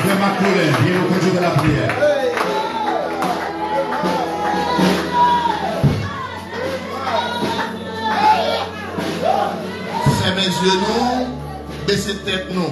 Frère Macoulin, viens au conduire de la prière. Fermez les yeux, nous, baissez tête, nous.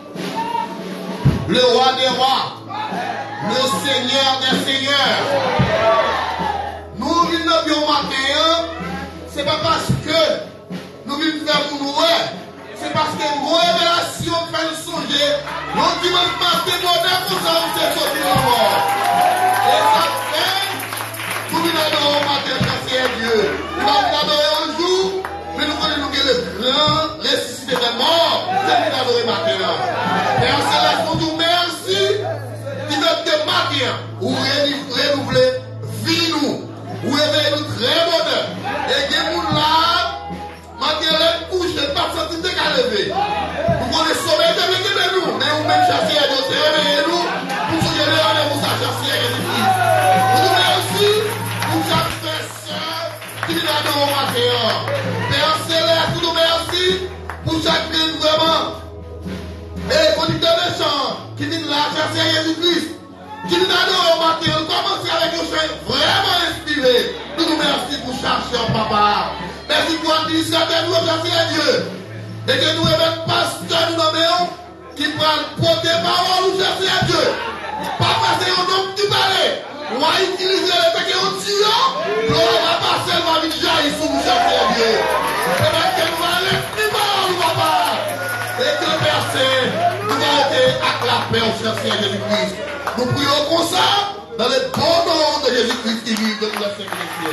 Le roi des rois, le Seigneur des seigneurs. Nous venons au matin, c'est pas parce que nous venons faire pour nous, c'est parce que nos révélations fait nous songer. Nous dimanche matin, nous avons fait sortir de mort. Et ça fait, nous venons adorer au matin, merci à Dieu. Nous allons adorer un jour, mais nous connaissons que le grand ressuscité des morts, c'est nous adorer matin. Père Céleste, nous disons merci, qui veut que matin, ou renouveler vie nous, ou réveiller nous très bonheur. Et que nous là, matin, les couches, pas sentir de qu'à lever. Nous connaissons sommeil de nous, mais nous même chasser à Dieu, c'est réveiller nous, pour se gérer rendez-vous à chasser à Jésus-Christ. Nous disons merci pour chaque personne qui vient dans le matin. Père Céleste, nous disons merci pour chaque ville vraiment. Et les conducteurs de chant qui viennent là chasser à Jésus-Christ, qui nous adorent au matin, nous commençons avec un chant vraiment inspiré. Nous nous remercions pour chercher papa. Merci pour l'administrateur, nous remercions à Dieu. Et que nous avons pasteur, nous nommons, qui prennent porter parole, nous chercher à Dieu. Pas passer un homme qui parlait. On va utiliser le fait qu'on tire, l'on va passer, on va venir jaillir sur nous chercher à Dieu. Et bien que nous allons les plus parole, papa. Et que le verset, nous allons être acclamés au chercher à Jésus-Christ. Nous prions comme ça, dans le bon nom de Jésus-Christ qui vit de la sécurité.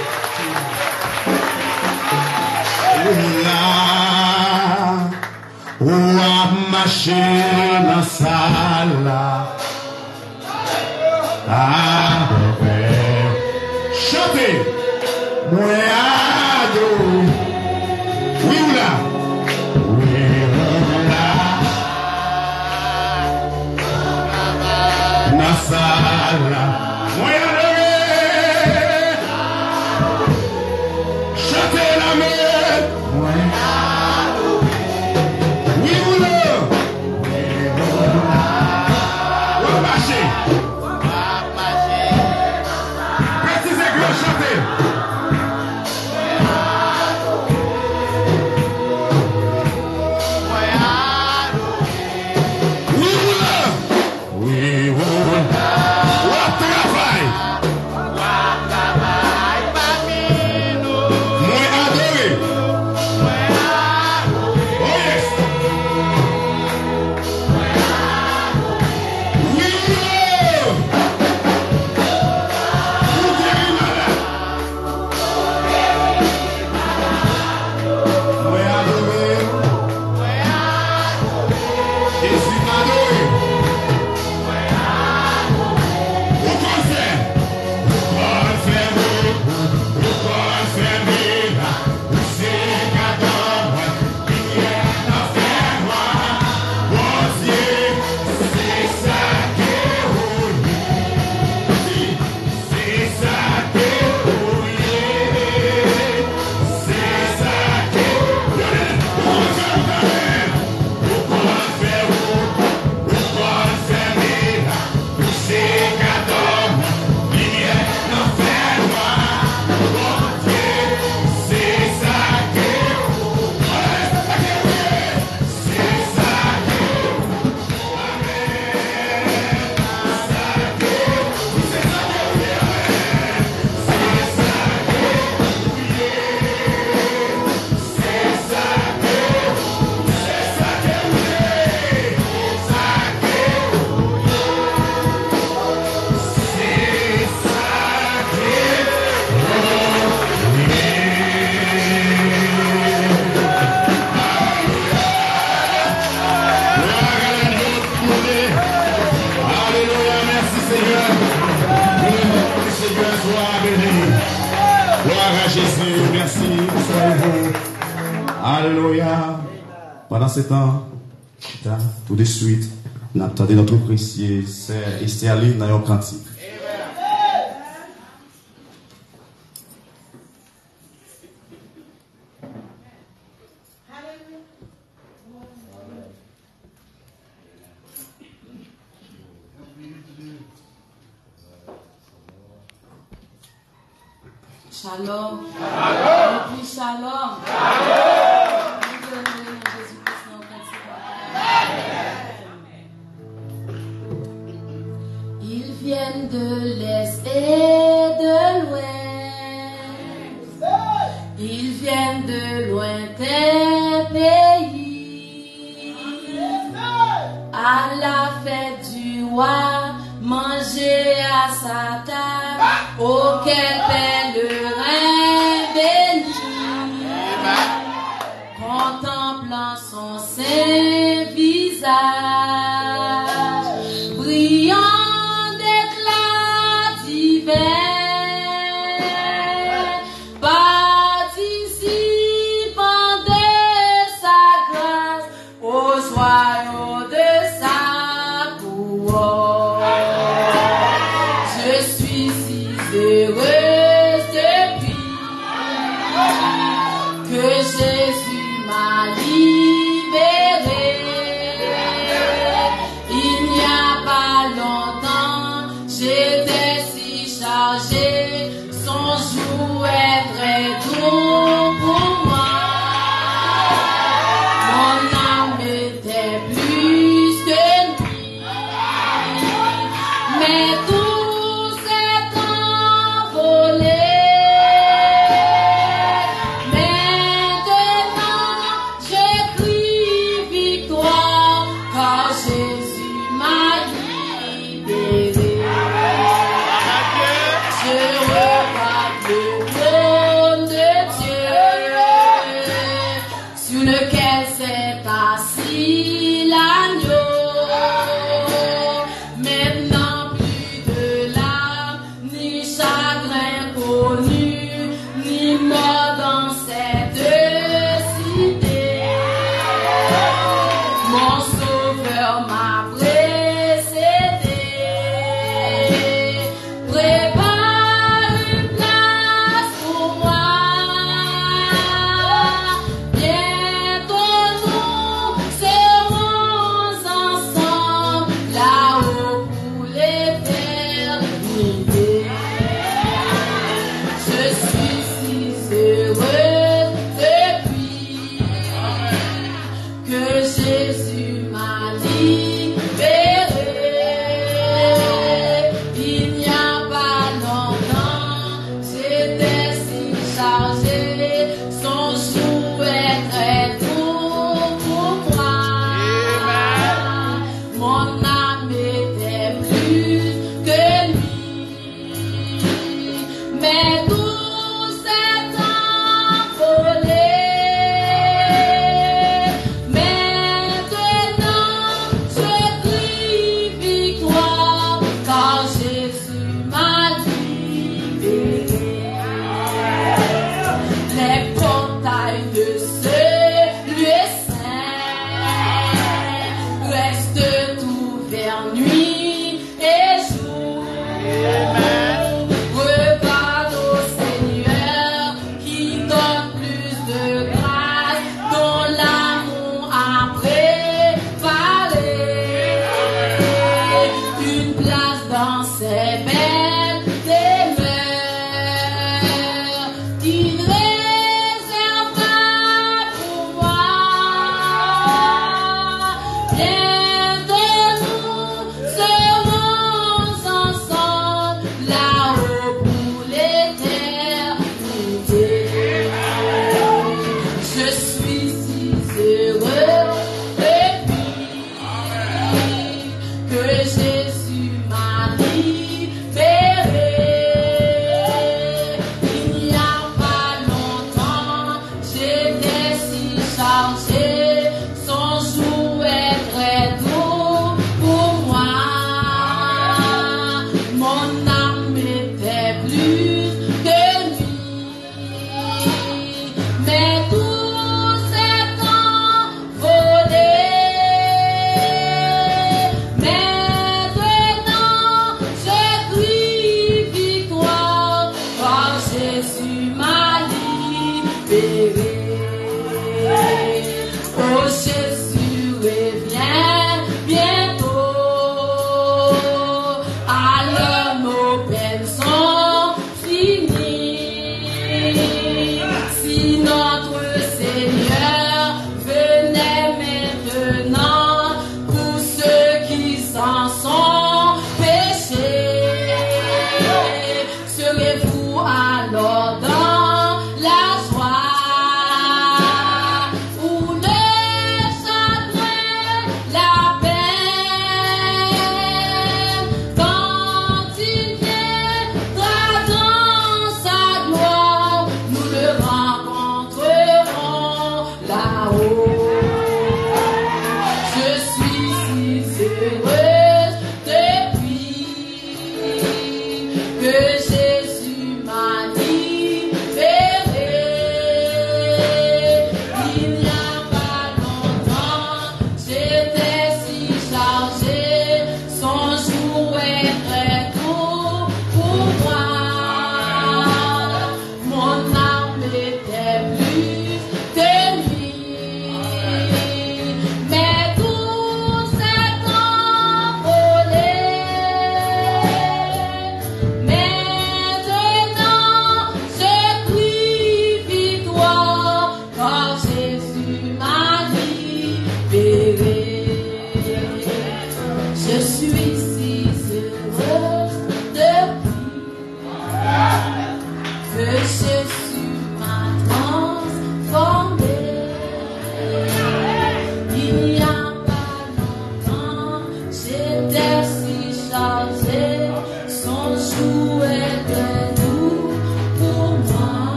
Ou a marché dans salle. Chantez. Moi adore. Oui ou là. Oui ou là. Dans salle. Moi adore. Chantez la main. Moi adore. Oui ou là. Alléluia. Pendant ce temps, tout de suite, nous attendons notre précieux sœur Estherline dans un cantique. Shalom. Et puis shalom. Ils viennent de l'Est et de l'Ouest. Ils viennent de lointains pays. À la fête du roi, manger à sa table, auquel pèlerin béni, contemplant son saint visage, brillant d'éclat divin, participant de sa grâce aux joyaux de sa couronne. Je suis si heureuse depuis que Jésus m'a libérée. Il n'y a pas longtemps, j'étais si chargée, son jour est très doux pour moi. Mon âme était plus que nuit, mais tout s'est envolé. Maintenant, je crie victoire, car Jésus m'a libéré. Je regarde le trône de Dieu, sur lequel s'est assis l'agneau. Maintenant, plus de larmes, ni chagrin connu, ni mort dans cette cité. Mon sauveur m'a précédé, prépare une place pour moi. Bientôt nous serons ensemble là-haut pour l'éternité. Je suis si heureux depuis que Jésus m'a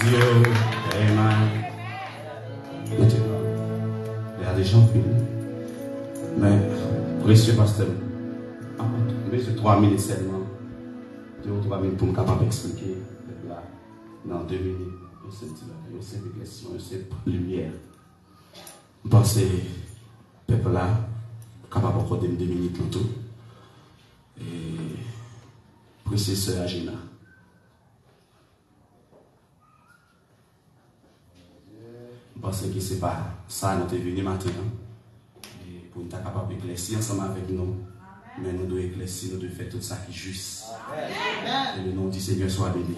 Dieu, Amen. Il y a des gens qui. Mais, précieux pasteur, mais ce 3 minutes seulement, 2 ou 3 minutes pour me capable d'expliquer, là, dans 2 minutes, c'est une question, c'est lumière. Pensez, peuple là, capable encore de 2 minutes en tout. Et, précieux sœur Agena. Parce que ce n'est pas ça, nous sommes venus maintenant. Et pour nous être capables d'éclaircir ensemble avec nous. Mais nous devons éclaircir, nous devons faire tout ça qui est juste. Et le nom du Seigneur soit béni.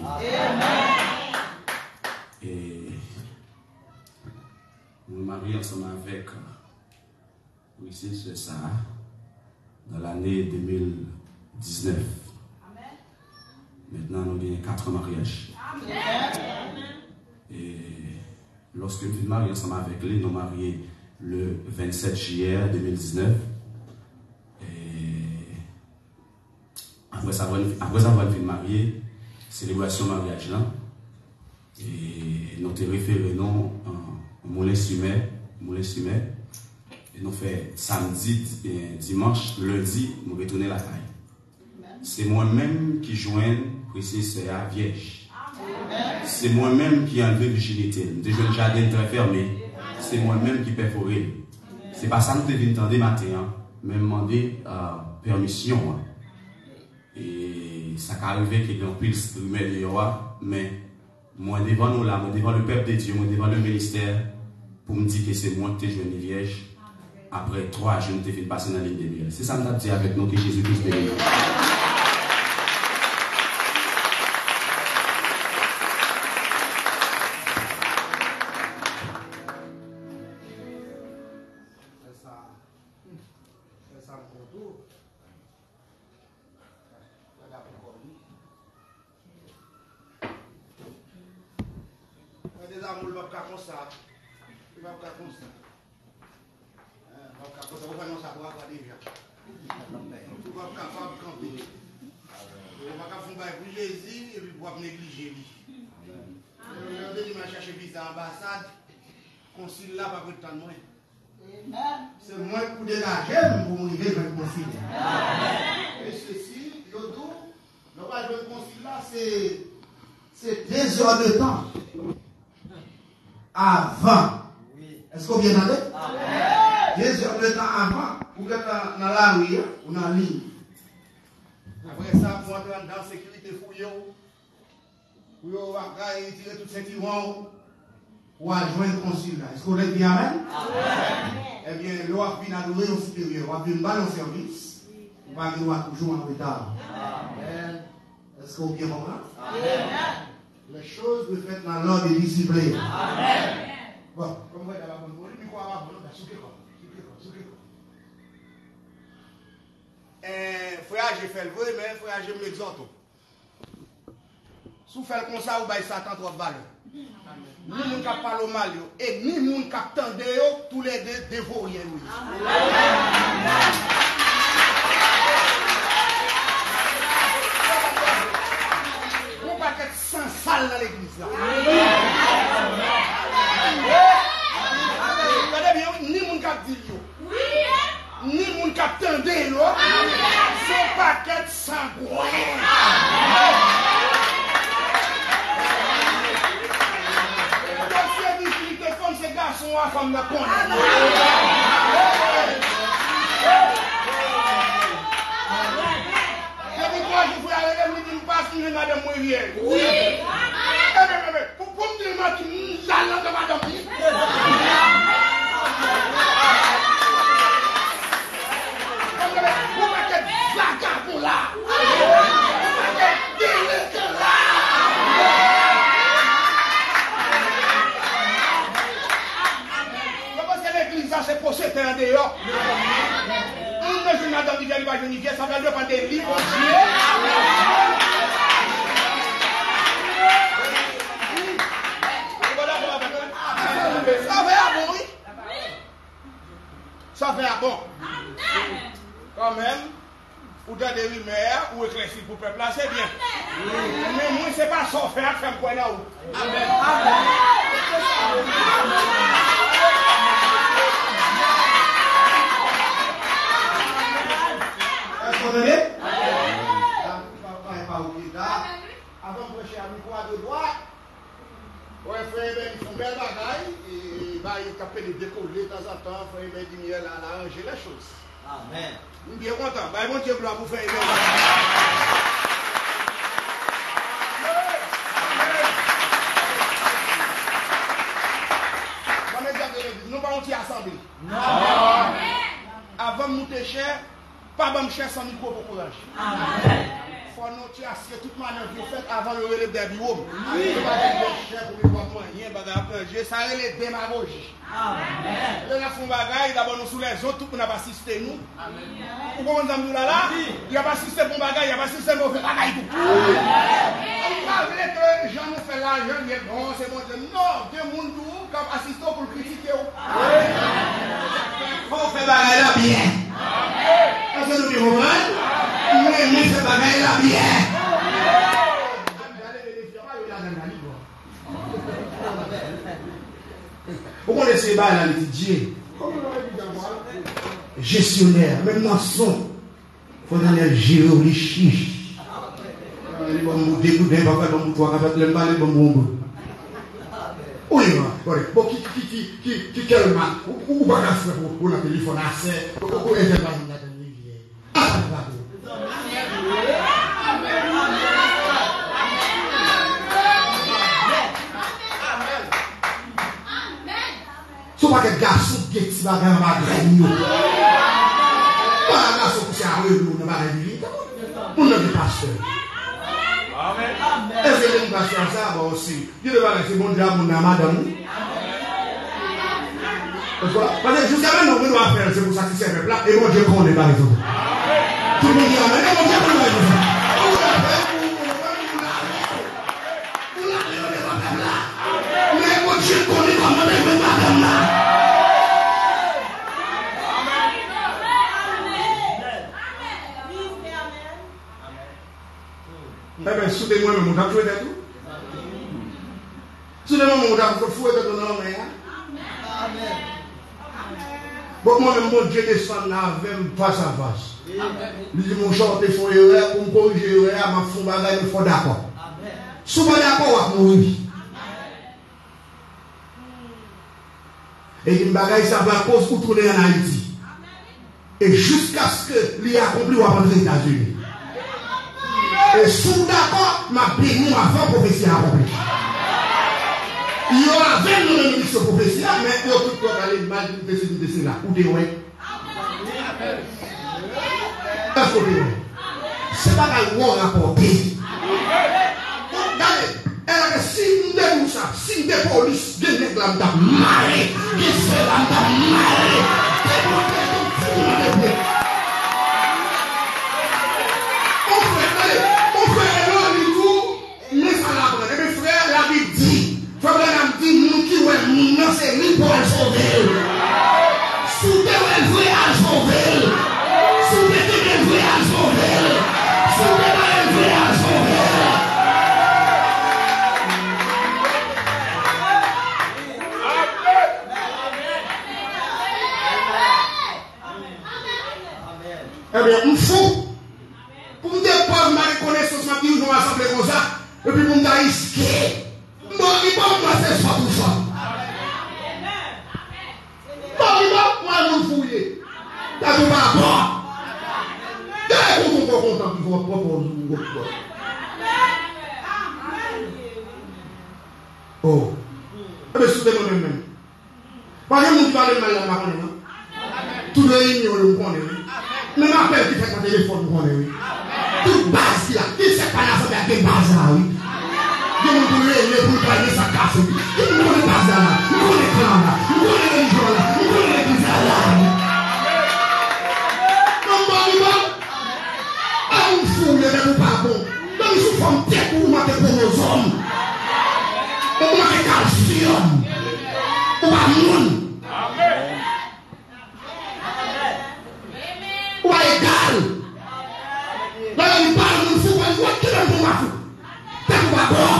Et nous nous marions ensemble avec ici, c'est ça, dans l'année 2019. Maintenant, nous avons 4 mariages. Et lorsque nous sommes mariés ensemble avec lui, nous sommes mariés le 27 juillet 2019. Et après avoir été mariés, célébration mariage là. Et nous avons référé non Moulin-Sumet. Et nous faisons samedi, dimanche, lundi, nous retournons la caille. C'est moi-même qui joins précise à Vierge. C'est moi-même qui ai enlevé virginité. Nous avons un jardin très fermé. C'est moi-même qui perforé. C'est pas ça que nous devons entendre matin, mais demander permission. Et ça peut arriver qu'il y ait un pile de dehors, mais moi devant nous là, moi devant le peuple de Dieu, moi devant le ministère, pour me dire que c'est moi qui ai joué une vierge. Après 3 jours, je suis passer dans la ligne de miel. C'est ça que nous avons dit avec nous que Jésus-Christ est venu. C'est moi pour dégager pour m'arriver dans le concile. Et ceci, le concile là, c'est 2 heures de temps avant. Est-ce qu'on vient d'entendre? 2 heures de temps avant, pour être dans la rue ou dans la ligne. Après ça, pour entrer dans la sécurité fouillée, pour retirer tous ces tirons. Ou à joindre le concile là. Est-ce qu'on est bien amen? Eh bien, le roi vient adorer au supérieur, on vient mal en service, on va toujours en retard. Est-ce qu'on bien comprend? Les choses doivent être dans l'ordre et discipliné. Bon, comme vous voyez dans la bonne volée, mais quoi avoir bon, frère, j'ai fait le vrai, mais frère, je me l'exhorte. Si vous faites comme ça, vous baillez Satan trop de valeur. Ni moun kap parle mal yo, et ni moun kap tende yo, tous les deux dévorés. Vous pas être sans salle dans l'église là. Regardez bien, ni moun kap dit yo, ni moun kap tende yo, c'est pas être sans bois. Ces garçons à femme de con. C'est pourquoi je voulais aller me dire parce que madame Mouriel. Oui. Pour me dire que nous allons de madame Mouriel. Vous m'avez vagabond là. Vous m'avez délégué là. C'est pour cette année dehors. On ne joue pas dans l'hiver, il va jouer l'hiver, ça va le faire des livres. Ça fait à bon, oui. Ça fait à bon. Quand même, ou dans des rumeurs, ou éclairci pour le peuple, là, c'est bien. Mais moi, c'est pas ça, faire quoi là. Amen. Amen. Avant de prêcher à micro de droite, ouais, frère, ils font belle bagaille, et bah, ils capent les décoller de temps en temps, frère, ils disent, là, arranger les choses. Amen. Je suis bien content. Bah, mon Dieu, gloire, vous faire belle bagaille. Nous ne pas une assemblée. Non. Avant de monter cher, pas de cher sans micro pour courage. Amen. Il faut nous tirer ce que toute manœuvre vous faites avant de relève des bureaux. Oui. Ça relève des démagogies. Amen. Là, nous bagaille, d'abord nous sous les autres, tout le monde va assister nous. Amen. Vous comprenez là? Il n'y a pas assisté pour bagaille, il n'y a pas assisté pour bagaille. On parle que les gens nous font l'argent, non, c'est bon. Non, des gens qui assistent pour critiquer. Il faut faire bagaille là bien. Parce que nous devons mais ce bagaille là bien. Vous connaissez ces bagailles là, les Dieu. Gestionnaire, même maçon. Il faut aller gérer les chiches. Il va me dégoûter, il va faire bon pour toi, il va faire bon bon. Oui, bon, qui quel mal, ou pas faire pour le téléphone assez, ou est-ce que so pas que garçon qui est si bagarre ma graine. Pas garçon qui s'est arrêté dans ma vie. On ne pas pasteur. Amen. Est-ce que les pasteurs ça va aussi? Dieu ne va laisser bon Dieu à mon madame. Parce que jusqu'à maintenant, on doit faire, c'est pour satisfaire le peuple. Et mon Dieu connaît par exemple. Tout le monde dit amen. Et mon Dieu connaît par exemple. Mais mon Dieu connaît comment même madame là. Eh bien, soudez-moi, mais mon tout est tout. Soudez-moi, mon fou est tout dans la main. Amen. Bon, moi-même, mon Dieu descend là, même face à face. Il dit, mon chant, il faut erreur, pour me corriger erreur, ma fou bagaille, il faut d'accord. Souvent d'accord, on va mourir. Et une bagaille, ça va à cause pour tourner en Haïti. Et jusqu'à ce que l'y accompli, on va rentrer aux États-Unis. Et sous d'accord, ma béni avant prophétie accomplie. Il y aura 20 noms de ministres prophétie, mais il y a tout le temps d'aller mal de là. Ou des ouais. Est-ce que vous c'est pas dans le rapporté. Regardez, si nous devons ça, si des polices, des nègres lambda, marré, des frères lambda, marré, non, c'est lui pour le sauver. Soudez le vrai à sauver. Soudez le vrai à sauver. Soudez le vrai à sauver. Eh bien, il faut, pour me déposer ma reconnaissance, ma vie, nous rassembler comme ça, et puis pour me risquer. Moi, il va me passer soit tout ça. Moi, je vous fouille. T'as tout pas bon. T'as tout pas content pour votre propre. Oh. Eh bien, soudez-moi même. Parce que nous parlons mal dans ma connaît. Tout le monde nous connaît. Même appel qui fait un téléphone nous connaît. Toute base là. Qui sait pas la famille avec base là, oui. Je me connais pour parler sa casse. Je me connais base là. Je me connais clan là. Je me connais religion là. Je me connais l'église là. On fout les gens pas bon. Donc ils sont comme tête pour mater pour nos hommes. On va faire calcium. On va monde. On va égal. Là, il parle, il faut qu'on voit qui est pour ma fou. T'es pas bon.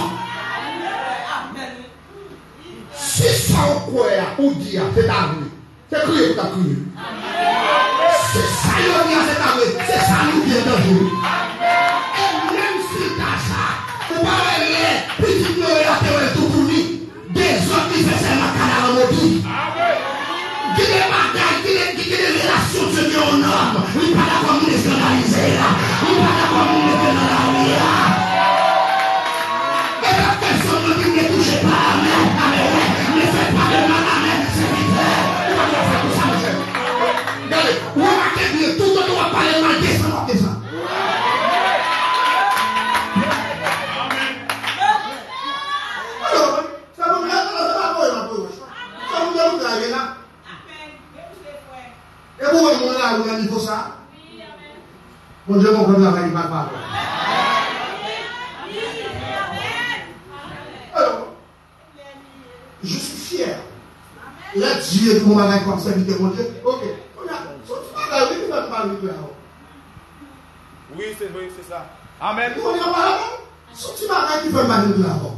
Si ça au quoi, ou dit, c'est ta vie. C'est crier pour ta crier. C'est ça, il dit, c'est ta vie. C'est ça, nous qui est dans le jour. Et même si t'as ça, vous parlez, petit Noé a fait tout pour lui. Des autres qui font ça, ma canard mobile. Qui est bagaille, qui est relation de Dieu en homme. Il n'est pas d'accord pour nous scandaliser. Il n'est pas d'accord pour nous mettre dans la rue. Et la personne qui ne touche pas, amen, amen. Ne faites pas de mal, amen. C'est clair. On va faire tout ça, monsieur. Regardez, on va bien, tout le monde va parler mal, descend, descend. Alors, ça vous met dans la voie, ma pauvre. Ça vous met où là? Et vous, on a un niveau ça? Mon Dieu, mon frère, il va pas. Alors, je suis fier. Là, Dieu, tout le monde a comme ça, il dit, mon Dieu, ok. On a, oui, c'est ça. Amen. On a pas son petit bagage qui fait mal de là-bas.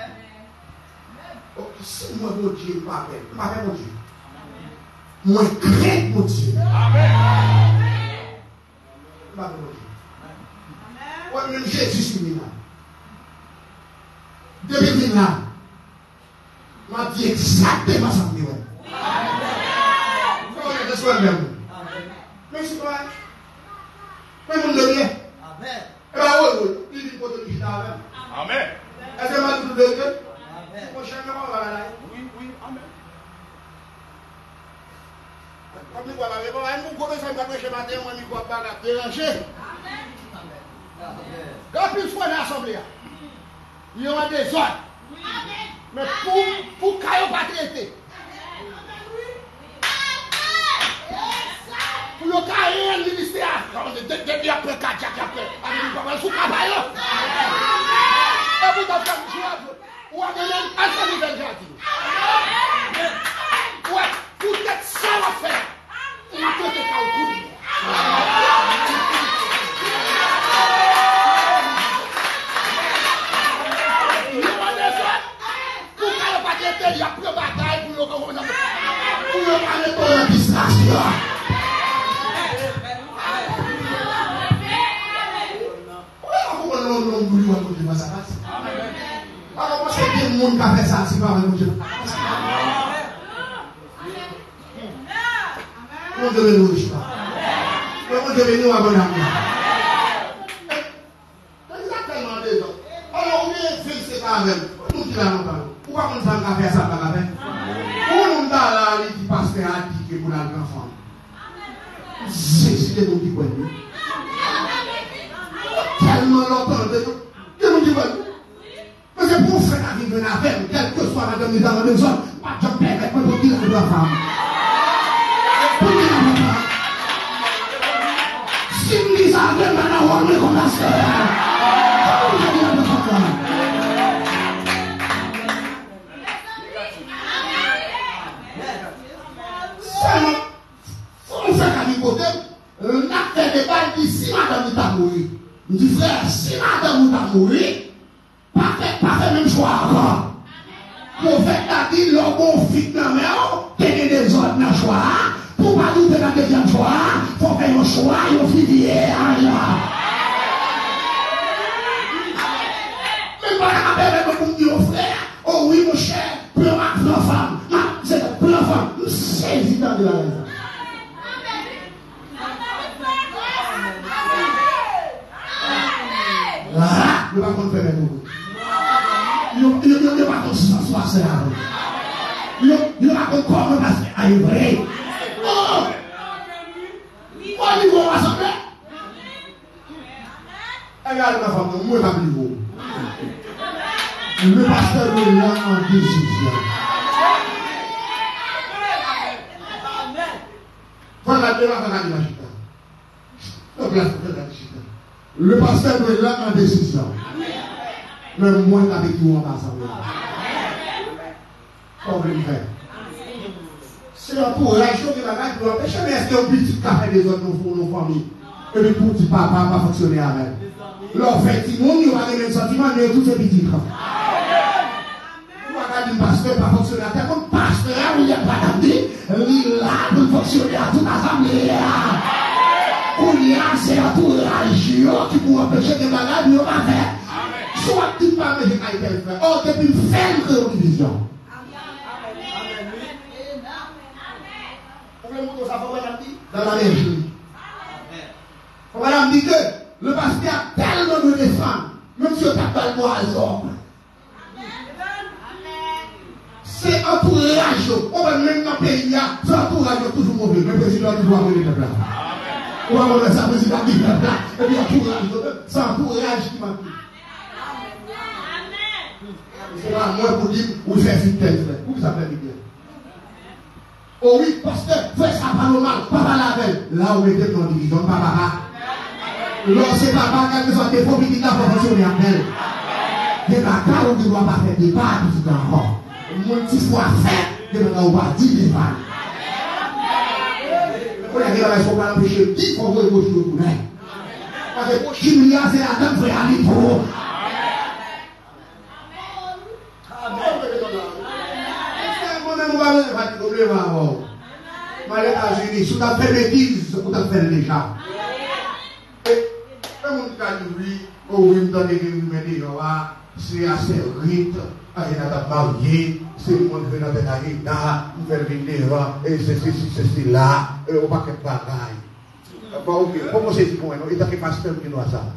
Ok, si moi, mon Dieu, pas mon Dieu. Moi, crains mon Dieu. Amen. Pas mon Dieu. Ouais, même Jésus, c'est là. Depuis là, m'a dit exactement ça. Amen. Mais c'est quoi? Mais mon Dieu, amen. Et bien, oui, il dit pour te dire amen. Amen. Est-ce que m'a dit de Dieu? Amen. Mon cher, on va là. Oui, amen. Comme nous voilà, mais bon, nous commençons à prêcher matin, moi, nous ne pouvons pas déranger. Quand plus de fois dans l'assemblée, il y aura des ordres. Mais pour qu'il n'y ait pas traité. Pour le cas, il y a un ministère. Depuis après 4 jours après, il va y sous travail. Et vous avez fait ou à donner un seul de jardin. Ouais, pour être sans affaire. Il faut que tu aies il y a plus de bataille pour le parler pour la distraction. Alors, moi, c'est bien le monde qui a fait ça, c'est pas un Dieu. Mon Dieu, nous ne pas. Mon Dieu, nous avons exactement des autres. Alors, on vient féliciter quand même. Nous qui l'avons parlé. Pourquoi on ne fait pas faire ça par la peine? Pourquoi on a là, qui passe à dire pour la grande femme? C'est des gens qui connaissent. Tellement longtemps de nous. Des gens qui connaissent. Mais c'est pour faire la vie de la femme, quelle que soit la dame des hommes, pas de permettre pour dire la grande femme. Pour dire la grande femme. Si vous dites ça, vous allez avoir le commencer. Comment vous allez la grande femme? On fait qu'à l'hypothèse, on a fait des balles qui si madame est mouru. On dit frère, si madame est mouru, pas fait même choix encore. Le fait qu'a dit l'homme bon fit dans la main, tenez des ordres dans le choix. Pour pas douter dans le deuxième choix, il faut faire un choix, il faut finir. Mais pas la belle pour me dire au frère, oh oui mon cher, plein ma femme, c'est plein femme, c'est évident de la raison. Ne pas qu'on fait nous. Il ne pas qu'on s'assoit c'est là. Il ne pas qu'on commence à vrai. Oh! Au niveau assemblée. Regarde ma femme, moi pas niveau. Le pasteur est là en décision. Voilà, tu vas faire la chita. Le pasteur est là en décision. Même moi, avec qui on va s'assemblée. Problème fait. C'est un courage qui va pour empêcher, mais est-ce qu'il y a un petit café des autres pour nos familles? Et puis pour petit papa, pas fonctionner avec. Leur fait petit monde, il va donner le sentiment de tout ce petit train. Vous regardez le pasteur, pas fonctionner à terre. Comme pasteur, il n'y a pas d'amener. Il là pour fonctionner à toute l'assemblée. Il y a c'est l'entourage qui peut empêcher des malades, il va faire. Soit tu ne vas pas me dire qu'il fait. Oh, depuis une ferme division. Vous voulez montrer ça pour madame dit? Dans la régie. Madame dit que le pasteur a tellement de femmes, même si on t'appelle moi à l'homme. C'est entourage. On va même dans le pays, c'est entourage toujours mauvais. Le président doit amener le plat. On va amener ça, le président dit le plat. Et puis entourage, c'est entourage qui m'a dit. C'est pas moi pour dire, où faire une telle frère. Où ça fait bien? Oh oui, pasteur, fais ça pas normal, papa la veille. Là où était dans la division, papa. Là, c'est papa qui a besoin de faux petits là pour fonctionner avec elle. Il y a un cas où il ne doit pas faire des pas, tout encore. Mon petit fois fait, il ne doit pas dire des pas. On a dit, il faut pas l'empêcher, il faut voir le jour de tout. Parce que Chimia, c'est la dame qui a mis pour. Les États-Unis, si tu as fait bêtises, tu as fait déjà. Et le monde qui a dit oui, oui, me donne des c'est assez rite, il y a marié, c'est le monde qui vient dans la rita, il fait venir, et c'est là, et on va faire des bagailles. Bon, ok, comment c'est dit pour nous? Il y a des pasteurs qui nous ont ça.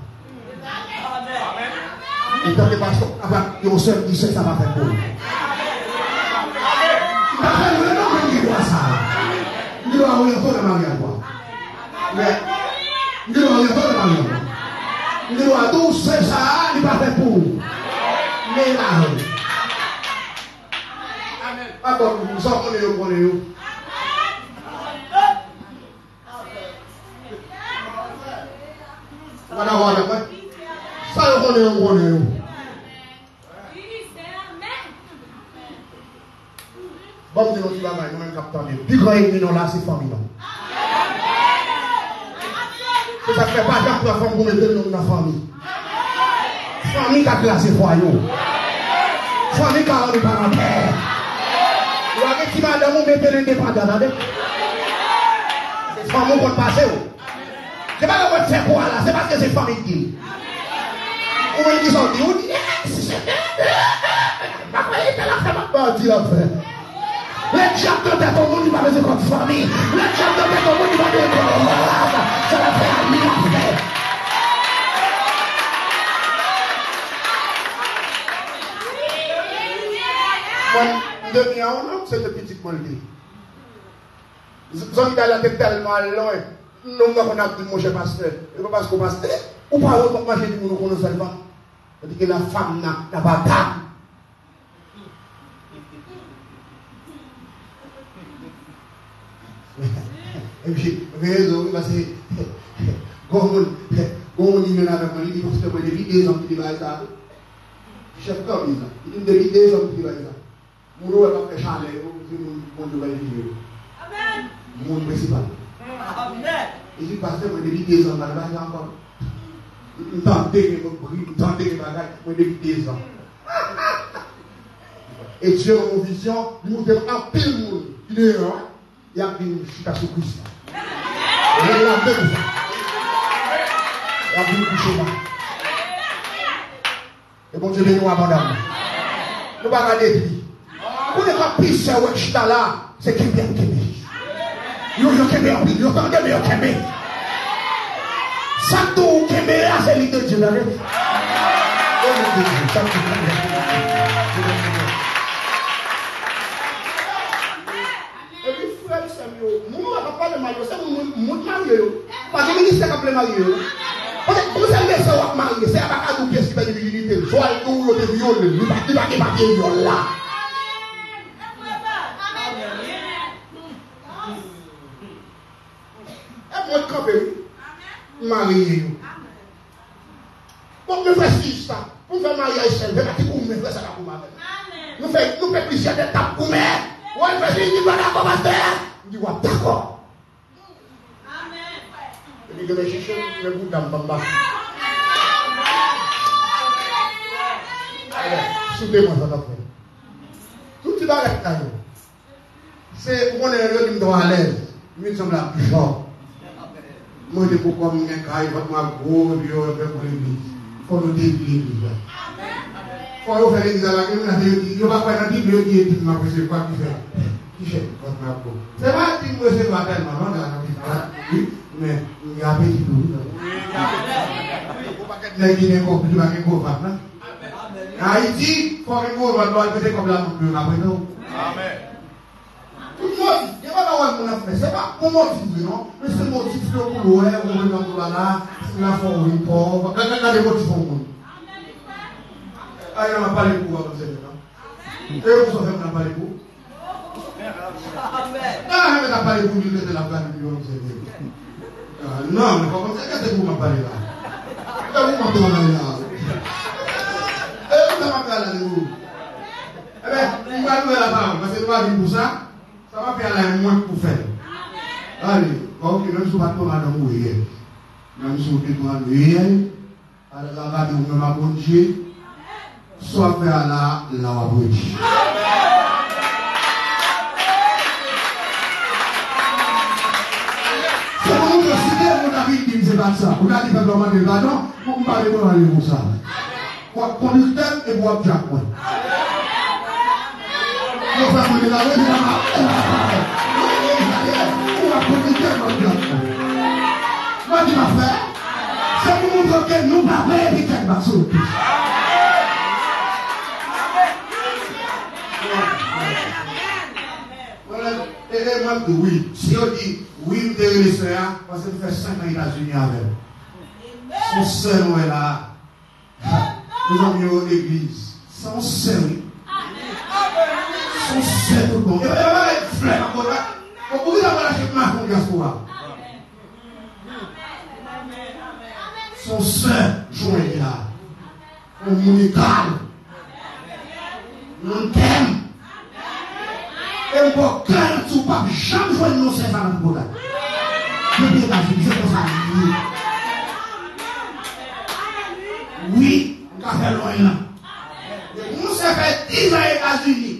Il y a des pasteurs qui ont seul qui sait ça va faire pour nous. Il doit avoir un mariage. Mais il doit avoir un mariage. Il doit avoir tout ça, il va faire pour. Mais là, amen. Vous savez, on est où? Voilà, ça, on est où? Bon, nous disons, nous-mêmes captons. Plus grand ennemi, là, c'est famille. Ça ne fait pas de la femme pour mettre le nom de la famille. Famille qui a classé foyau. Famille qui a rendu par un père. Vous avez dit, madame, vous mettez l'indépendant. C'est famille qui passe. C'est pas que vous faites quoi là, c'est parce que c'est famille qui dit. Vous me dites, vous dites, c'est la femme. Le diable de tête au monde, il va besoin de famille. Le diable de tête au monde, il va besoin de ça va faire à lui après. Moi, demi-an, c'est le petit moldi. Vous avez la tête tellement loin. Nous, on a dit, mon cher pasteur. Parce que pasteur, ou pas, on va manger du monde, on ne sait pas. C'est-à-dire que la femme n'a pas d'âme. Et puis, raison, parce que, quand on y met avec moi, il dit, parce que depuis 2 ans, il dit, ça. Chef comme ça. Il dit, depuis 2 ans, il dit, ça. Mon rôle va faire chalet, mon rôle va vivre. Amen. Mon principal. Amen. Il dit, parce que depuis 2 ans, il va encore. Il tente que je bagaille, depuis 2 ans. Et Dieu, en vision, nous devons en pile monde. Il est un. Il y a une chute à sous Christ. Il y a une chose. Il y a une couche là. Et bon Dieu, nous abondamment. Nous ne regardons pas. Vous n'avez pas pris ce chute là, c'est qui vient de Québec. Nous sommes Québec, nous sommes Québec. Ça tout Québec, c'est l'idée de Dieu. Parce que le ministère a appelé marié. Parce que vous savez, c'est un marié, c'est un bagage qui est de divinité. Soit il est violé, il va pas viol là. Et moi, quand même, marié. Pour me faire ça, pour faire mariage, c'est vrai que vous me faites ça pour moi. Nous faisons plusieurs étapes pour moi. Ouais, je vais dire, d'accord, pasteur. Il dit, d'accord. que les chercher le bout d'un bamba. Soudez-moi ça d'après. Tout ce qui va être là, c'est pour qu'on ait le droit à l'aise. Nous sommes là plus fort. Moi, je dis pourquoi je suis là, je vais gros, je vais pour l'église. Il faut nous dire l'église. Il faut faire l'église à la gueule, il ne va pas faire la Bible, il dit, je ne sais pas qui fait. Qui fait votre marco. C'est pas que je ne sais pas tellement, non, mais il y a un petit peu. Il ne faut pas que les Guinéens comprennent pas qu'il faut faire. Haïti, il faut que vous soyez comme la montre après nous. Amen. Tout le monde, il n'y a pas de fait. C'est pas pour motiver, non? Mais c'est motif que vous voulez, vous voulez dans là, c'est la forme, vous pauvre. Regardez les motifs au monde. Ah, il n'a pas les coups, vous savez, non? Et vous savez, il n'a pas les coups? Ah, il n'a pas les coups, il était la place du million, vous savez. Non, mais comment ça, qu'est-ce que vous m'en parlez là? Qu'est-ce que vous m'en parlez là? Ça va faire la déroule. Eh bien, on va louer la parole, parce que nous allons pour ça, ça va faire la moins pour faire. Allez, ok, même si on va tomber dans le mourir, même si on va tomber dans le mourir, alors on va dire, on va manger, soit faire la wabouji. C'est pour nous décider, on a dit que c'est pas ça. On a dit que c'est vraiment des agents, on va aller pour ça. Conducteur et bois de Jacques. Nous faisons de la rue de la marque. On va conducteur et bois de Jacques. Moi, tu m'as fait. C'est pour montrer que nous n'avons pas été quelque chose. Et moi, je dis oui. Si on dit oui, vous devez laisser là, parce que ça fait 5 ans aux États-Unis avec. Son seul, on est là. Nous avons mis aux églises. Sans sérieux. Sans sérieux. Et bien, il va y avoir des flèches encore là. Vous pouvez avoir la chèque marque en diaspora. Son seul joint là. On nous calme. On t'aime. Et on peut calme tout pas. Jamais jouer de nos sens dans le bout là. Je dis c'est pour ça. Oui. Ça fait loin là. Nous, ça fait 10 ans aux États-Unis.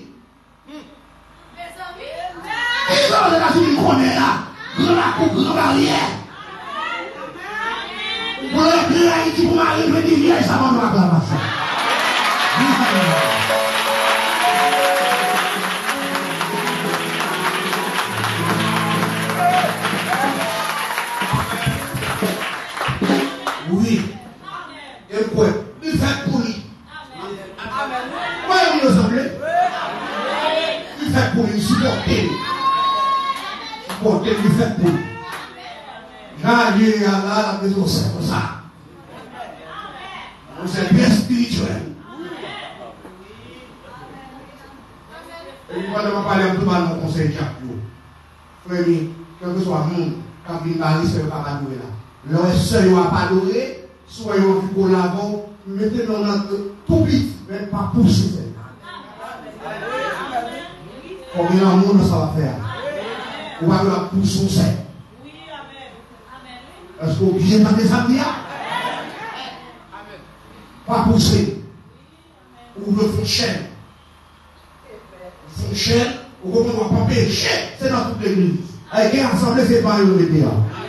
10 ans aux États-Unis, on est là. Grand barrière. Pour le plus Haïti, pour m'arriver des vieilles, ça va nous acclamer ça. Oui. Et quoi? Il fait pour lui. Pourquoi il nous semble? Il fait pour lui, supporter. Supporter, il fait pour lui. J'allais à la maison, c'est comme ça. C'est bien spirituel. Et puis, quand on va parler un peu mal, on conseille Jacques. Frère, quel que soit le monde, quand il va aller, c'est le papa de là. Le seul, il ne va pas adorer. Soyons plus collaborants, mettez dans notre tout vite, mais pas pour se faire. Combien de monde ça va faire? On va la pousser. Est-ce qu'on vient dans des amis? Pas pousser. Ou le fond chaîne. Le fond chaîne, ou comme on va pas pécher, c'est dans toute l'église. Avec un assemblée, c'est pas une média.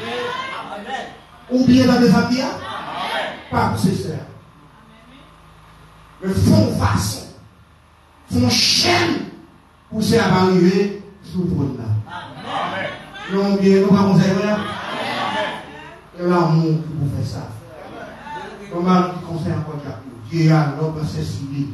Ou bien dans des amis? Pas pour ses sœurs. Mais font façon, font chaîne pour ça arriver sous le trône là. Non, bien, nous pas conseiller là. Et l'amour qui vous fait ça. Comment qui conseille encore Dieu a l'homme c'est suivi.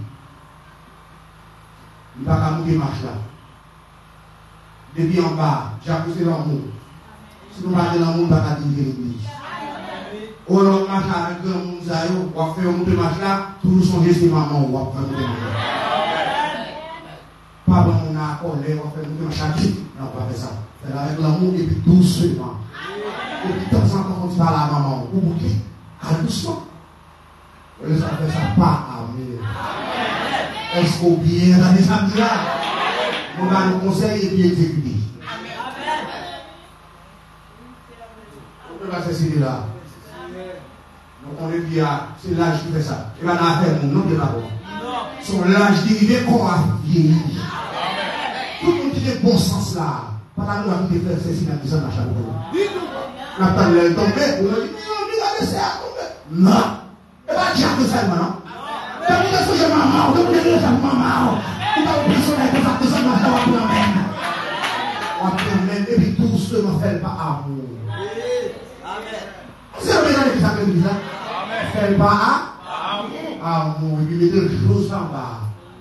Il va pas monter marche là. Depuis en bas, j'ai accusé l'amour. Si nous parlons de l'amour, on ne va pas dire l'église. Ou alors, marche avec un monde, on va faire monter marche là, tout son geste maman, on va faire monter marche là. Pas bon, on a accord, on va faire monter marche là. Non, on va faire ça. C'est avec l'amour et puis doucement. Et puis, de temps en temps, quand tu parles à maman, vous bouquez, à doucement. Et ça fait ça pas amen. Est-ce qu'on vient dans les amis là? On va nous conseiller et puis exécuter. On peut passer ceci là. Donc on dit, c'est l'âge qui fait ça. Il va en faire mon nom de d'abord. Son l'âge dérivé qu'on a vieilli. Tout le monde qui est bon sens là. Pas qu'à nous avoir fait faire ceci dans la chaque fois. On a parlé de tomber, on a dit, regardez ça, tomber. Non. Et pas dire que ça, non. Quand vous êtes sur maman, vous êtes sur maman. Vous avez oublié son aide, vous avez besoin de la même. On même, et puis tout ce ne fait pas amour. Amen. C'est le message qui s'appelle ça. Amen. Fait pas amour. Et puis mettez les choses en bas.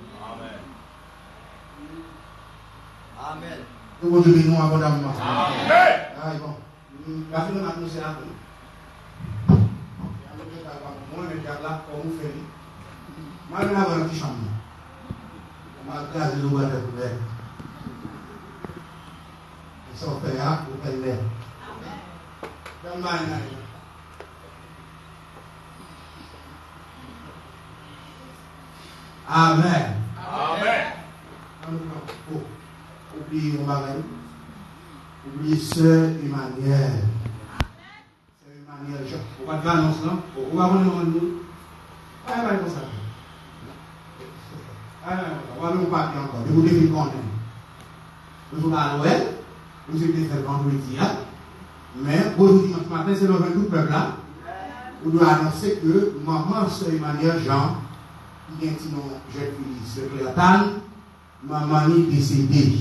Amen. Nous vous devons nous abondamment. Amen. Ah, bon. La fin de la c'est un peu. Moi, je vais là, comme vous faites. Moi, je vais avoir un petit chambre. On va garder le bois de couvert. Ça fait là, vous faites l'air. Amen. Amen. Oubliez mon bagage. Oubliez Sœur Emmanuel. Sœur Emmanuel, on va faire l'annonce là. On va venir nous. Ah, comme ça. On va nous parler encore. Vous devez connaître. Nous sommes à Noël. Nous sommes fait vendredi. Mais aujourd'hui, ce matin, c'est le 22 peuple là. On doit annoncer que maman, Sœur Emmanuel Jean, qui est un nom, je suis secrétaire, maman est décédée.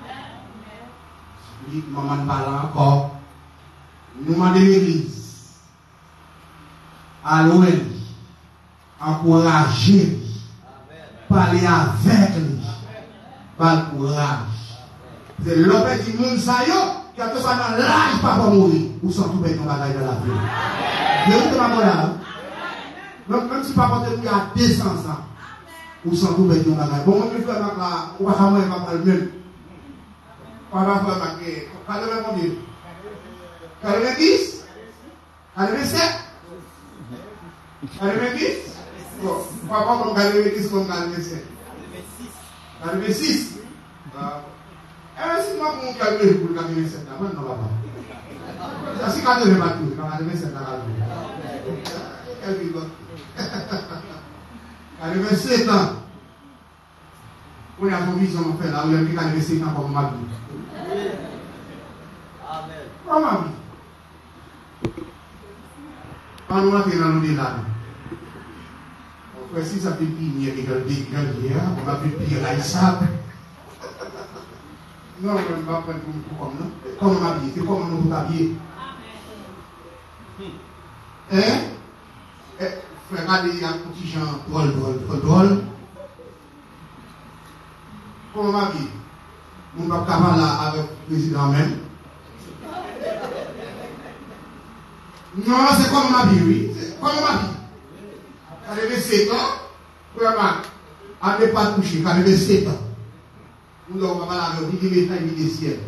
Maman ne parle encore. Nous demandons l'église. Allouez, encouragez, parlez avec lui. Par courage. C'est l'opé du monde, ça y est, qui a tout ça dans l'âge, pas pour mourir. Ou sont tout bête dans la bagaille de la vie. Vous êtes là. Même si papa te dit à 200 ans, ou sont tout bête dans la bagaille. Bon, je vais faire là, on va faire moi, on va le même. On va faire marquer. Quand même combien? 90? 97? 90? Bon, papa comme 90 comme 97. 96? Si moi pour calculer pour 97, là, non, papa. Si 80 pas tout, 97 là, 87 ans. On a une vision en fait là, on a mis 87 ans comme ma vie. Amen. Comme ma vie. Quand nous entrons dans le débat, on fait si ça fait pire, on va faire pire là, il sape. Non, on ne va pas prendre comme nous. Comment m'habiller? C'est comment nous habiller? Hein? Regardez, il y a un petit genre drôle. Comment m'habiller? On ne va pas parler avec le président même. Non, c'est comment m'habiller, oui. Comment m'habiller? Quand il avait 7 ans, vraiment, on n'est pas touché. Quand il avait 7 ans. Nous avons pas la vie, il est taillé des ciels.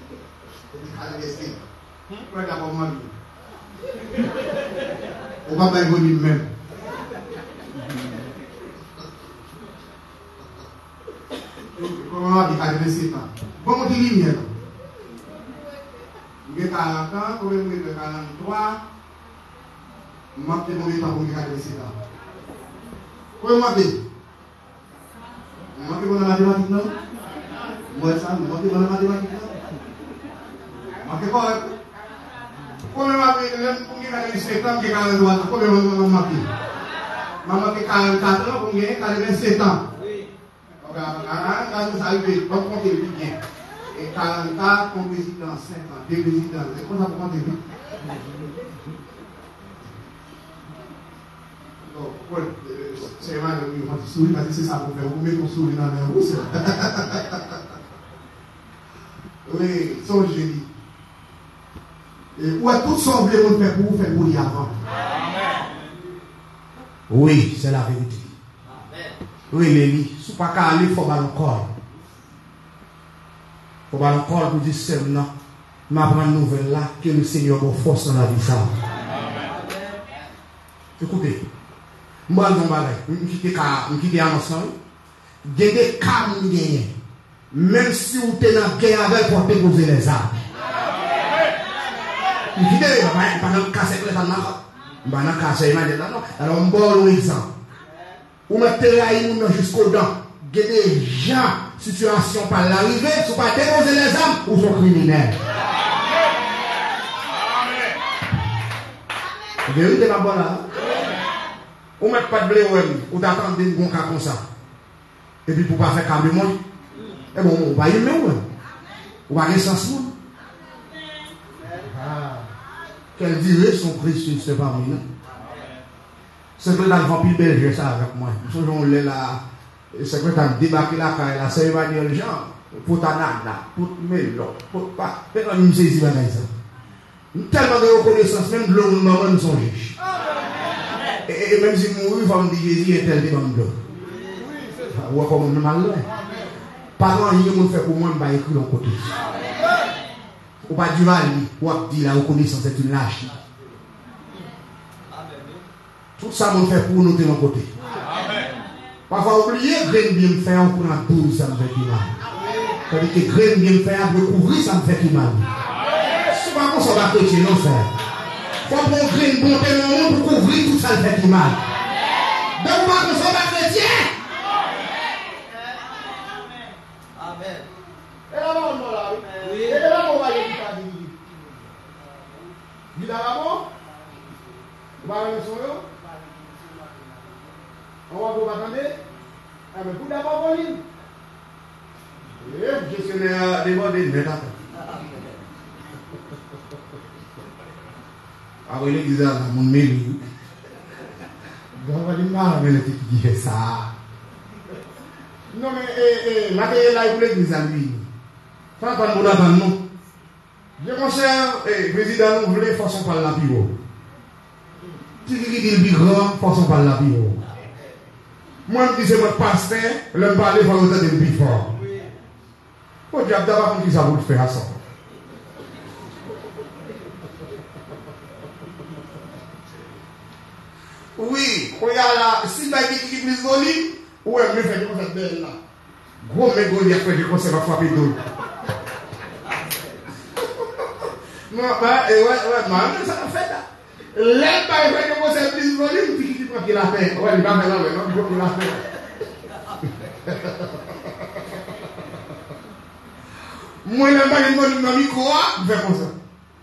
On va d'abord manger. On va pas y venir même. Comment on va dire qu'à 27 ans? Comment on dit lumière? Vous avez 40 ans, vous avez 43. Vous avez combien de temps pour 27 ans? Comment vous avez? Vous avez la mathématique, non? Moi, ça, vous avez la mathématique, non? Vous avez quoi? Combien vous avez 27 ans, vous avez 43 ans? Combien vous avez? Maman a 44 ans, vous avez 27 ans. Quand vous arrivez, vous comptez bien. Et 44, on réside dans 5 ans, 2 résidents. C'est quoi ça pour compter bien? C'est vrai, on sourit parce que c'est ça pour faire. Vous mettez ton sourire dans la roue, oui, son génie. Où est tout semblé vous faire pour vous faire mourir avant? Oui, c'est la vérité. Oui, Lélie, si vous ne pouvez pas aller, il faut aller encore. Il faut aller encore pour dire c'est non. Je vais prendre une nouvelle là, que le Seigneur me force dans la vie. Ça. Écoutez, moi, je vais quitter ensemble. Il y a des cas où vous gagnez. Même si vous êtes dans la guerre avec, vous pouvez poser les armes. Il dit, pas dans le casse avec les gens, pas dans le casse, il m'a dit, non, alors on boit l'exemple. Ou mettez là, jusqu'aux dents. Il y a des gens, situation par l'arrivée, si vous pas déposer les âmes, ou sont criminels. Vous vérité ma bonne là. Ou mettez pas de blé ou d'attendre des bons cas comme ça. Et puis pour pas faire câble moi. Et bon, on va y aimer ou va recensement. Quelle dirait son Christ, c'est pas moi. C'est que dans le vampire belge, ça avec moi. Ce jour-là, là, c'est que tu as débarqué là, quand il a servi les gens, pour ta nana, pour melon, pour pas. Mais quand il me saisit, ça. Tellement de reconnaissance, même de l'eau, maman, nous sommes riches. Et même si nous mourons, il faut me dire Jésus est tel devant nous. Ou comme on est mal là. Parents, il y a des fait pour moi, je vais écrire dans le côté. Ou pas du mal, ou pas dire la reconnaissance, c'est une lâche. Tout ça, on fait pour nous de mon côté. Parfois, oublier, grain bien me faire, pour prend 12, ça me fait du mal. C'est-à-dire que grain bien me faire, pour couvrir, ça me fait du mal. C'est pas comme ça, on va pécher, non, frère. Il faut qu'on grain bon témoin pour couvrir, tout ça me fait du mal. Donc, on va comme ça, on va chrétien. Amen. Et là, on va oui. Et là, on va y aller. Vous d'abord, on va aller sur eux. On va vous attendre. Mais vous d'abord, vous allez. Je suis demandé de mettre à ah oui, l'église a mon mairie. On va dire, mais le type qui fait ça. Non, mais matériel là, il voulait l'église à lui. Ça pas de bon attendre, non. Je conseille, président, nous voulons façon par la pire. Si tu dis le plus grand, façon par la pire. Moi, je dis c'est votre pasteur, le parler, il faut entendre le plus fort. Au diable, d'abord, comme ça vous le faire ça. Oui, regarde là, si tu as dit qu'il est plus joli, ou elle me fait comme cette belle là. Gros mégoli après, je conseille à frapper d'eau. Non, ouais, ça m'a fait là. L'aide pas fait comme c'est plus joli, tu prends qu'il a fait. Ouais, il va faire là, non, il faut qu'il a fait. Moi, je n'ai pas de micro, je fais comme ça.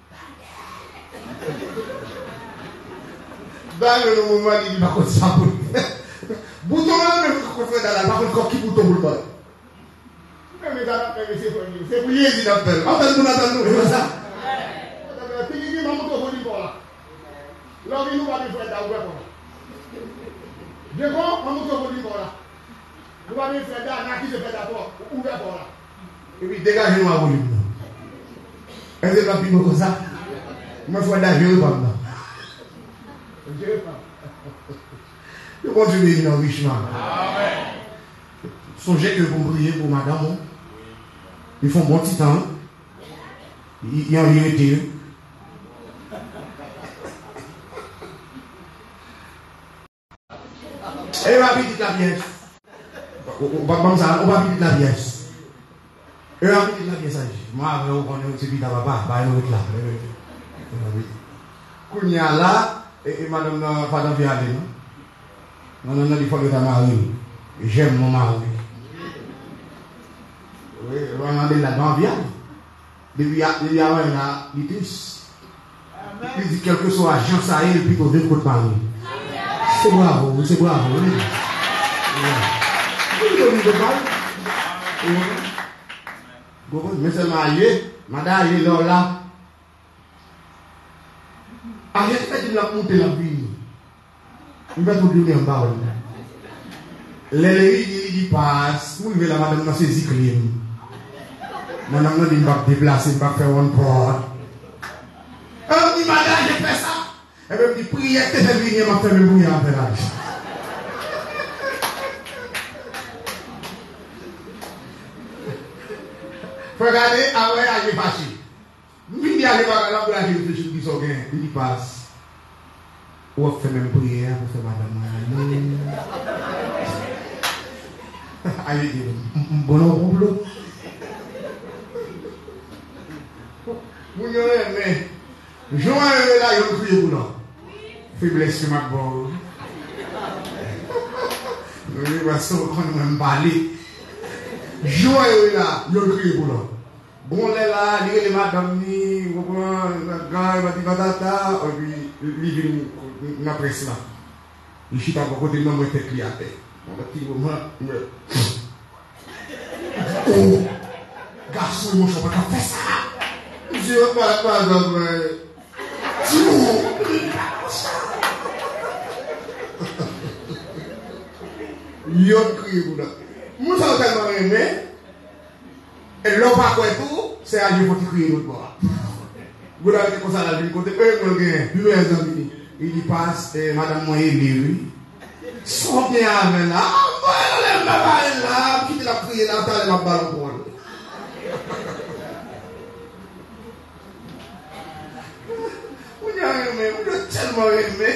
Dans le moment, il va comme ça. Bouton, mais dans la par qui bouton pour le bas. Mais c'est pour lier, il appelle. Attends-nous, c'est ça. Puis il m'a montré au niveau là. Là, il nous va lui faire d'ouvrir pour là. Je comprends, on montre au niveau là. Nous va lui faire d'ouvrir, qui se fait d'abord, ouvert pour là. Et puis dégagez-nous à volume. Est-ce que tu as pris comme ça? Moi, je vais d'ailleurs pas là. Je continue l'enrichissement. Songez que vous priez pour madame. Ils font bon petit temps. Ils ont irrité. Et on va visiter la pièce. On va visiter la pièce. Et on va visiter la pièce. Moi, on connaît aussi vite à papa. Bah, on est là. Kounia là, et madame Fadam Vialé. On a dit qu'il faut que ta mari. J'aime mon mari. Oui, on a dit là-dedans, bien. Depuis avant, il a dit il dit quel que soit Jean Saïd, et puis qu'on veut côté mari. C'est bravo, c'est bravo. Mais c'est marié, madame, il est là. Arrête de la monter la vie. Il va tout donner en bas. Les passe, vous la madame dans ses écrits. Madame il va déplacer, il va faire un port. Il m'a dit, j'ai fait ça. Et même dit, prière, t'es venu, il m'a fait le bruit en fait. Faut regarder, ah ouais, il est fâché. Il dit, allez, là, pour la réfléchir, il sont bien, il passe. Ou fait même prière pour faire madame. Allez, bon rouleau. Vous mais je Joël là, il a crié pour là. Faiblesse sur ma bonne. Oui, parce qu'on m'a même parlé. Joël là, il a crié pour là. Bon, là, il y a les madames, il va tata, il vient après cela. Il chute à côté de moi, il était à terre. Oh, garçon, mon chien, pas faire ça. Je ne vais pas faire il a crié pour là. Moi, ça va tellement aimer. Et l'homme pas quoi tout, c'est à Dieu pour crier l'autre bord. Vous l'avez dit comme ça, là, du côté, il dit passe, madame, moi, il est oui. Sont bien avec là, elle m'a là, qui l'a crié là, t'as la balle pour elle. Vous avez aimé, vous avez tellement aimé.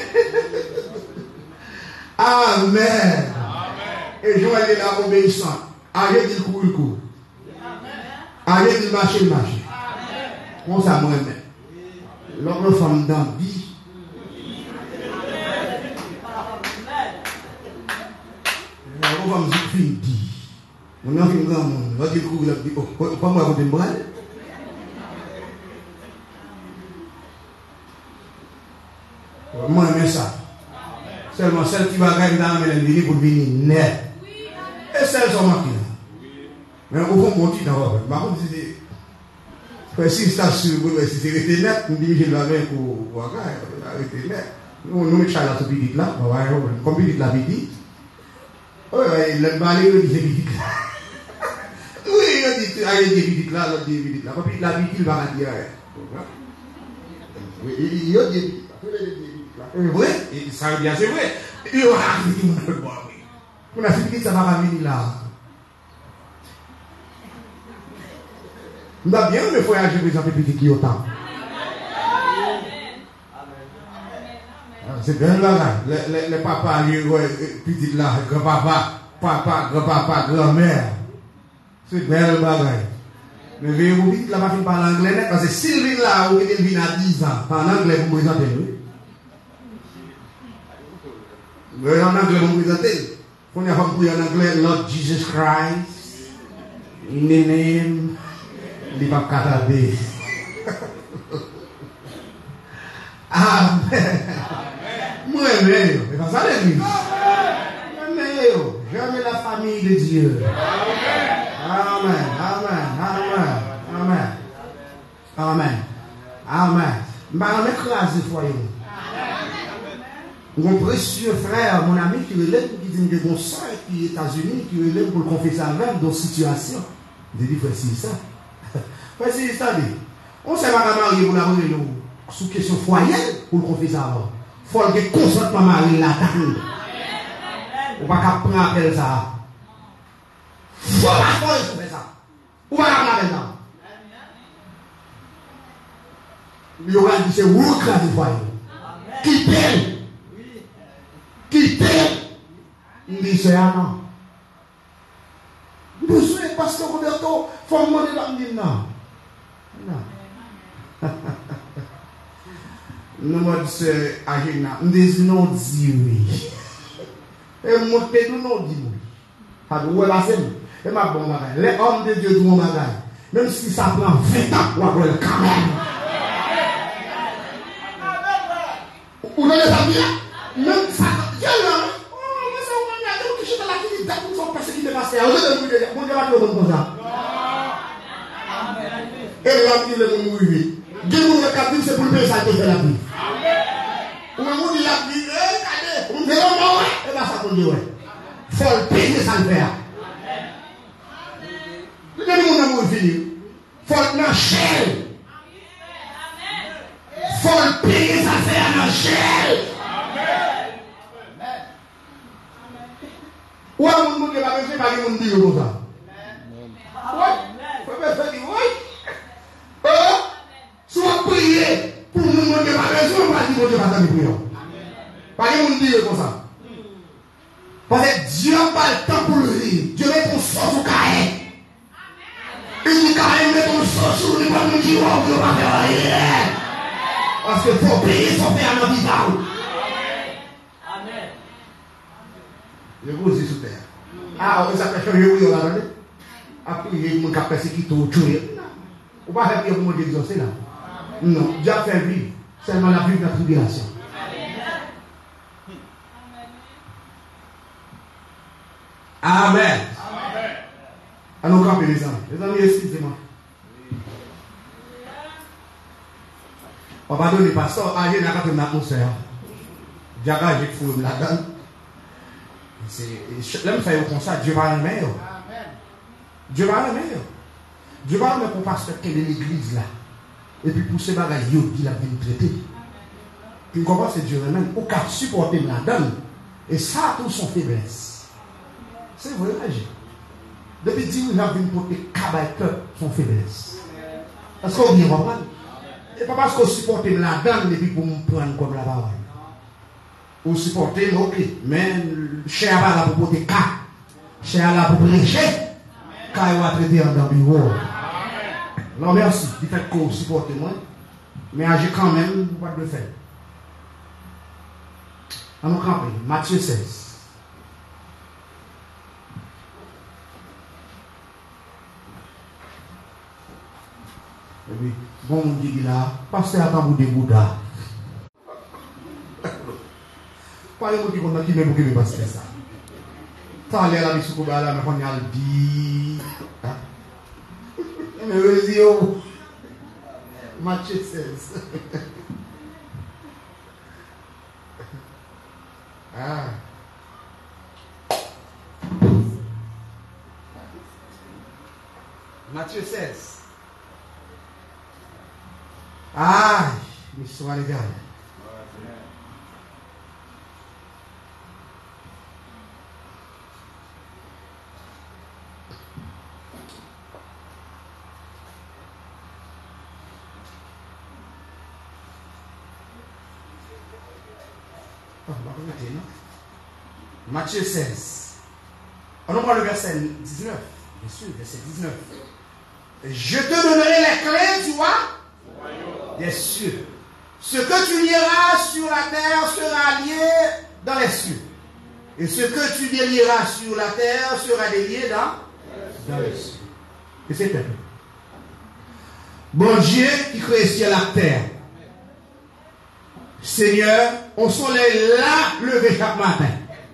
Amen. Et Joël est là obéissant. Arrête de courir le cours. Arrête de marcher le marché. Comment ça moi-même? L'autre femme dans la vie. On va me dire, on a fait un grand monde. On va dire, pas moi, vous me bral. Moi, j'aime ça. Seulement celle qui va gagner dans la vie pour venir net. Et celles sont marquées. Mais au fond, mon petit d'abord. Par contre, si c'est sur le si c'est net, on dit que je l'avais pour arrêter net. Nous, nous, Charles, ce petit là, comme petit la petite. Il a balé le petit là. Oui, il a dit, il a dit petit là, il a dit petit là. Comme la petite, il va dire. Oui, il a dit. Oui, ça veut dire, c'est vrai. Il y aura un petit monde de bois, oui. On a fini, ça va venir là. Nous avons bien le voyage de exemple petit qui est autant. C'est bien là, le papa, petit là, grand-papa, papa, grand-papa, grand-mère. C'est bien le bagage. Mais vous dites que la machine parle anglais, parce que s'il vient là, ou il vient à 10 ans, en anglais, vous me présentez, oui. En anglais, vous me présentez. Quand il y a en anglais, Lord Jesus Christ, in the name, il va catarder. Amen. Moi, mais c'est pas ça l'église. J'aime la famille de Dieu. Amen. Amen. Amen. Amen. Amen. Amen. Je vais m'écraser foyer. Mon précieux frère, mon ami qui relève, qui dit que mon soeur qui est aux États-Unis, qui relève pour le confesser avec dans situation. Je dis, frère, c'est ça. Frère, c'est ça. On s'est pas marié pour la rue, sous question foyer, pour le confesser avant. Il faut que consentement marié là-dedans. On va pas prendre appel ça. Faut pas faire ça. On va pas prendre appel ça. Il y aura dit, c'est vous qui avez foyer. Qui t'aime. Qui t'aime. Il dit, c'est un an. Nous sommes pasteur Roberto, il faut demander la non. Non. Nous me disons, Agina, nous disons non, oui. Et moi, nous non, dis oui. Où est la scène? Et ma bonne bagaille. Les hommes de Dieu disent mon bagaille. Même si ça prend 20 ans pour avoir le quand même. Vous voyez ça bien? Même ça, Dieu là. Oh, mais ça, on a dit que je suis dans la clinique, d'accord, sont passés qui dépassent. Vous devez vous dire, vous devez comme ça. Et là, il est mourir vite. Dieu nous regarde, c'est pour le payer ça qui fait la vie. Ou on dit la vie, regardez, on dit non, et là, ça qu'on dit, ouais. Il faut le payer ça le faire. Le monde est fini. Il faut le nacher. Il faut le payer ça faire nacher. Ou à mon monde qui va rester par les monde dire comme ça. Oui, il faut faire dire oui. Soit prier pour nous demander ma raison, on va dire que Dieu va t'en prier. Pas les monde dire comme ça. Parce que Dieu n'a pas le temps pour le dire. Dieu met ton sang sur le carré. Il dit carré, met ton sang sur le carré, Dieu va faire rien. Parce qu'il faut payer son père dans la vie. Amen. Je vous dis sous terre. Ah, on s'appelle changer, oui, on a regardé. Après, il y a un cap qui tout tué. On va faire pour me exaucer là. Non, Dieu a fait vivre. Seulement la vie de la tribulation. Amen. Alors, campez les amis. Les amis, excusez-moi. On va donner pasteur. Ah, il y a une atmosphère. Diaga, j'ai fou là-dedans. C'est l'homme fait comme ça. Dieu va aimer. Dieu va aimer. Dieu va aimer pour pasteur qui est de l'église là. Et puis pour ces bagages, il a bien traité. Tu comprends, c'est Dieu même. Au cas supporter là-dedans. Et ça, tout son faiblesse. C'est vrai, depuis 10 ans, il a vu porter cabaye son faiblesse. Parce qu'on vient comprendre. Et pas parce qu'on supporte là-dedans, depuis pour me prendre comme la parole. Ou supporter, ok. Mais cher là pour porter cas. Cher là pour prêcher. Car il va traiter dans le bureau. Non, merci. Du fait qu'on supporte moi. Mais agir quand même, pas de le faire. On va camper. Matthieu 16. Et puis, bon, on dit là, pasteur attend pour des Bouddha. Parlez-moi qui qu'on a qui même pour que le pasteur ça. Ça a l'air là, mais là, mais on y a le dit. Mais vas-y, oh. Matthieu 16. Ah. Matthieu 16. Ah, mais ils sont allés vers. Matthieu 16. On prend le verset 19. Bien sûr, verset 19. Je te donnerai les clés, tu vois. Bien sûr. Ce que tu lieras sur la terre sera lié dans les cieux. Et ce que tu délieras sur la terre sera délié dans les cieux. Et c'est tout. Bon Dieu qui crée ciel et la terre. Seigneur, on soleil là levé chaque matin.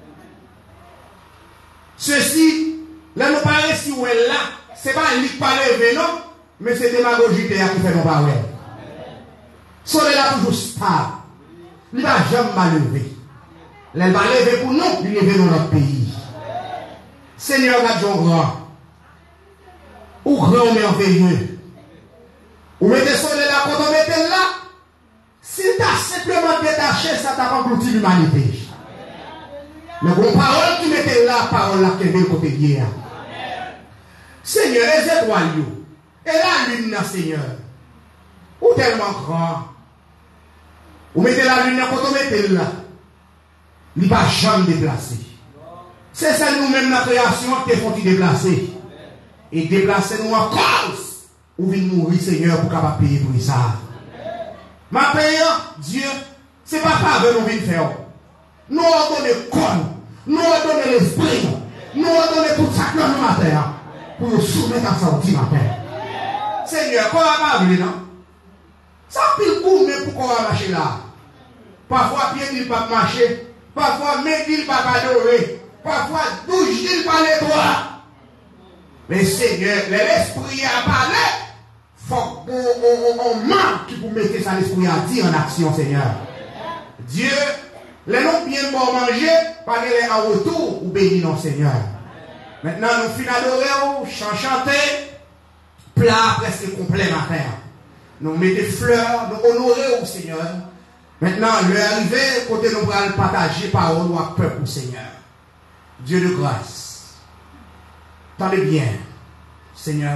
Ceci, là nous paraît si on est là, c'est pas un lit pas levé, non, mais c'est démagogie qui fait nos paroles. Soleil là toujours stable. Il va jamais mal levé. Il va lever pour nous, il lever dans notre pays. Seigneur, garde ton grand. Ou grand merveilleux. Ou mettez soleil là, quand on mettez là, si tu as simplement détaché, ça t'a englouti l'humanité. Mais vos paroles qui mettez là, parole là qui est le côté hier. Seigneur, les étoiles, et la lune, Seigneur, ou tellement grand. Vous mettez la lune quand on mettez là, il ne va jamais déplacer. C'est ça nous-mêmes, la création, qui font déplacer. Et déplacer nous en cause. Ou venir mourir, Seigneur, pour capable payer pour ça. Ma père, Dieu, ce n'est pas faveur nous venons faire. Nous avons donné le corps, nous avons donné l'esprit, nous avons donné tout ça que nous matin pour nous soumettre à ça au petit matin. Seigneur, quoi va venir, non? Ça pile coup, mais pourquoi on va marcher là? Parfois, pied il pas marcher, parfois, main il pas adorer, parfois, bouche il pas nettoyer. Mais Seigneur, l'esprit a parlé. Faut qu'on manque pour mettre ça l'esprit à dire en action, Seigneur. Dieu, les noms bien bon manger, pas les en retour ou bénis non, Seigneur. Maintenant, nous finissons d'adorer, chanter, plat presque complet matin. Nous mettons fleurs, nous honorons, Seigneur. Maintenant, l'heure arrivée, côté nous allons partager parole ou à peuple, Seigneur. Dieu de grâce. Tendez bien, Seigneur.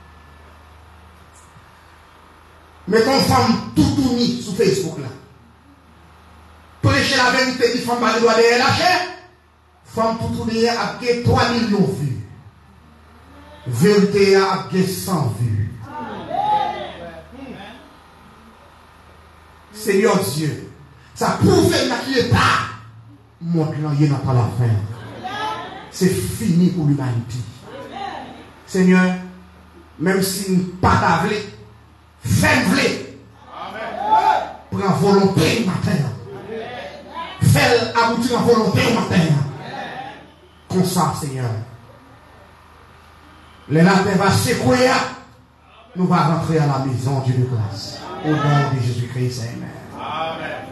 Mettons femme tout unie sur Facebook là. Prêcher la vérité, dit femme pas doit derrière la chair. Femme tout unie a 3 millions de vues. Vérité a 100 vues. Seigneur Dieu, ça prouve qu'il n'est pas. Montre-le, il n'a pas la fin. C'est fini pour l'humanité. Seigneur, même si nous ne pas t'avler, fais-le. Prends volonté le matin. Fais-le aboutir en volonté le matin. Comme ça, Seigneur. Les lapins vont secouer. Nous allons rentrer à la maison Dieu de grâce. Au nom de Jésus-Christ, Amen. Amen.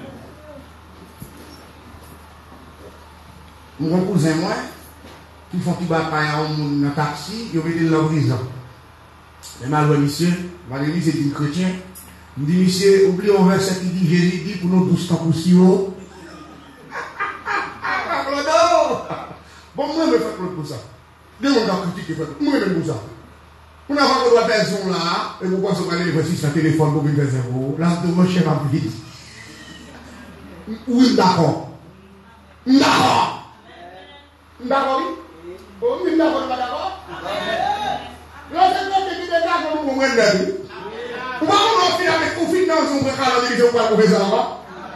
Mon cousin, moi, qui font qui bataille dans un taxi, ils ont mis dans la prison. Mais malheureux, monsieur, malgré c'est un chrétien, il dit, monsieur, oubliez un verset qui dit, Jésus dit pour nous 12 temps pour si haut. Bon, moi, je fais pour ça. Deux gens qui critiquent, moi, je fais pour ça. On a pas de personne là, et vous pensez qu'on aller sur le téléphone pour faire zéro. Là, de mon chef a vite. Oui, d'accord. D'accord. D'accord, oui. Oui, d'accord, pas d'accord. Là, c'est toi qui dis d'accord pour moi, d'ailleurs. Pourquoi on a fait avec confiance, on peut faire la division pour faire ça?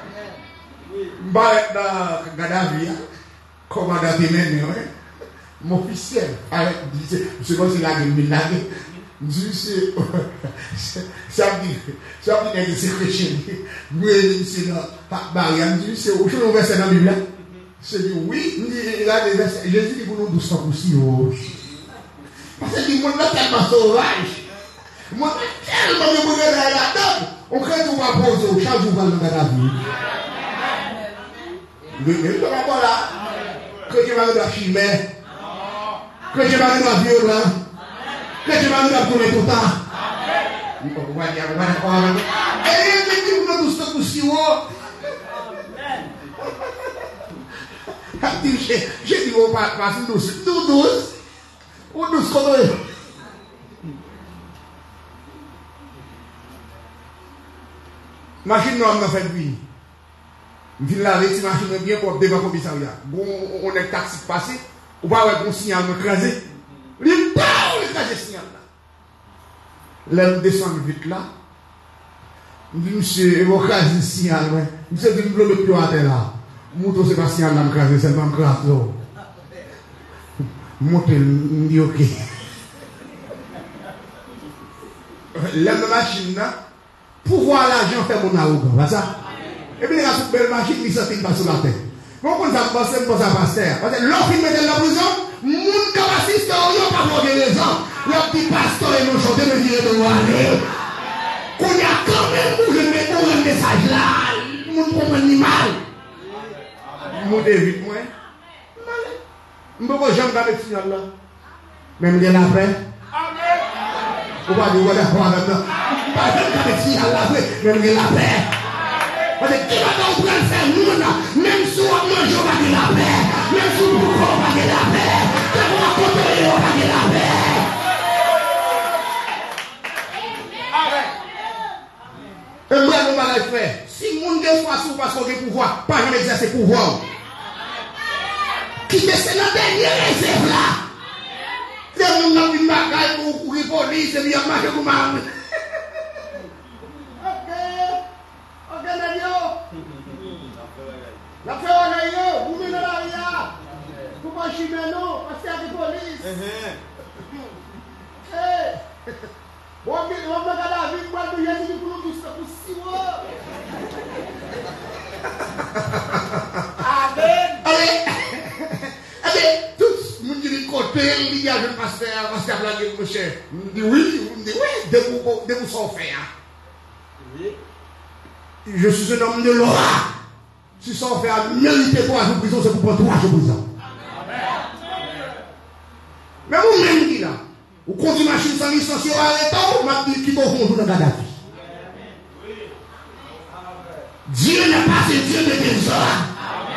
Bah, dans Gaddafi, commandant des mêmes, mon officiel, je sais pas si la gueule est là. Je sais, ça me dit que c'est chrétien. Moi, c'est là, par barrière, je sais, où je vais verser dans la Bible. Je dis oui, il a des versets. Jésus dit pour nous 12 ans aussi. Parce que le monde est tellement sauvage. Le monde est tellement de mauvais là-dedans. On crée tout à poser au chaque jour dans la vie. Mais je ne vois pas là. Que tu vas de la chimère. Que tu vas de la violence. Que tu vas de la tourner tout le temps. Et il dit pour nous 12 ans aussi. J'ai dit, on va passer douce. Nous douce. Ou douce comme eux. Machine noire n'a fait de vie. Je viens là avec cette machine bien pour devant le commissariat. Bon, on est taxi passé. On va avoir un signal écrasé. Il est pas écrasé ce signal là. Là, nous descendons vite là. Je dis, monsieur, il va écraser le signal. Monsieur, il va le plus à terre là. Mouton Sébastien l'a écrasé, c'est même grave. Mouton, il dit ok. La machine là, pour voir l'argent, faire mon arrogant, pas ça? Et puis il y a cette belle machine qui sortit pas sur la tête. Pourquoi ça passe pour ça, pasteur? Parce que l'homme qui met dans la prison, mon capacité, il n'y a pas pour des raisons. Le petit pasteur et nos chantés me disent de aller. Qu'on y a quand même pour le mettre un message là, mon pauvre animal. Mon David, moi, je ne peux pas jamais garder ce signal là. Même de la paix. On va dire, voilà, on va dire, pas de signal là, même de la paix. Parce que qui va donc prendre faire nous, même si on mange, on va dire la paix. Même si on bouffe, on va dire la paix. Quand on va contrôler, on va dire la paix. Et moi, on va le faire. Si le monde est soit sous parce qu'on a pouvoir, pas jamais exercer pouvoir. Qui descend dans la dernière réserve là. C'est mon nom qui m'a gagné pour courir police et bien marcher comme un. Ok, Nadio. La fait on a eu, vous venez dans la ria. Vous pas chimer non, parce qu'il y a des police. On va regarder la vie, on va nous dire pour nous tous pour 6 mois. Allez, tous, nous disons côté, il y a un pasteur blaguer mon cher. On dit oui, de vous s'en faire. Je suis un homme de loi. Si s'en fait à mériter 3 jours de prison, c'est pour prendre 3 jours de prison. Mais vous-même qui là, vous continuez à machine sans licence, vous arrêtez, vous m'avez dit qu'il faut qu'on joue dans Gaddafi. Dieu n'est pas un Dieu de désordre.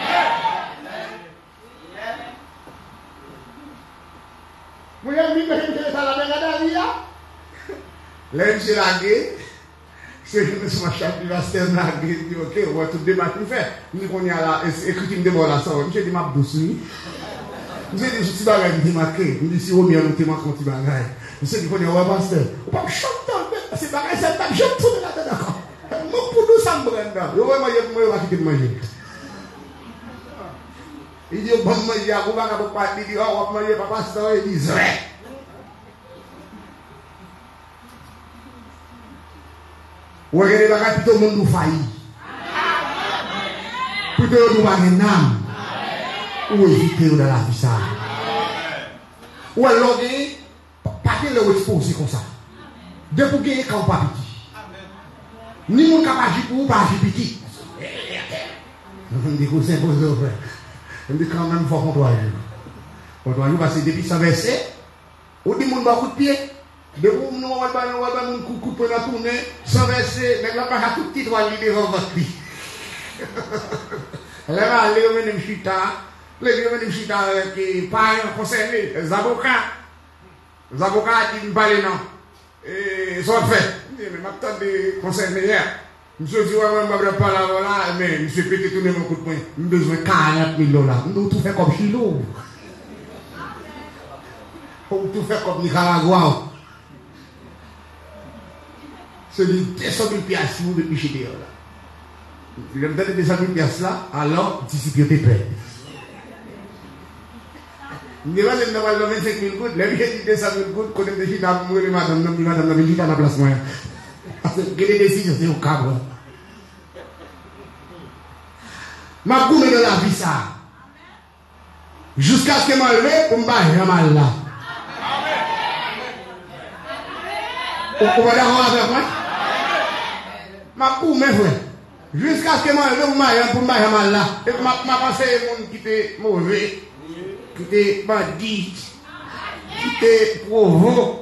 Vous avez vu que je ça la Gaddafi là? Là, je lagué. C'est que je suis ma chef du master lagué. Je dis ok, on va tout démarrer pour faire. Nous on y a là, écrit une demande là, ça. Je dis ma douce. Je dis je suis bagage qui marqué. Je dis si on vient nous te marquer un petit bagage. Je sais qu'on est au pasteur. On pas chanter, c'est bagage ça tape je tout là dedans. Mon pour nous ça Brenda. Yo va manger moi va quitter manger. Il dit bon manger vous va pas partir dit on va manger papa ça il dit vrai. Ou regardez bagarre plutôt monde nous failli. Plutôt nous va gagner âme. Ou éviter dans la vie ça. Ou alors pas que le exposer comme ça. De pour gagner quand pas petit. Ni mon capacité pour pas petit. On dit que c'est pour ça. On dit quand même faut qu'on doit. On doit parce que depuis ça versé, on dit mon coup de pied. De vous nous on va mon coup pour la tourner sans verser, mais là pas tout petit doit lui devant votre vie. Là les hommes chita, les hommes chita qui pas concerné, les avocats qui parlent non. Et soit fait. Mais maintenant des concernés hier. Monsieur dit ouais moi pas là voilà mais monsieur peut tourner mon coup de poing. J'ai besoin de 40 000 $. Nous tout fait comme Chilo. On tout fait comme Nicaragua. C'est des 200 000 piastres pour depuis chez là. Je me donne 200 000 piastres là, alors discipline est prêt. Je vais aller dans 25 000 gouttes, les vieux disent 200 000 gouttes, quand je suis dans le madame, je suis dans la place moyenne. Parce que les décisions, c'est au cadre. Ma goût dans la vie ça. Jusqu'à ce que je m'enlève pour me battre mal là. Vous va d'accord avec moi? Ma goût, mes frères. Jusqu'à ce que je m'enlève pour me battre mal là. Et ma pensée est mon qui était mauvais. Qui était bandit, qui était provo.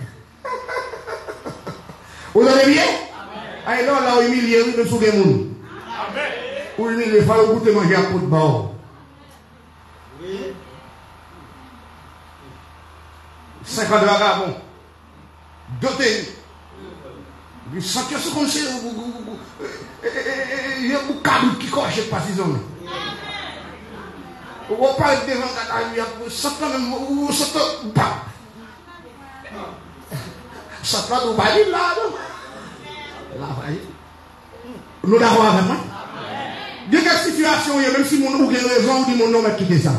Vous allez bien? Allez là, là, humilié, oui, de sous les mondes. Ou humilié, il faut goûter manger à pot de bord. 50 vagabonds. Doté. Du sentir ce qu'on sait, il y a beaucoup de câbles qui cochent pas ces hommes. On parle devant la ou pas. Ça va nous bailler là. Nous l'avons avec moi. De quelle situation, même si mon ou raison, ou dit mon nom a quitté ça.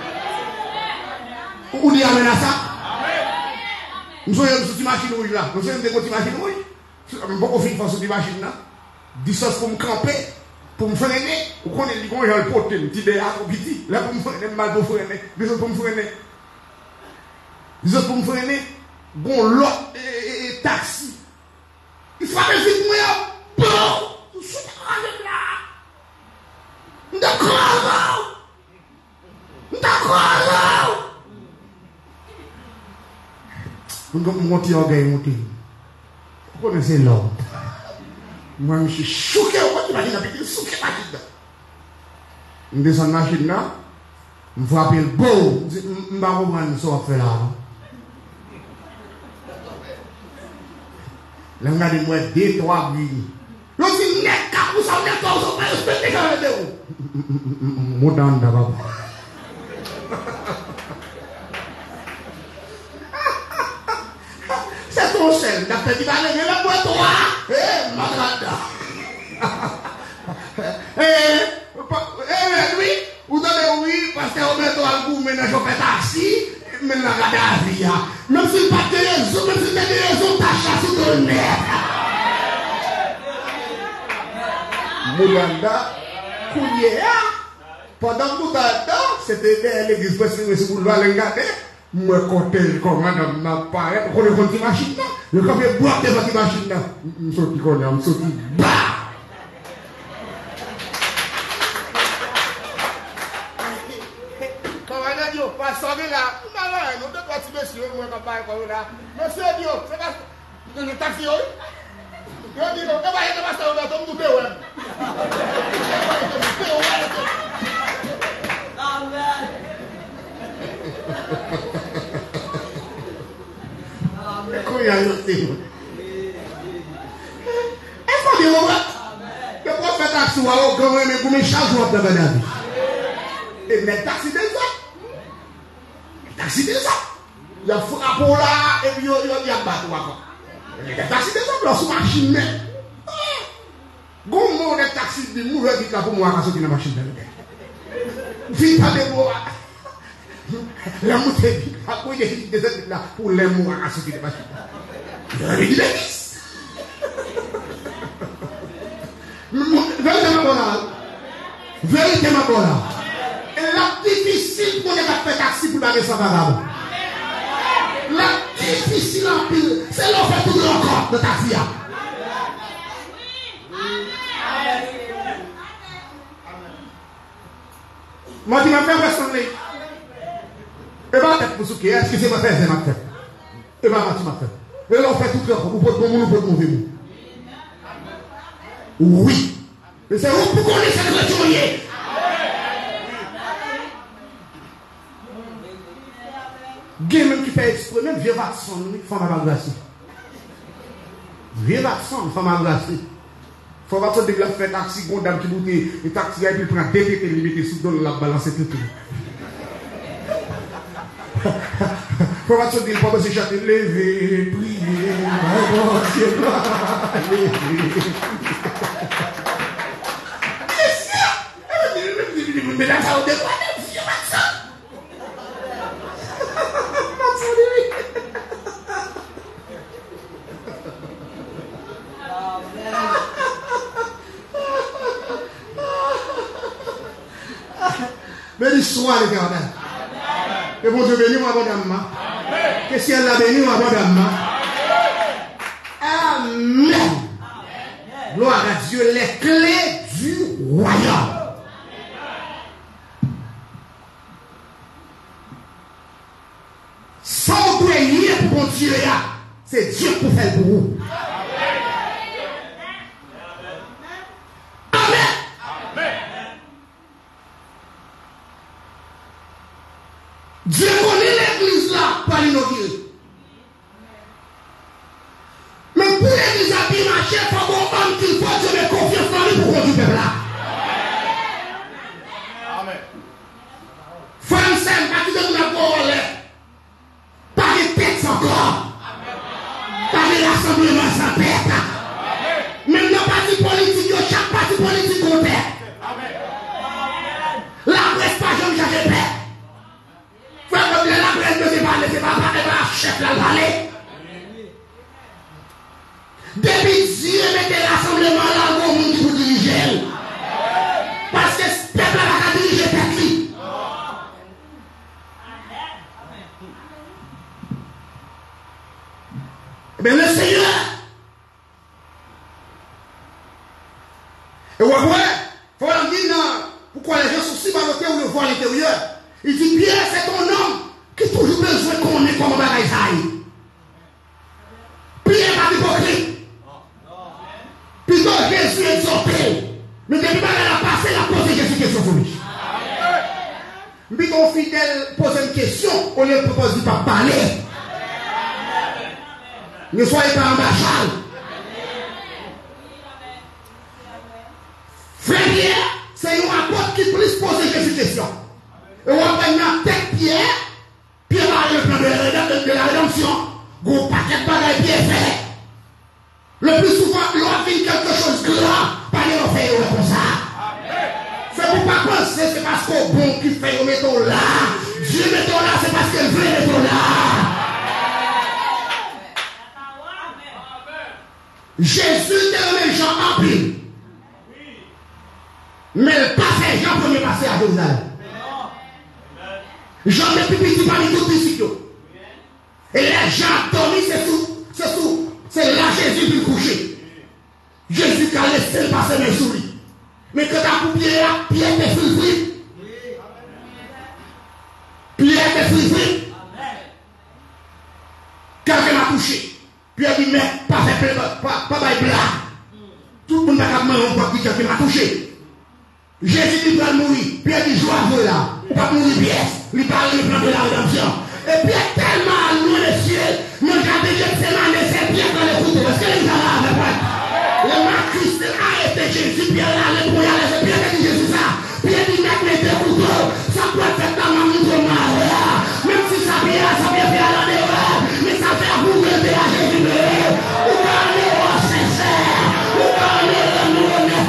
Ou dit amène à ça. Nous sommes une petite machine rouge là. Nous sommes une petite machine rouge. Beaucoup de fois sur une machine là. Distance pour me camper. Pour me freiner, vous connaissez les gens qui ont le pote, petit déa, petit. Là pour me freiner, mal pour freiner. Les autres pour me freiner. Les autres pour me freiner. Bon, l'autre taxi. Il faut que je me bon, je suis là. D'accord. D'accord. Vous montez en gain, montez. Vous connaissez l'homme. Moi, je suis choqué. Je suis choqué. Je descends la machine là. Je me frappe le beau. Je ne vais pas comprendre ce qu'on fait là. Là, on a dit, moi, 2, 3 billes. Je dis, net, car vous savez, vous savez, vous savez, vous savez. Moi, dans le d'abord. C'est ton sel. D'après tu vas lever la boîte, toi. Eh, Magada. Lui, vous donnez oui, parce que vous mettez un goût, maintenant je fais taxi, maintenant regardez la vie. Même si pas de raison, même si pas de raison, t'as chassé ton nerf. Moulanda, Koulier, pendant tout le temps, c'était l'église presbytérienne, si vous le regardez. Moi, côté, comme madame n'a pas, on est contre la machine là. Le café boit devant la machine là. Je suis sorti comme ça, je suis sorti. Bah! Comment on a dit, pas sauver là. Malin, nous deux petits messieurs, nous ne pas comme là. Monsieur Dio, c'est pas. Le taxi, oui. Je dis, on va y aller, on va tomber tout ouais. Amen. Est-ce que le prophète a dit quand même pour me charger de la vie. Et mais taxi de ça. Taxi de ça. Il y a frappé là et puis il y a battu encore. Les taxis de ça, leur machine. Goumou de taxi de mou qui pour moi à sortir la machine de l'hôtel. Vite à des mots. La montée des là pour les mots à sortir de la machine. Véritablement voilà. Et la difficile pour les faire taxi pour baguer sans vagabond. La difficile en pile, c'est l'offre tout encore de taxi. Moi, tu m'as fait ressembler. Et bien, pour ce qui est, est-ce que c'est ma tête, c'est ma tête? Et bien, tu m'as fait. Et là, on fait tout le temps. Vous pouvez bon, vous pouvez mauvais. Oui. Mais c'est vous pour qu'on ait cette retournée. Game même qui fait exprès, même vieux vaccin, il faut m'abracer. Vieux vaccin, il faut m'abracer. Il faut pas que la fait taxi, une dame qui bouge, et taxi, il prend des têtes, il met sous le la balancer tout. Il faut pas que il faut se chanter, lever, prier, mais là, ça va de quoi? Vieux vaccin. Béni soit l'Éternel. Que bon Dieu bénisse moi abondamment. Que si elle l'a béni moi abondamment. Amen. Gloire à Dieu, les clés du royaume. Sans prier pour Dieu, c'est Dieu pour faire pour vous. Dieu connaît l'église là, par l'inaugurer. Mais pour l'église à bien marcher, il faut qu'on homme qu'il faut Dieu met confiance dans lui pour conduire le peuple là. Amen. Femme sainte, pas de la parole. Pas de tête sans corps. Pas de rassemblement sans tête. Même dans le parti politique, chaque parti politique compte. La presse pas jamais chercher paix. La presse ne s'est pas laissé par chef la vallée. Depuis Dieu mettait l'assemblement là au monde pour diriger. Parce que ce peuple va diriger tête. Mais le Seigneur, et ouais, il faut leur dire pourquoi les gens sont si ballottés ou le voient à l'intérieur. Il dit Pierre, c'est ton homme qui a toujours besoin qu'on ait comme bagaille. Pierre pas d'hypocrite. Plutôt Jésus est exalté. Mais depuis qu'il a passé, la pose Jésus question pour lui. Mais ton fidèle pose une question, on lui propose de ne pas parler. Ne soyez pas embachal. Frère Pierre, c'est un apôtre qui plus pose Jésus question. Et on va prendre la tête Pierre, Pierre va aller prendre de la rédemption. Gros paquet de bagaille Pierre fait. Le plus souvent, l'on fait quelque chose de grand, pas de faire comme ça. C'est pour pas penser, c'est parce qu'au bon qui fait, mettons là. Dieu mettons là, c'est parce qu'il veut mettons là. Jésus était un Jean en pile. Mais le passé, Jean premier passé à Jérusalem. Jean n'est plus petit parmi tout petit. Et les gens dormi, c'est là Jésus qui couché. Jésus qui a laissé le passer mes souris. Mais quand tu as coupé là, Pierre était frivri. Pierre était frivri. Quelqu'un m'a touché. Pierre dit, mais pas de blague. Tout le monde a dit quelqu'un m'a touché. Jésus dit, va mourir. Pierre dit, joie à vous là. Pas mourir pièce. Il parle du plan de la rédemption. Et Pierre tellement loin le ciel. Moi j'avais dit que c'est ma c'est Pierre dans le couteau. Parce que les gens là, le Christ a été Jésus. Pierre là, le pour y aller. C'est Pierre qui dit Jésus ça. Pierre dit, mettre les deux couteaux. Ça peut être dans ma mouton mal. Même si ça vient faire à la dehors. Mais ça fait vous lever à Jésus. Ou parler au sincère. Ou parler au nom.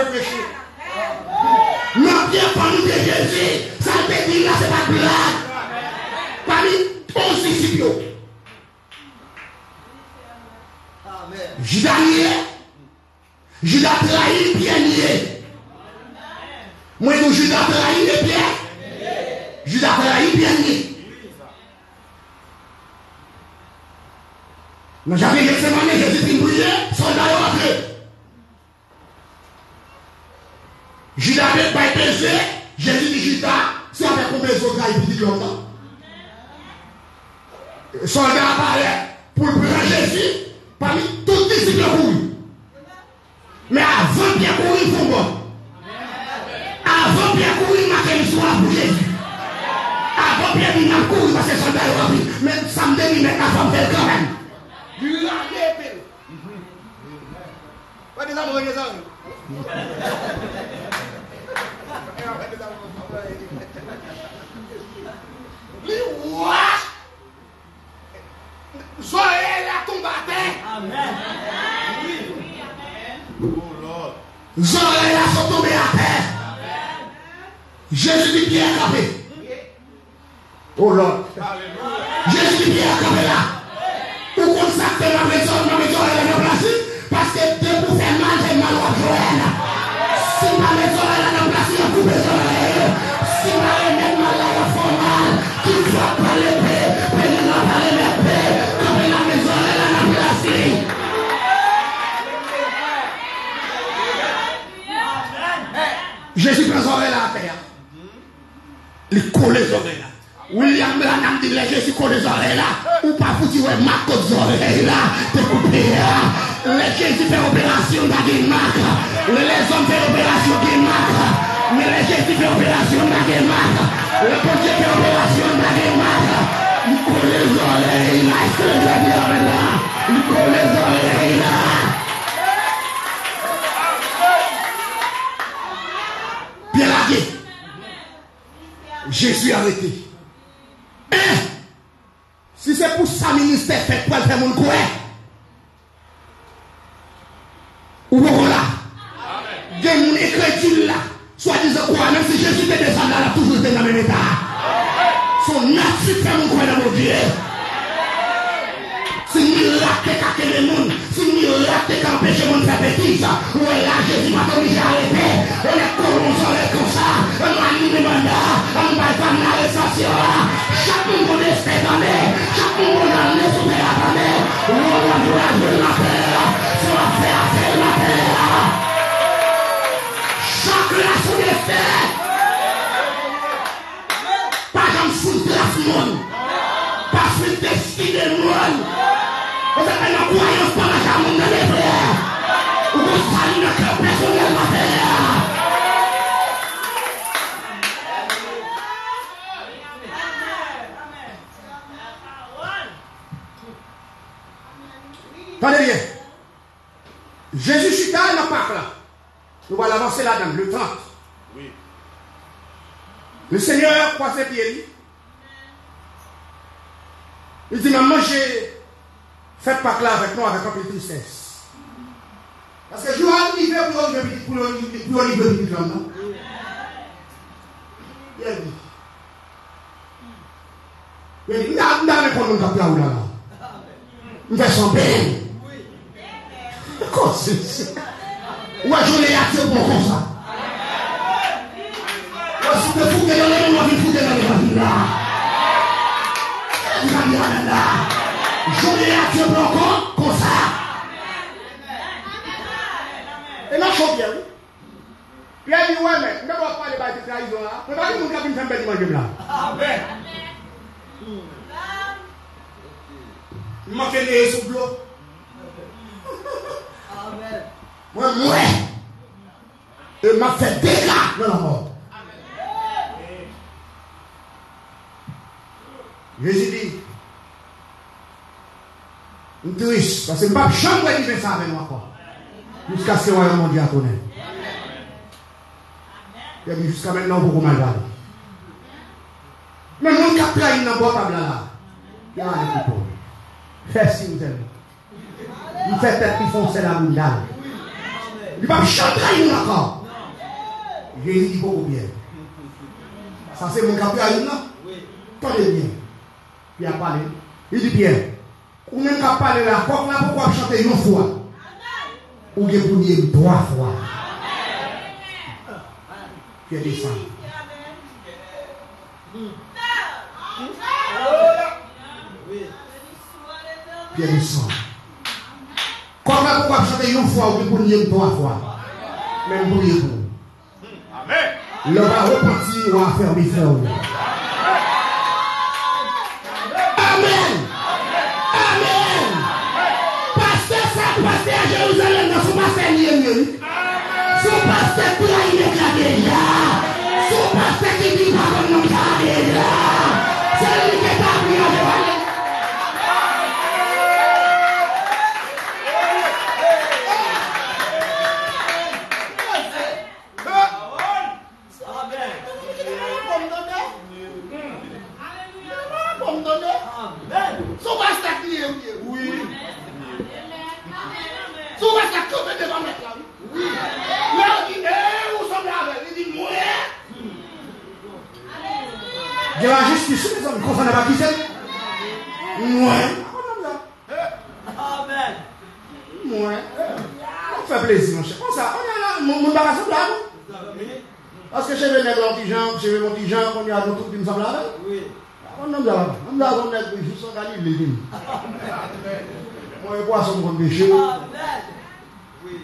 réfléchir. Non, bien parmi de Jésus, ça te dit là, c'est pas blague. Parmi 11 disciples. Judas nié. Judas trahi, Pierre nié. Moi, je Judas trahi et Pierre. Judas trahi, Pierre nié. Nous j'avais Gethsemane, Jésus qui priait, soldat est rentré. Judas n'avait pas été pesé, Jésus dit Judas, c'est avec combien d'autres gars il dit longtemps. Soldat apparaît pour prendre Jésus, parmi tous les disciples courus. Mais avant bien courir, il faut bon. Avant bien courir, il marque l'histoire pour Jésus. Avant bien courir, parce que le soldat est rentré. Mais samedi, il met la femme fait quand même. Jésus dit Pierre campé. Oh Lord. Jésus dit Pierre campé là. Pour consacrer ma maison elle est placée. Parce que Dieu pour faire mal, j'ai mal au Joël. Si ma maison elle est placée, on coupe les oreilles. Si ma maison elle est fort mal, qu'il soit par l'épée, prenez-la par l'épée, comme la maison elle est placée. Jésus prend les oreilles à terre. Il colle les oreilles là. William Branham dit les Jésus colle les oreilles là. Ou pas foutu ouais ma côte des oreilles là. T'es coupé là. Les Jésus fait opération dans des marques. Les hommes fait opération dans des marques. Mais les Jésus fait opération dans des marques. Le Dieu fait opération dans des marques. Il colle les oreilles là. Il colle les oreilles là. Il colle les oreilles là. Pierre Lagué. Jésus arrêté. Si c'est pour ça ministère fait quoi faire mon quoi? Ou voilà. Il y a une écriture là. Soit disant quoi, même si Jésus est descendu là, toujours été dans le même état. Son nature fait mon quoi dans mon Dieu. Si miracle qui a le monde, si miracle qui a empêché le monde de faire bêtise, ou là Jésus m'a donné à arrêter. On est comme ça, on a animé le mandat, on va pas dans l'essentiel. Chaque monde est spécialisé, chaque monde a les souffles à la mer, on va jouer la terre, c'est la faire la terre. Chaque relation est faite. Pas comme sous place monde, pas sous le destin de monde. Vous avez la croyance par la chambre de l'Évrier. Vous saluez le cœur personnel de la terre. Attendez bien. Jésus chita dans le parc là. Nous allons avancer là-dedans, le 30. Oui. Le Seigneur croise ses pieds. Il dit, maman, j'ai fait parc là avec nous avec un peu de tristesse. Parce que je vais arriver pour le livre de l'homme. Il a dit. Il a dit, il a dit, il a dit, il fait son peine. Comment c'est ça? Ouais, je l'ai acté pour comme ça. Ouais, si tu fous que dans le monde, tu fous que dans le monde là. Je l'ai acté pour comme ça. Et là, je suis bien. Il a dit, ouais, mais, ne dois pas aller de trahison là. Ne pas dire que nous avons fait un peu de là. Amen. Il m'a fait des sous l'eau. Amen. Moi, il m'a fait des dégâts dans la mort. Jésus dit, je suis triste, parce que je ne peux pas jamais dire ça avec moi. Jusqu'à ce que le royaume mondial connaisse. Il a dit jusqu'à maintenant, beaucoup mal parlé. Mais mon cap là, il n'a pas table là. Il y a un équipe. Fais si vous aimez. Il fait tête qui fonce la mondiale. Il va chanter encore. Jésus dit beaucoup bien. Ça c'est mon capitaine là. Parlez bien. Il a parlé. Il dit bien. Ou même qu'à parler là, pourquoi chanter une fois? Ou bien pour dire 3 fois. Pierre descend. Pierre descend. Pourquoi chanter une fois ou bien pour dire 3 fois? Même pour dire vous. Amen. Le va repartir ou à fermer frère. Amen. Amen. Pasteur ça, pasteur à Jérusalem, dans son pasteur lié. Son pasteur pour la éclater là. Son pasteur qui dit pas comme nous garder là. C'est lui qui est appris à Jérusalem. Son pasteur qui est oui. Son pasteur qui est devant mettre là. Oui. Là on dit où sont là? Il dit moi. De la justice, les hommes, qu'on n'a pas qui c'est? Moi. Amen. Moi. On fait plaisir, mon cher. Comme ça, on a là, mon bagage là. Parce que je vais mettre mon petit Jean, je vais mon petit Jean, on y a d'autres trucs qui me semblent là. Oui. On a là, on a on est juste en Galilée. Moi, je bois son bon péché. Amen. Oui.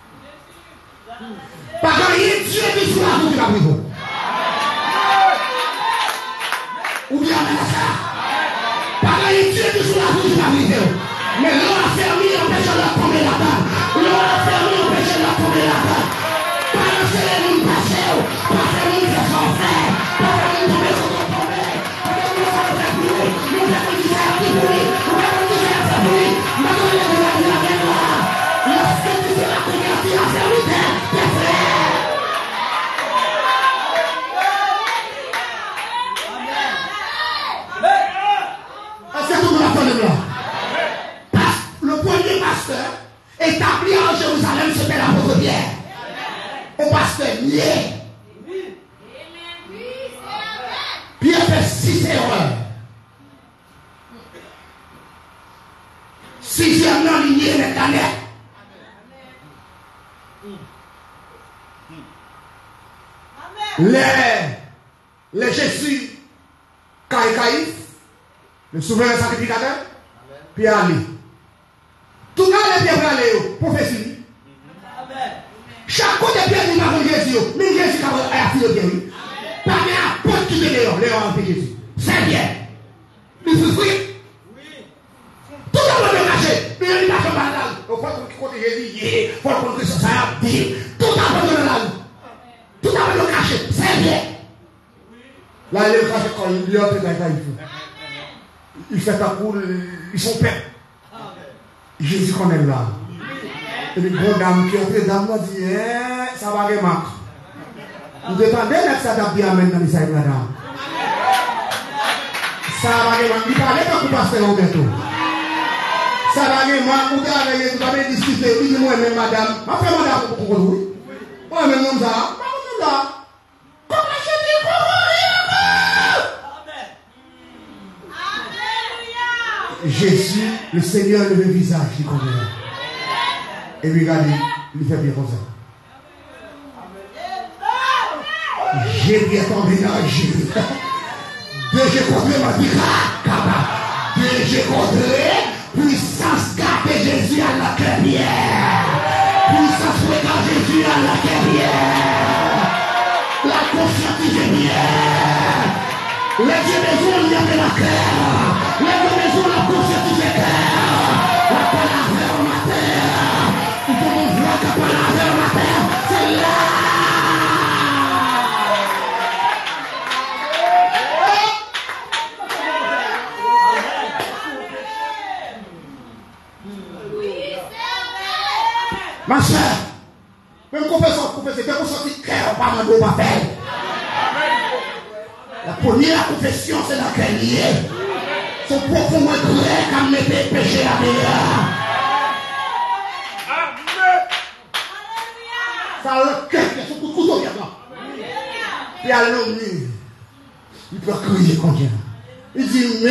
Pas quand il est Dieu qui soit là pour la prison. Ou bien ça. Pas quand il est Dieu qui soit là pour la prison. Mais l'on a fermé, empêche de tomber là-bas. L'on a fermé, empêche de tomber là-bas. Pas lancer les lignes passées, pas faire les lignes sans faire, pas faire les lignes tomber sans tomber. Nous avons fait pour lui, nous avons dit ça pour lui, nous avons dit ça pour lui. Maintenant, il est de la guerre là. Lorsque tu seras converti à serviteur, tes frères. C'est tout la fin de là. Le premier pasteur établi en Jérusalem, c'était l'apôtre Pierre. Au pasteur lié. Pierre fait 6 erreurs. 6e lignée de Canet. Les Jésus, Caïphe, le souverain sacrificateur, Pierre Ali. Tout le monde est bien allé, prophétie. Chaque côté Pierre dit avant Jésus, mais Jésus a affirmé Pierre. Pas de porte qui est Léon a fait Jésus. C'est bien. Il faut frire. Tout le monde est caché. Mais il n'a pas fait mal. Il faut que côté Jésus, il faut que ça a dit. Tout le monde est là. Tout le monde est caché. C'est bien. Là, il est caché quand il y a un peu de il fait ta cour, ils sont pères. Jésus connaît là. Et les grandes dames qui ont fait dames m'ont dit, ça va gagner marque. Vous dépendez de ça d'abdi amène dans les saïds madame. Ça va gagner marque. Il parlait pas pour passer au bientôt. Ça va gagner marque. Vous avez discuté. Il dit moi-même madame. Ma frère madame pour vous. Moi-même mon ça. Comme la chérie pour Jésus, le Seigneur, le même visage, il connaît. Et regardez, il fait bien comme ça. J'ai bien tombé dans Jésus. J'ai compris ma vie. J'ai compris puissance garder Jésus à la carrière. Puissance regarder Jésus à la carrière. La conscience bien. Les yeux des jours, il y avait la cœur. Les yeux des jours, la conscience du cœur. La parole au matin. Il faut qu'on voit la parole au matin. C'est là. Ma soeur, même confesseur, dès qu'on sortit cœur, pas mal de faire. La première confession, c'est laquelle il est. Son profond regret comme les péchés à derrière. Ça le cœur, c'est son couteau maintenant. Puis à l'homme, il peut crier comme ça. Il dit,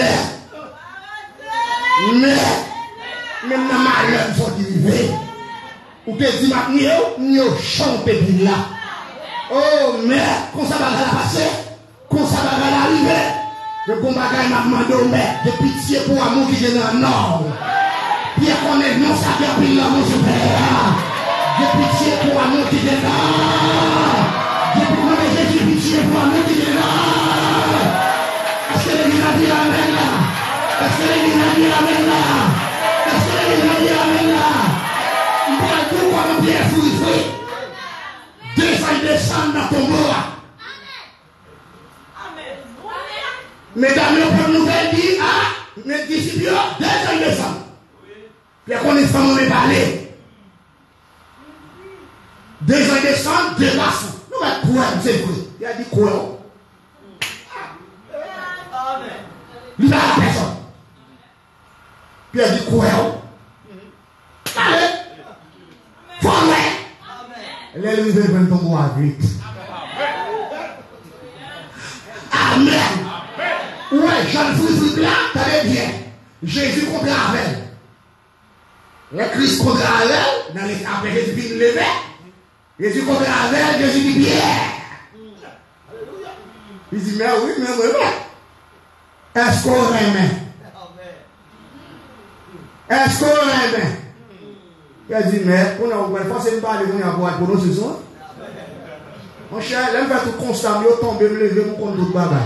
mais dans ma lèvre, il faut arriver. Ou te dit, nous chanter pour là. Oh, mais, quand ça va passer, quand ça va arriver, le bon bagage m'a demandé, mais, de pitié pour amour qui est dans le nord. Puis qu'on est non sacré, puis l'amour supérieur. De pitié pour amour qui est là. Depuis qu'on est Jésus, pitié pour amour qui est là. Est-ce que l'église a dit amen là? Est-ce que l'église a dit amen là? Est-ce que l'église a dit amen là? Il y a tout comme Pierre fruit. 2 ans descendent dans ton mot. Mesdames, le peuple nouvelle dit, ah, mes disciples, 2 ans descendent. Puis qu'on est sans nous parler. 2 ans descendent, 2 garçons. Nous allons quoi, c'est vrai. Il a dit quoi? Il a la personne. Puis il a dit quoi? Allez. Faut aller. L'église est venue tomber à vite. Amen. Ouais, Jean-Philippe là, t'allais bien. Jésus contre Ravel. Le Christ contre Ravel, dans les après Jésus vient de lever. Jésus contre Ravel, Jésus dit bien. Il dit, mais oui, mais. Est-ce qu'on remet? Est-ce qu'on remet? Il a dit, mais, on a forcément pas de boire pour nous ce soir. Mon cher, l'aime faire tout constant, il tombe, me lever, mon compte d'autres bagages.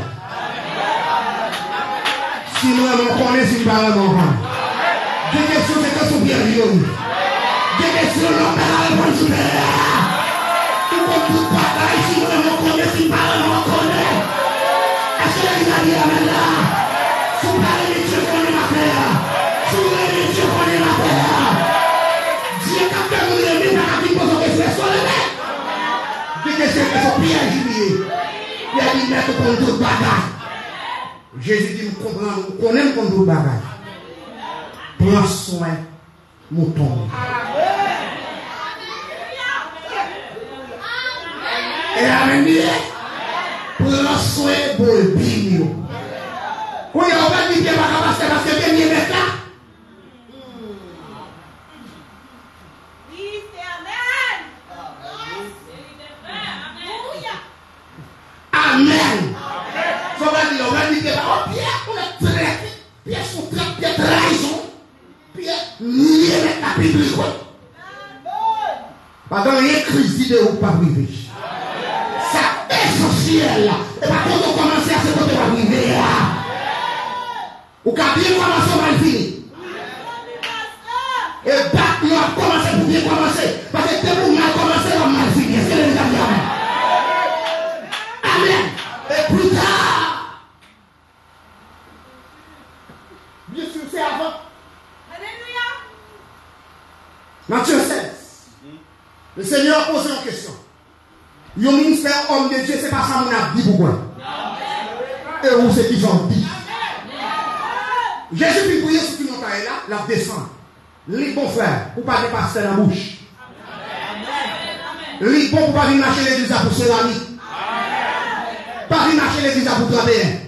Sinon, on connaît si pas mon rang. Des questions, c'est que son bien vieux. Des questions, l'homme a la bonne supérieure. Tout comme tout bagages, sinon, on connaît si pas on connaît. Est-ce que l'église a dit amen là? Si vous parlez de Dieu, connaît ma terre. Si vous parlez de Dieu, connaît ma terre. Dieu, quand vous voulez, pas qu'à qui pose des questions, les mecs. Des questions qui sont bien jubilées. Il a dit, mettre contre tout bagages. Jésus dit, nous comprenons, nous connaissons contre tout bagages. Prends soin, mouton. Et amen. Prends soin, bolbinho. Quand il y a un qui est parce que bien est là. Amen. On va dire que Pierre, on est traité. Pierre sont traités de trahison. Pierre, nier avec la Bible. Pendant les crises d'idées ou pas privé. C'est essentiel. Et par contre, on commence à se côté pas privé. Ou qu'à bien commencer, on va le finir. Et battre, on va commencer pour bien commencer. Parce que dès qu'on a commencé, on va mal finir. C'est le amen. Amen. Et plus tard, bien sûr, c'est avant. Alléluia. Matthieu 16. Le Seigneur pose une question. Le ministère homme de Dieu, c'est pas ça mon a dit pourquoi. Et où c'est qu'ils ont dit. Jésus puis prier sur une montagne là, la descend. Les bons frères, pour pas dépasser la bouche. Les bons pour pas venir marcher l'église pour céramique. Pas venir marcher l'église pour 31.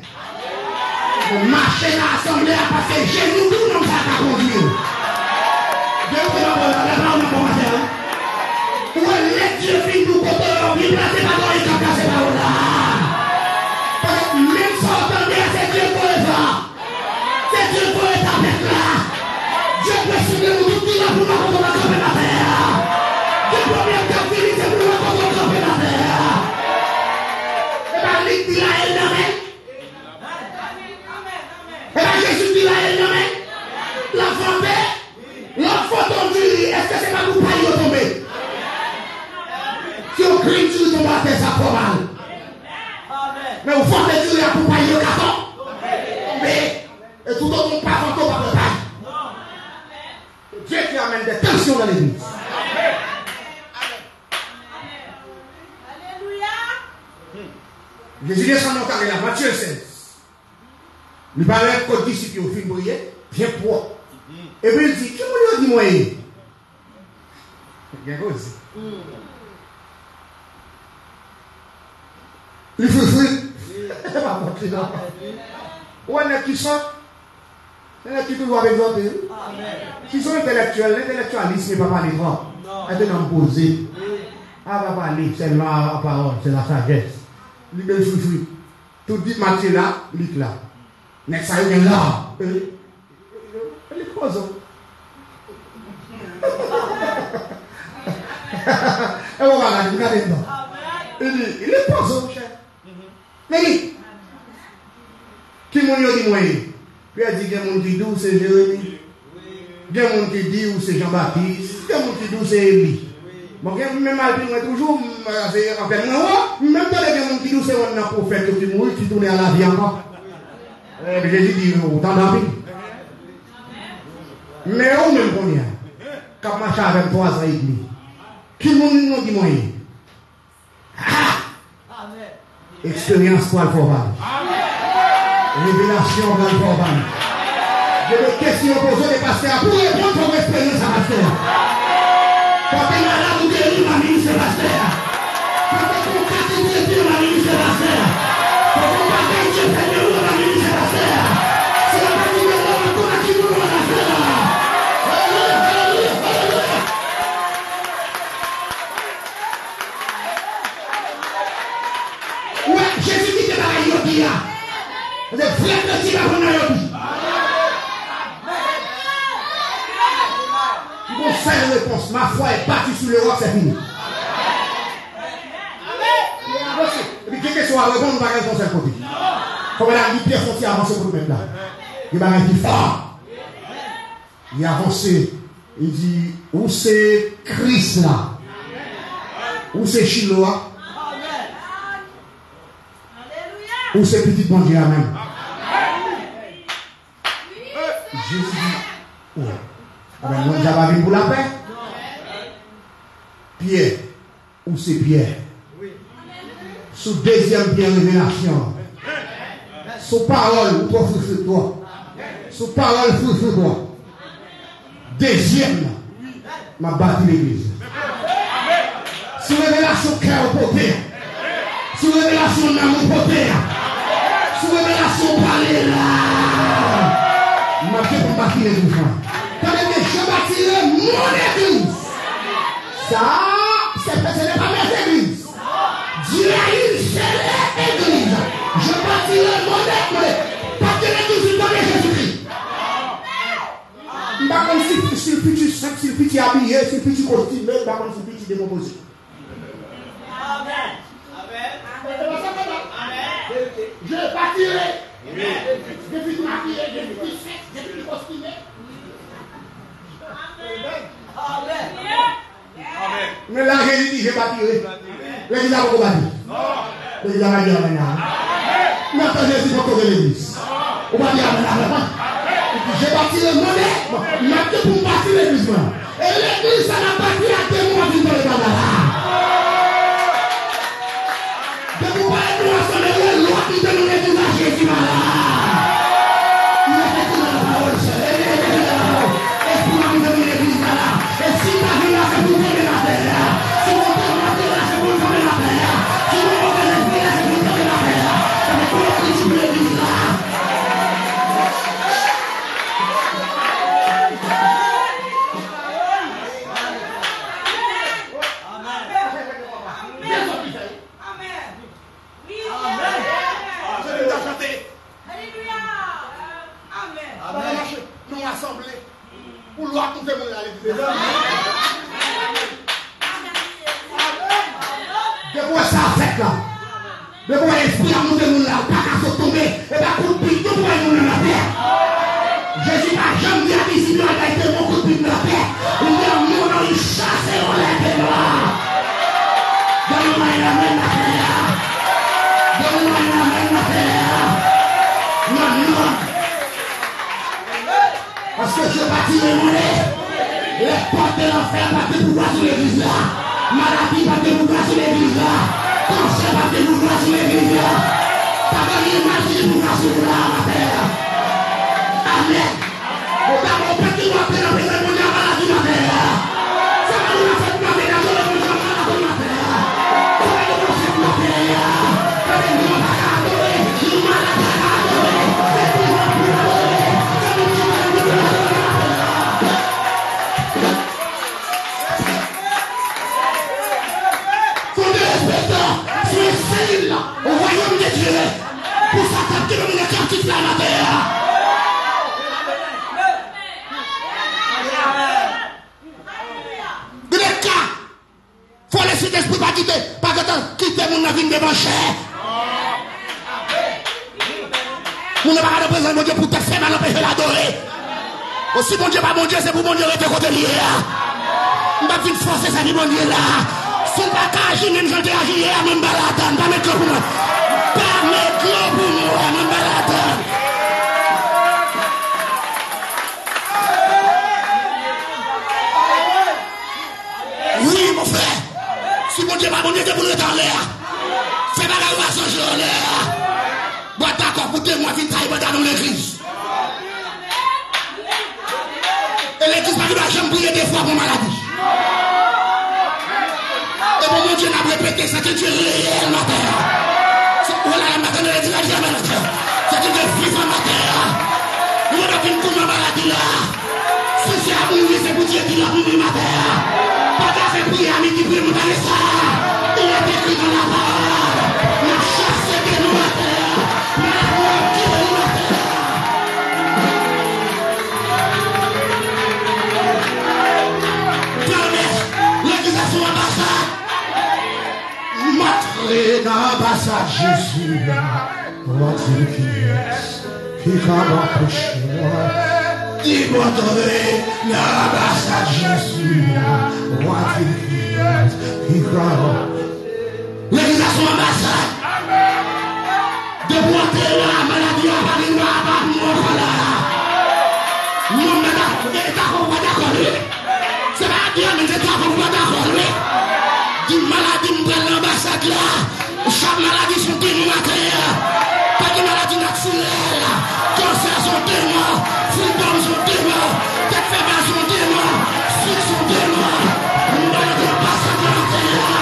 Marcher dans l'assemblée à passer Jésus, tout le monde va conduire. Où est Dieu fin nous côté, on vient placer par là, il va placer par là. Parce que même sans entendre, c'est Dieu pour le faire. C'est Dieu pour le taper là. Dieu peut soulever nous tout là pour nous camper la terre. Dieu peut bien camper, c'est pour nous camper la terre. Et bien, il dit là, il l'amène. Et bien, Jésus dit là, il l'amène. L'enfant tombe, est-ce que c'est pas pour pas y tomber? Si on crie sur ton matin, ça fait mal. Mais au fond de Dieu, il y a pour pas y tomber. Et tout autre, on part en tout par le taille. Dieu qui amène des tensions dans l'église. Alléluia. Jésus descend dans le là, Matthieu 16. Il parlait qu'au disciple au film briller, bien propre. Et puis il dit, qui vous dit moi? Il y a aussi. Les fruits. Ou un qui sont, un qui toujours avec d'autres. Qui sont intellectuels, l'intellectualisme n'est pas parler fort. Elle est dans posé. Elle va parler, c'est la parole, c'est la sagesse. Les belles fruits. Tout dit Mathieu là, lit là. Mais ça y est là. Elle est poisson. Elle va la regarder dedans. Il est poisson, cher. Mais qui m'a dit moi? Puis elle dit qu'il y a un monde qui dit c'est Jérémie. Il y a un monde qui dit c'est Jean-Baptiste. Il y a un monde qui dit c'est Élie. Bon, même malgré moi toujours, en fait, même dans les gens qui disent c'est un prophète qui mourit, qui tourne à la vie encore. Jésus dit autant d'envie. Mais on même connaît. Quand marche avec 3 ans et demi. Qui nous dit moi? Expérience pour le formal. Révélation pour le formal. J'ai des questions posées des pasteurs pour répondre à votre expérience à pasteur. Quand tu es malade ou guéri, ma ministre pasteur. Quand tu es concrétisé, ma ministre pasteur. Quand tu es bataille, tu es Seigneur, ma ministre pasteur. C'est la partie de l'homme qu'on a qui nous l'a fait. Ouais, Jésus dit que la Yodia. Les frères de Tina vont à Yodia. Mon seule réponse, ma foi est partie sur le roc, c'est fini. Et puis, quelle que soit la réponse, on va répondre sur le côté. Comme elle a dit, Pierre Fontier avancer pour le même là. Il m'a dit fort. Il a avancé. Il dit, où c'est Christ là? Où c'est Chiloa? Où c'est petit bon Dieu même? Jésus dit, ouais. Nous avons vu pour la paix. Pierre, où c'est Pierre? Sous deuxième Pierre révélation. Sous parole, ou toi frère toi. Sous parole, frère toi. Deuxième, m'a battu l'église. Sous révélation cœur côté. Sous révélation d'amour côté. Sous révélation parler là. M'a fait pour battre l'église. Je bâtirai mon église. Ça, ce n'est pas mes églises. Dieu a une seule église. Je bâtirai mon église. Parce que l'église est donnée Jésus-Christ. Je ne sais pas si le petit simple, si le petit habillé, si le petit costume, je ne sais pas si le petit décomposé. Amen. Je bâtirai. Depuis tout habillé, depuis tout sexe, depuis tout costumé. Mais là, Jésus dit, je bâtirai. L'église n'a pas bâti. L'église n'a pas dit amen. Maintenant, Jésus va trouver l'église. On va dire amen. Je bâtirai mon œuvre. Maintenant, pour bâtir l'église. Et l'église, ça n'a pas dit à témoin dans le Canada. De vous parler de la sonnerie, loi qui te nous l'église à Jésus. Il est fait dans la parole. Et si ta vie là, c'est pour tomber la terre. Si vous tombez la terre, c'est pour tomber la terre. Si vous tombez l'esprit là, c'est pour tomber la terre. Ça fait quoi que tu veux l'église là? Pour l'oie tout le monde à l'église. De quoi ça fait là? De quoi l'esprit a monté nous là? Pas qu'à se tomber. Et bien, coup de pied, tout pour nous dans la terre. Jésus n'a jamais dit à disciple a été mon coup de pied de la terre. Il dit à nous, on a eu chassé, on l'a été noir. Donne-moi une amène la terre. Donne-moi une amène la terre. Non. Parce que je bâtis les monnaies. Les portes de l'enfer battent pour voir sur l'église là. Maladie battent pour voir sur l'église là. Cancer battent pour voir sur l'église là. Tabac imagine pour voir sur la terre. Amen. Au d'abord, peut-être qu'il va faire la présence de la maladie la terre. Ça va nous faire la ménage de la maladie la terre. Ça va nous faire la terre. venir débrancher. Nous ne pas représenter mon Dieu pour te faire mal empêcher l'adorer. Aussi mon Dieu, pas mon Dieu, c'est pour mon Dieu rester côté lié. On va venir forcer ça, mon Dieu là. Si on va pas agir, même j'en ai agi, même balade, pas mettre pour moi. Pas mettre pour moi, même balade. Oui, mon frère. Si mon Dieu m'a demandé de vous le dans l'air, fais pas la loi sans jour en l'air. Bon, d'accord, pour témoin qui travaille dans l'église. Et l'église va jamais briller des fois pour maladie. Et pour mon Dieu n'a répété, c'est que Dieu est réel, ma terre. Voilà la matin de l'église, c'est que Dieu vit en ma terre. Nous avons une pour ma maladie là. Si c'est à mourir, c'est pour Dieu qui l'a voulu, ma terre. Pas qu'à faire prier à midi pour me parler ça. Il est écrit dans la parole. La chasse est de ma terre. La mort qui est de ma terre. L'église a son ambassade. M'entrer dans l'ambassade Jésus. Vois-tu qui est, qui comment péché. Dis-moi donner l'ambassade Jésus. Vois-tu qui est, qui comment. L'église a son ambassade. De boiter la maladie à Paris, à mon là. Non, mais d'accord, c'est pas bien, mais c'est d'accord, d'une maladie, nous prenons l'ambassade là. Chaque maladie sont témoins à terre. Pas de maladie naturelle. Cancer sont témoins. Football sont témoins. Tête faible sont témoins. Sucre sont témoins. Nous prenons l'ambassade à terre.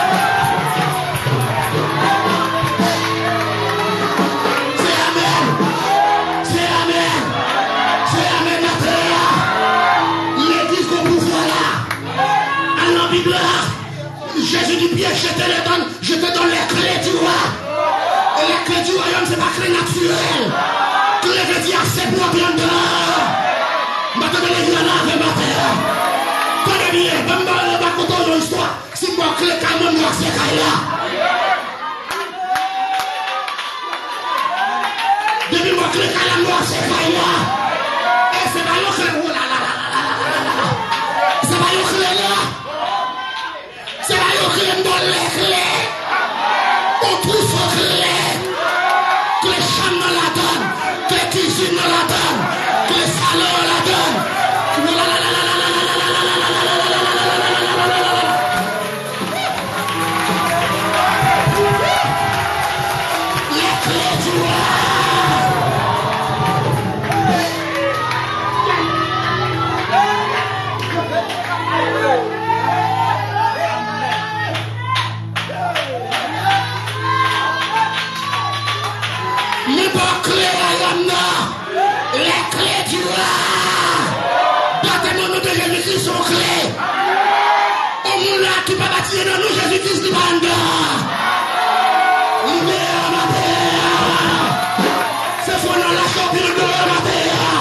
C'est Amen. C'est Amen. C'est Amen à terre. L'église qu'on vous voit là. À la Bible là. Jésus dit, Pierre, je te donne les clés du roi. Et les clés du royaume, c'est pas clé naturelle. Clé veut dire c'est pour bien dehors. Maintenant, les gens là, avec ma terre. Tenez bien, même dans le bac de l'histoire, si moi, clé, quand même, moi, c'est là. Depuis moi, clé, quand même, moi, c'est là. Et c'est pas le clé, oh là là là là là là là. C'est pas le clé là. C'est pas le clé dans les clés. On trouve son clé. Clé chambre dans la donne. Clé cuisine dans la donne. Clé salon dans la donne. Les clés du roi. Les bonnes clés à les clés du roi. Battez-moi nous de Jésus-Christ sont clés. Au monde là qui va bâtir dans nous Jésus-Christ qui va en dedans. Libère ma terre. C'est son nom la champion de ma terre.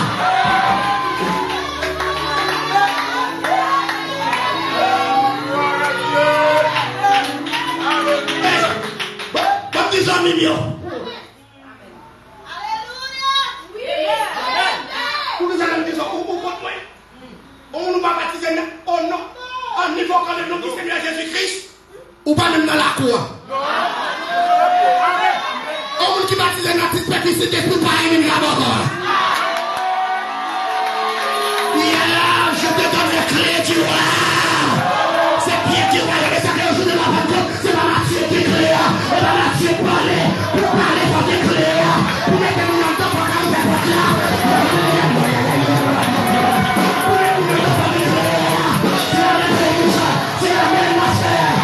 Comme des amis mieux. On nous va baptiser au nom, en niveau quand le nom du Seigneur Jésus-Christ, ou pas même dans la cour. On nous qui baptise dans la petite pépicité pour pas aimer la bordole. Je te donne les clés du roi. C'est Pierre qui va aller, c'est que je ne m'en pas. C'est pas Mathieu qui est clé. C'est pas Mathieu qui parle. Pour parler pour des clés. Pour mettre mon nom dans pour calmer votre là. C'est la même affaire.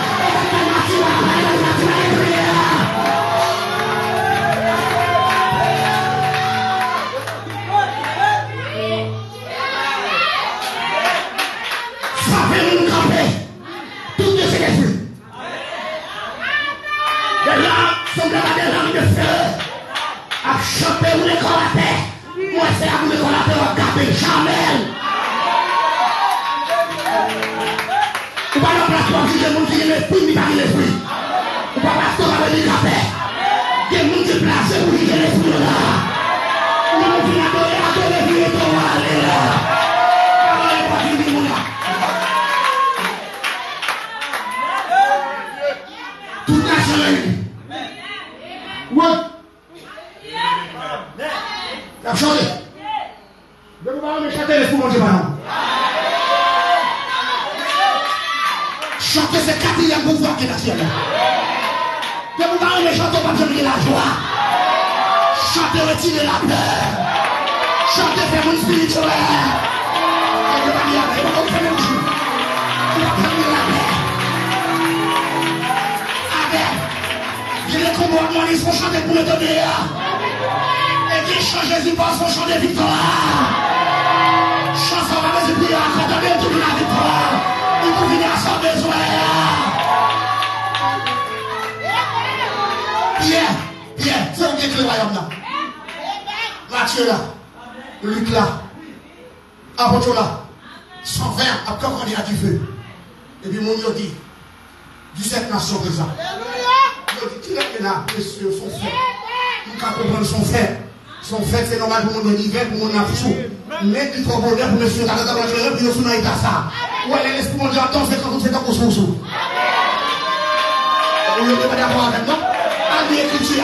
Chanter ou les collater. Moi, c'est à vous les collater, regardez jamais. Ou pas la place pour juger mon qui est l'esprit, ni pas l'esprit. Ou pas la place il la paix. Il y a des gens qui placent pour qu'il y ait l'esprit là. On va venir adorer, puis on va aller là. Parole est pas finie, mon gars. Toute la soleil. Ouais. La changé. Je vous parle de chanter l'esprit, mon Dieu, maintenant. Chanter, c'est quatrième pouvoir qui est national. Je vous parle de chanter, pas besoin de la joie. Chanter, retirer la peur. Chanter, faire mon spirituel. Je vais pas dire la paix, je vais pas faire mon jour. Je vais pas dire la paix. Amen. J'ai les combats, ils vont chanter pour me donner. Et qui chante Jésus par son chant de victoire. Chanson va me prier à condamner tout la victoire. Il faut venir à son besoin. Pierre, c'est où est le royaume là? Matthieu là, Luc là, Apôtre là, 120, après on est à du feu. Et puis mon Dieu dit, 17 nations présentes. Il dit, qui est là, monsieur, son frère? Nous avons comprendre son frère. Son frère, c'est normal pour mon hiver, pour mon absou. Mais il faut bonheur pour monsieur, dans la journée, puis nous sommes dans l'état ça. Ou elle est l'esprit mon Dieu, attends, c'est quand vous faites un coup sous. Vous ne pouvez pas d'accord avec moi? Allez, écriture.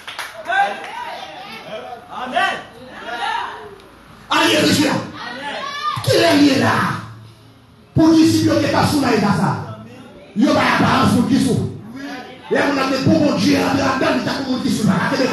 Amen. Allez, écriture. Qui est lié là? Pour disciples qui n'est pas sous l'état ça. Il n'y a pas d'apparence pour qui sous. Et on a des bons dieux, on a des bons dieux, on a des bons dieux.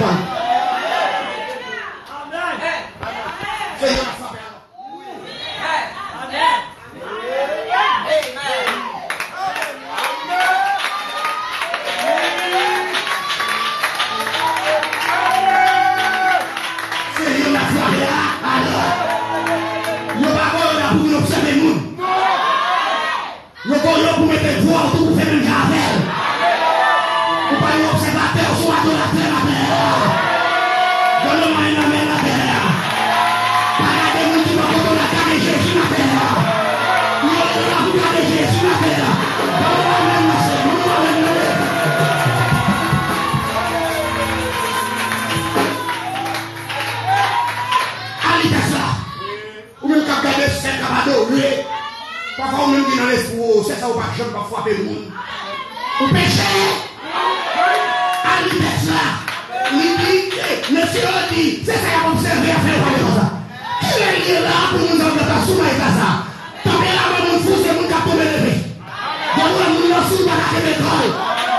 Parfois, on me dit dans l'esprit, c'est ça ou pas, je ne peux pas frapper le monde. Ou péché. À l'hyper là. L'idée, monsieur dit, c'est ça qu'il a observé à faire comme ça. Qui est là pour nous enlever la souma et ça? Tant que là, mon fou, c'est mon capot de lever. Donc, on nous sous la pétrole.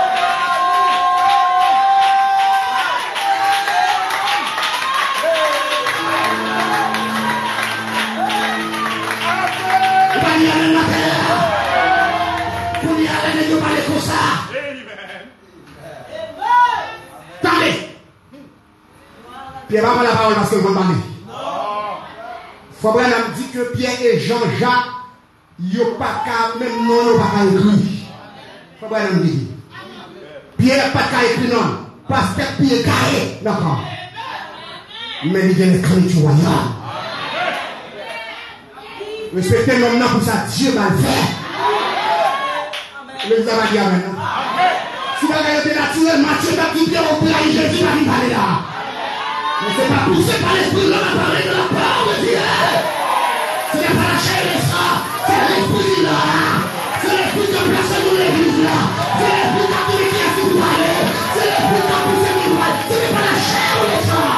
Pierre va pas la parole parce que vous m'en Fabrice dit que Pierre et Jean-Jacques, ils n'ont pas qu'à, même non, ils n'ont pas qu'à écrire. Fabrice dit. Pierre n'a pas qu'à écrire non. Parce que Pierre est carré. D'accord. Mais il y a une écriture royale. Respectez l'homme pour ça, Dieu va le faire. Mais vous avez dit amen. Si vous avez été naturel, Matthieu va quitter au plat, Jésus va y parler là. Mais ce n'est pas poussé par l'esprit, l'homme a parlé de la parole de Dieu. Ce n'est pas la chair et le sang, c'est l'esprit là. C'est l'esprit qui a placé dans l'église là. C'est l'esprit qui a tout qui a su parler. C'est l'esprit qui a poussé mon droit. Ce n'est pas la chair ou le sang.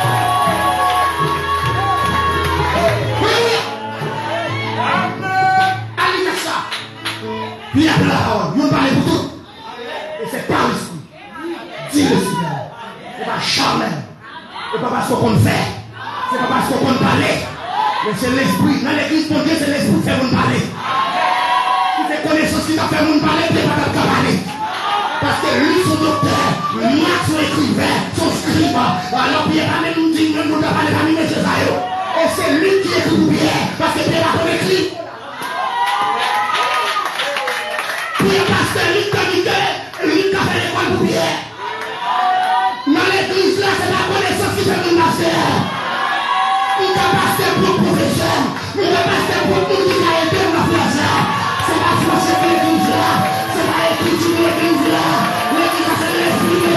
Allez, faites ça. Puis après la parole, nous parlons pour tout. Et c'est par l'esprit. Dis le Seigneur. C'est pas charnel. Ce n'est pas parce qu'on fait. Ce n'est pas parce qu'on parle. Mais c'est l'esprit. Dans l'église, mon Dieu, c'est l'esprit qui fait mon parler. Si c'est connaissance qui t'a fait mon parler, tu n'es pas capable de parler. Parce que lui, son docteur, Marc, son écrivain, son scribe. Alors, il n'y a pas même nous dit, nous n'avons pas les amis de Jésus. Et c'est lui qui écrit bien. Parce que Pierre a pas écrit. Pierre, parce que lui, t'a dit que lui, t'a fait l'école pour Pierre. Dans l'église là, c'est la connaissance qui fait mon master. Il n'y a pas pour professeur. Il n'y a pas pour tout qui a été dans la place là. C'est la France de l'église là. C'est la écriture de l'église là. L'église c'est l'esprit de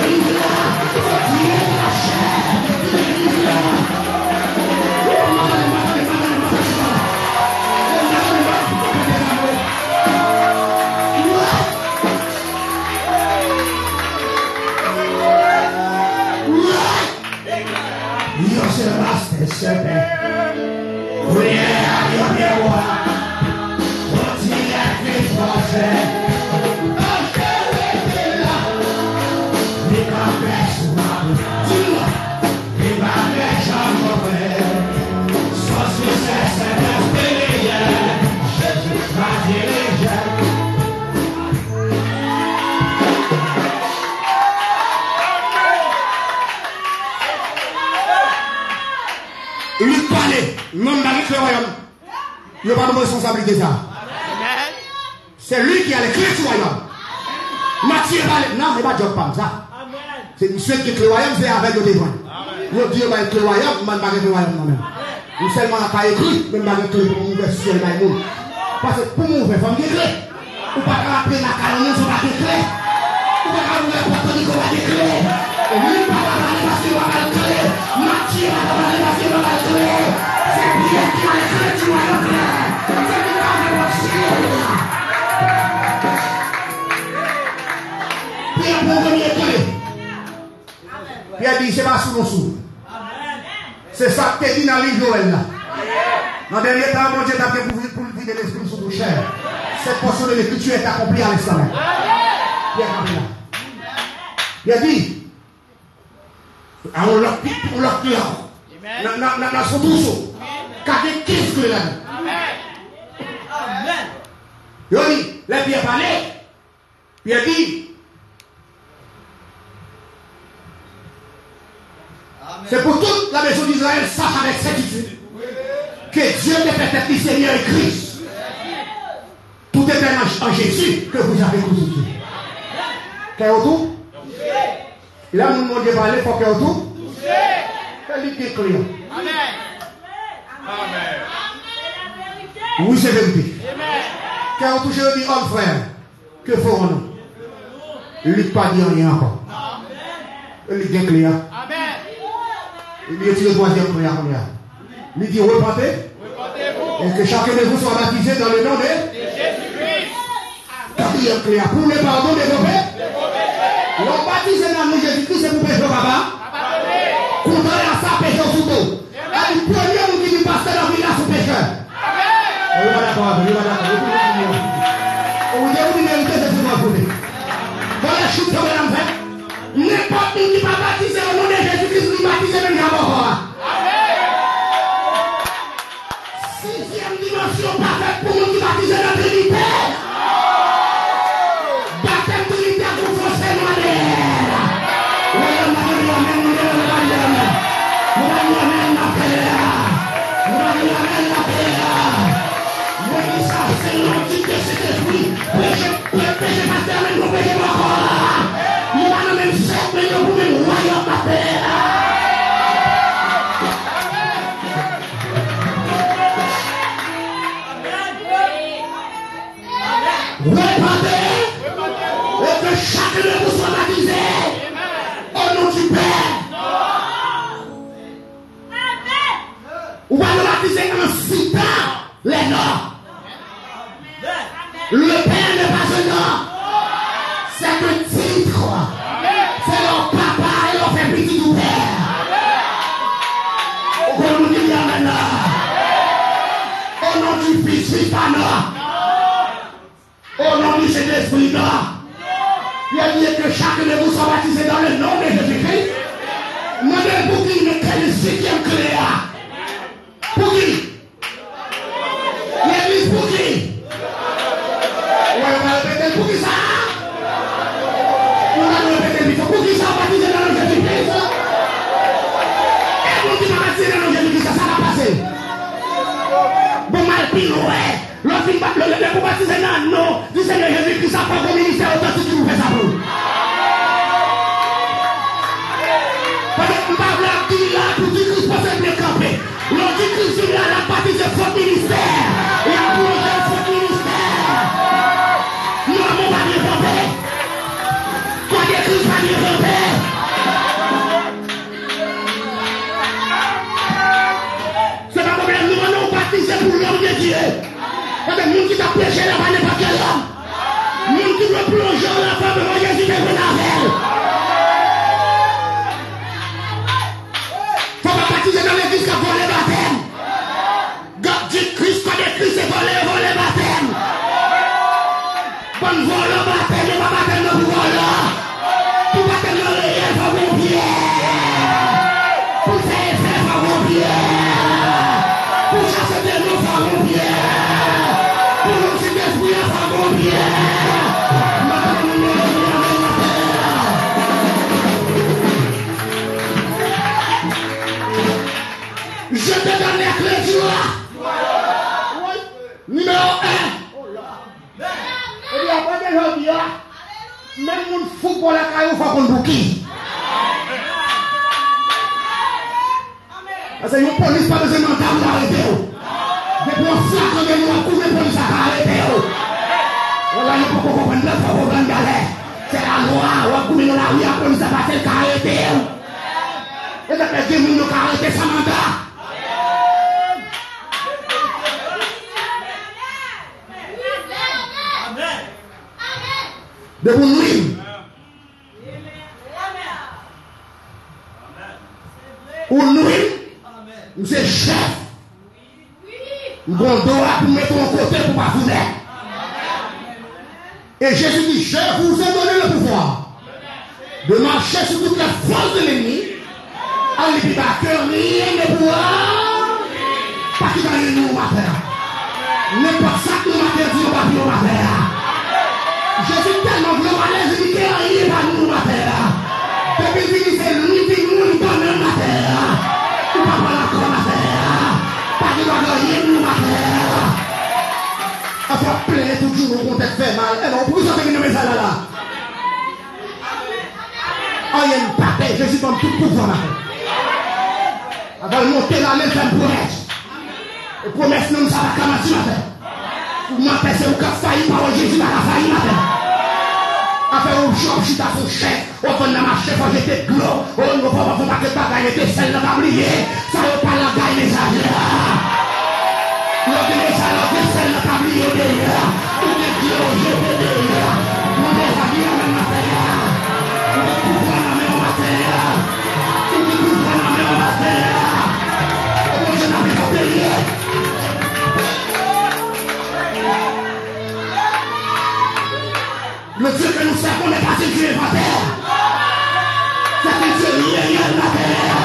Il n'y a pas de responsabilité ça. C'est lui qui a les clés du royaume. Matthieu non, il n'y a pas de job comme ça. C'est monsieur qui est le royaume, c'est avec le démon. Le Dieu va être le royaume, je ne vais pas le royaume non même. Nous seulement pas écrit, mais je ne vais pas clé pour m'ouvrir sur le monde. Parce que pour m'ouvrir, il faut me clé. Ou pas appeler la caroline, il faut pas de clé. Ou pas ouvrir la porte, il faut pas de clé. Et lui, il va parler parce qu'il va pas de clé. Matthieu va parler parce qu'il va pas de clé. C'est Dieu qui a les clés du royaume. C'est lui qui a les clés. Pierre pour venir clé. Pierre dit, c'est pas sous nos sous. C'est ça que tu dit dans le livre Joël là. Dans le dernier temps, mon Dieu t'a bien pour le vider l'esprit sous ton chair. Cette portion de l'écriture est accomplie à l'instant. Pierre dit, on l'a dans son trousseau. Car il y a 15 clés là. Il dit, les Pierre parlait. Pierre dit, c'est pour toute la maison d'Israël, sache avec certitude que Dieu n'est peut-être ni Seigneur et Christ. Tout est en Jésus que vous avez crucifié. Qu'est-ce autour? Et là, nous demandons de parler pour qu'est-ce autour? Quel est le client? Oui, c'est vérité. Qu'est-ce autour? Je dis, homme frère, que ferons-nous? Il ne dit pas dire rien encore. Il dit client. Il dit le troisième prière. Il dit repentez. Et que chacun de vous soit baptisé dans le nom de Jésus-Christ. Quatrième prière. Pour le pardon de vos péchés. L'on baptisé dans le nom de Jésus-Christ, c'est pour pécher papa. Condamné à sa péché au couteau. Et le premier qui dit pasteur dans le village sous pécheur. On va d'accord. On va vous dire que c'est pour vous. Voilà, je suis tombé en fait. N'importe qui va baptiser au nom de Jésus-Christ, il baptise même d'abord. Sixième dimension parfaite pour nous qui baptisent la Trinité. Baptême trinitaire pour forcer moi d'air. C'est l'antique de cet esprit. Péché pasteur, mais nous péchons encore. Nous avons même 7 millions pour même royaume à faire. Repentez et que chacun de vous soit baptisé au nom du Père. On va le baptiser en citant les noms. Le Père n'est pas un nom. C'est un titre. C'est leur papa et leur fait petit du Père. Au nom du Dieu maintenant. Au nom du Fils, Fils pas non. Au nom du Saint-Esprit non. Il a dit que chacun de vous soit baptisé dans le nom de Jésus-Christ. Demandez pour qui mais quel est le cinquième clé là? Pour qui? L'église pour qui? Ouais, on va répéter pour qui ça? On va répéter vite. Pour qui ça baptisé dans le Jésus-Christ? Et pour qui m'a baptisé dans le Jésus-Christ, ça va passer. Bon, mal pile, ouais. Le pour baptiser dans le nom du Seigneur Jésus-Christ, ça prend comme ministère authentique qui vous fait ça pour. Parce que nous parlons là pour dire Christ peut se camper. L'antichrist il a la partie de son ministère. Il a projet de son ministère. Nous n'avons pas de camper. Quoi que Christ va dire camper. C'est pas problème, nous allons baptiser pour l'homme de Dieu. Parce que le monde qui t'a péché là-bas n'est pas quel homme. Le monde qui veut plonger dans la femme de Jésus qui est venu avec elle. Faut pas baptiser dans l'église qui a volé le baptême. Je te donne les clés du roi. Numéro 1. Et puis après, je dis, même mon football à caillou, il faut qu'on bouquille. Parce que la police pas besoin d'entendre l'arrêter. Depuis on flaque de nous, on couvre la police à arrêter. Voilà, il faut qu'on comprenne le propagande galère. C'est la loi, on couvre dans la rue, la police a passé le arrêter. Et d'après Dieu, nous avons arrêté sans mandat. De vous nuire. Ou nuire. Monsieur chef. Nous avons droit pour mettre en côté pour pas vous mettre. Et Jésus dit, je vous ai donné le pouvoir de marcher sur toutes les forces de l'ennemi. Allez, puis pas que rien ne pourra. Pas qu'il va y nous, ma père. N'importe ça que nous m'a dit, on va dire, ma père. Jésus tellement voulu aller, je dis qu'il n'y a rien à nous, ma terre. Depuis qu'il dit, c'est lui qui nous donne, ma terre. Ou pas voilà encore, ma terre. Pas qu'il va rien, nous, ma terre. Il faut plaider toujours au contexte fait mal. Et non, pour ça, c'est une maison là. Oh, il y a une patate, Jésus donne tout pouvoir, ma terre. Avant de monter la main, faire une promesse. Et promesse, non, ça va commencer, ma terre. Vous m'empêchez au cas failli par Jésus dans la failli matin. Après, on change, je suis dans son chef. On fait la marche, quand j'étais de l'eau. On ne va pas faire que bagaille était celle de tablier. Ça ne va pas la gagne les agents. L'autre des salons, c'est celle de tablier derrière. Tout est Dieu, je vais derrière. On est habillé à la matin. On est couvert la main au matin. On est couvert la main au matin. On je n'avais pas payé. Le Dieu que nous servons n'est pas un Dieu inventaire. C'est un Dieu réel de la terre.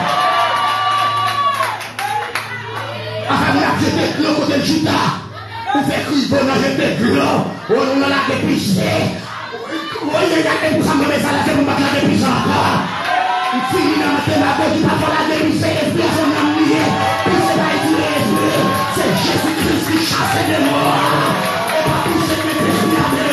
Enfin, nous avons jeté de l'eau côté de Judas. On fait crier, on a jeté de l'eau. On l'a dépissé. Oui, il y a des poussins de mes salades, on va la dépisser encore. Il finit dans ma tête, il va falloir la dépisser, et puis son âme liée. Puis c'est pas étudié, c'est Jésus-Christ qui chasse des morts. Et pas tout ce qui est présenté.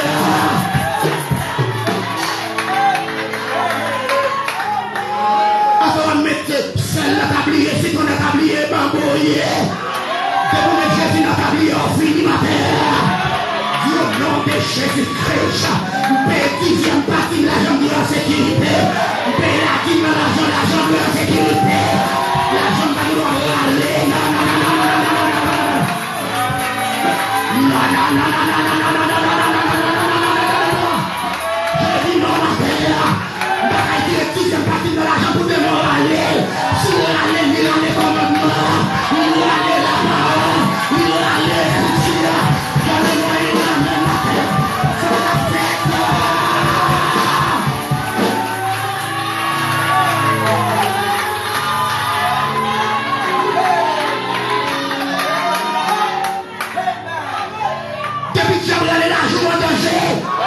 Celle la tablier, si ton tablier bambouillé. Que vous mettez Jésus dans tablier, on finit ma terre. Du nom de Jésus-Christ, vous payez 10e partie de l'argent de la sécurité. Vous payez la dîme de l'argent de la sécurité. L'argent de la gloire aller. Non, non, non, non, non, non, non, non, non, non, non, non, non, non, non, non. Je dis non, ma terre. Bagaille la 10e partie de l'argent pour démoraler. Si vous allez lire les commandements, vous allez là-bas, vous allez ici, dans le moyen de la même terre. C'est la fête. Depuis que j'avais allé la joue en danger.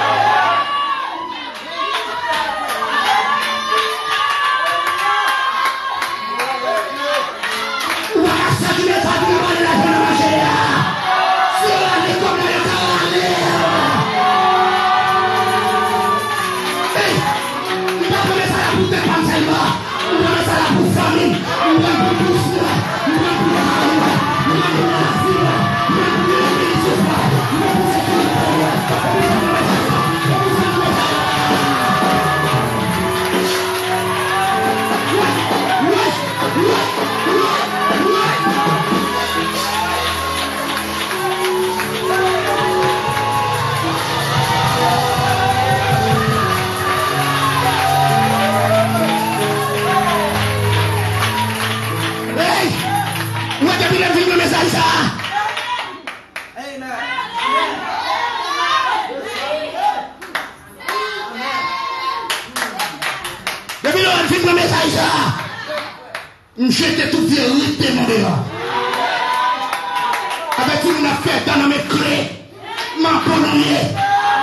J'étais tout vérité, mon gars. Avec tout le monde a fait dans mes clés. Ma abandonné.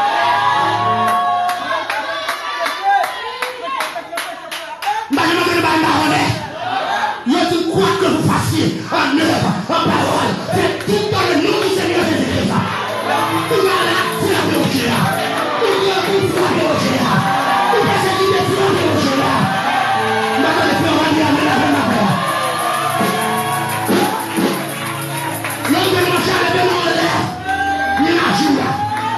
Je crois que vous fassiez en œuvre, en parole, c'est tout dans le nom du Seigneur Jésus-Christ. Vous allez frapper au Dieu. Vous allez frapper au Dieu. Vous allez frapper au Dieu. Maintenant, les frères vont dire amen avec ma frère. L'homme de mon char est bien en l'air. Il agit là.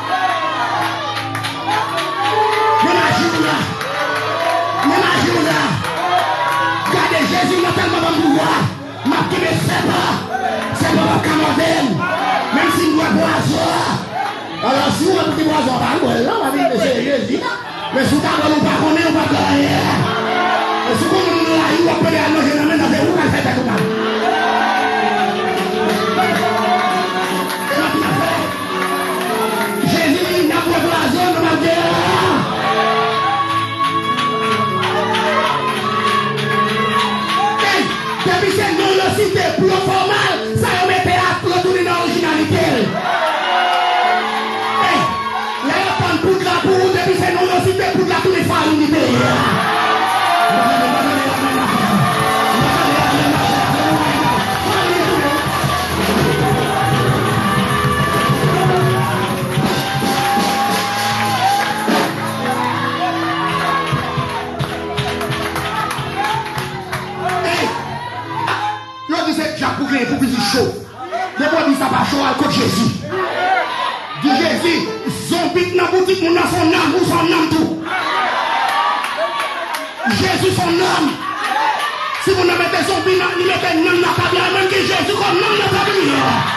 Il agit là. Il agit là. Regardez, Jésus n'a tellement de pouvoir. Ma qui me sait pas. C'est pour me commander. Même si nous avons oiseau. Alors si vous avez des oiseaux, on va dire que c'est Jésus. Mais si vous avez pas connu, on va gagner. Et si vous avez là, il va payer à nous, je n'amène pas vous, on va faire tout ça. Jésus n'a pas d'oiseau, on va dire. Depuis c'est non le cité plus formal, ça y mettait à retourner dans l'originalité. Là, il prend pour la pour, depuis c'est non le cité pour la tous les femmes du pays. Pour plus chaud. Les gens disent ça va chaud à cause de Jésus. Dit Jésus, zombie dans la boutique, mon son âme ou son âme tout. Jésus son âme. Si vous ne mettez zombie, il mettez un âme dans la cabine, même que Jésus comme âme dans la cabine.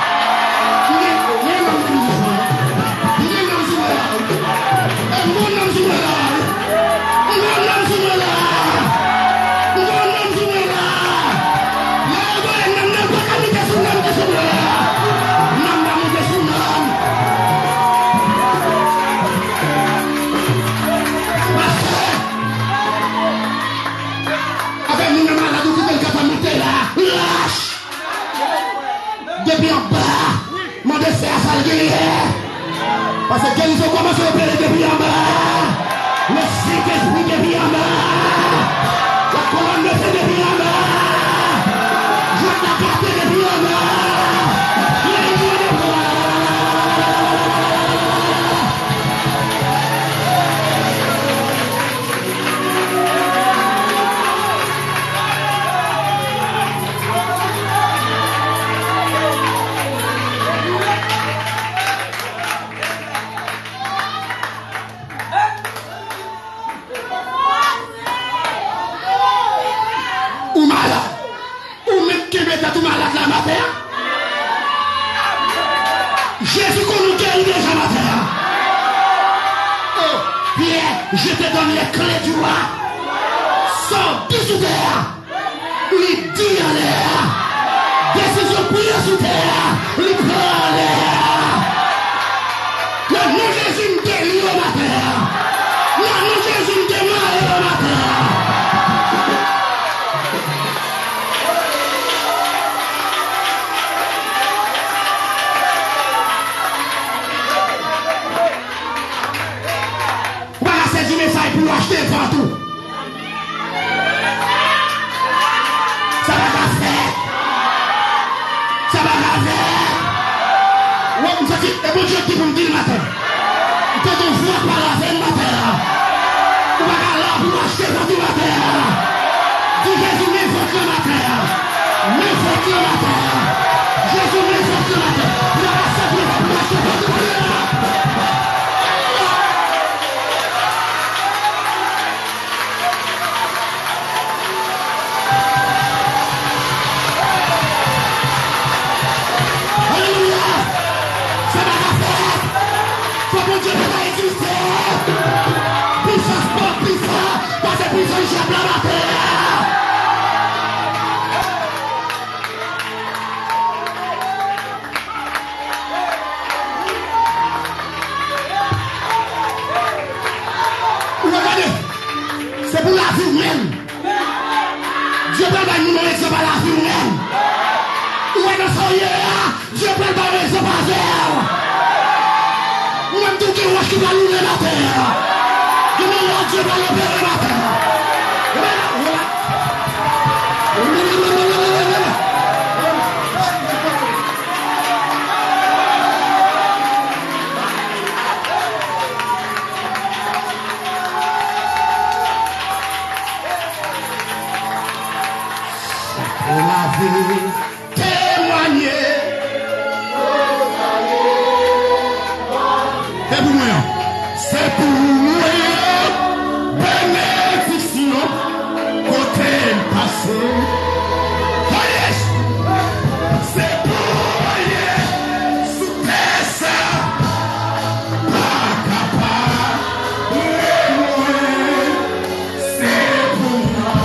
Depuis en bas, mon dessert à saluer. Parce que ils ont commencé à opérer depuis en bas. Le Saint-Esprit depuis en bas. La colonne de feu depuis en bas. Je la carte depuis en bas. Les mots de bras. Jésus qu'on nous guérit déjà matin. Oh, Pierre, je te donne les clés du roi. Sors du sous terre. Lui dit en l'air. Décision prière sous terre. Lui prend en l'air. Le nom Jésus me guérit au matin. Le nom Jésus me démarre au matin. Pour acheter partout. Ça va faire. Ça va faire. Ouais, vous savez, et bon Dieu qui vous me dit le matin. Quand on voit par la veine matin, on va là pour acheter partout matin. Dis Jésus, m'invoque le matin. M'invoque le matin. Jésus, m'invoque le matin. On va s'appeler pour acheter partout matin. qui va lever la terre. Dis-moi, Dieu va lever la terre. On a vu témoigner. C'est pour moi. C'est pour moi. Bénédiction. Côté passé. C'est pour moi. Sous tes seins. Pas capable. C'est pour moi.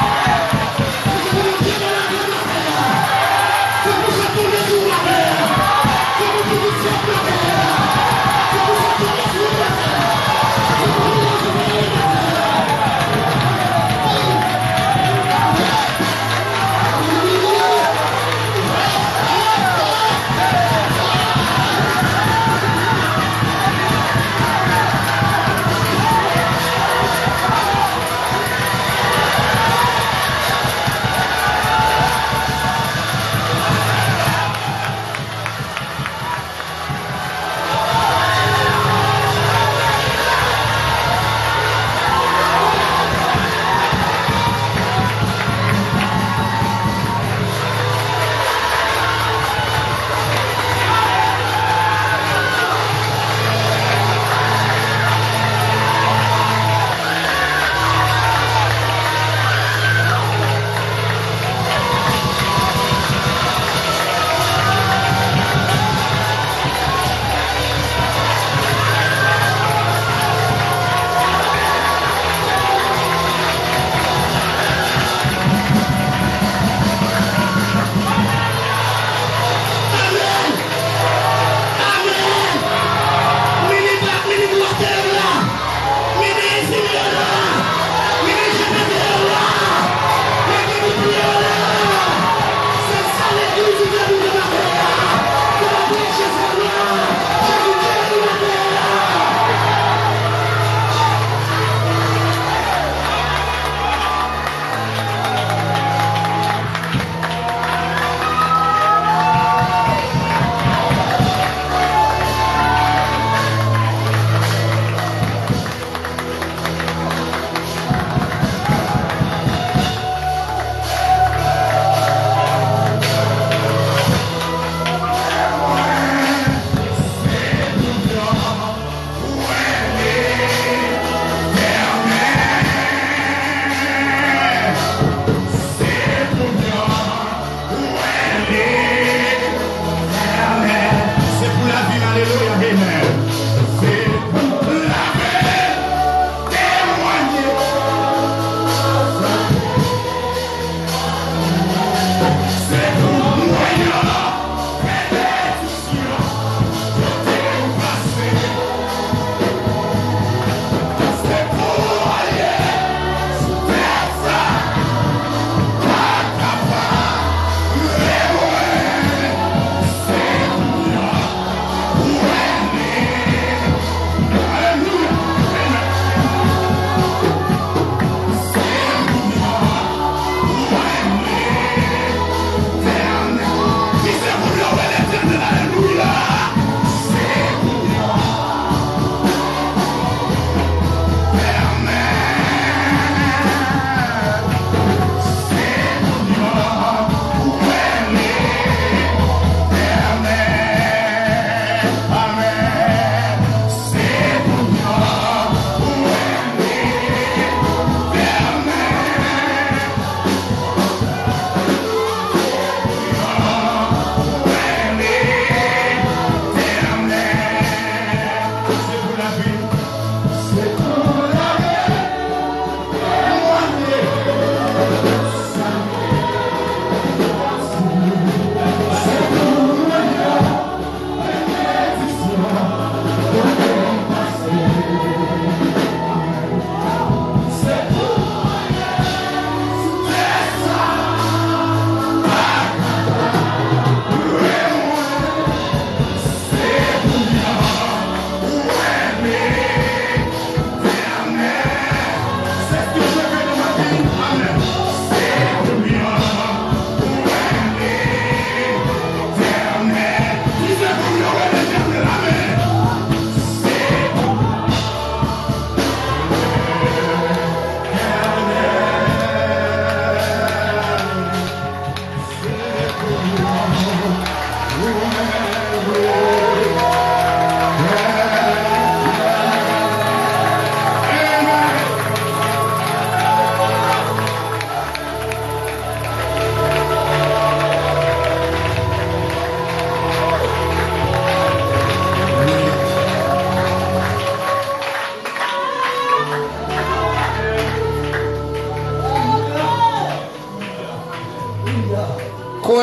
C'est pour ça qu'on est sur la terre.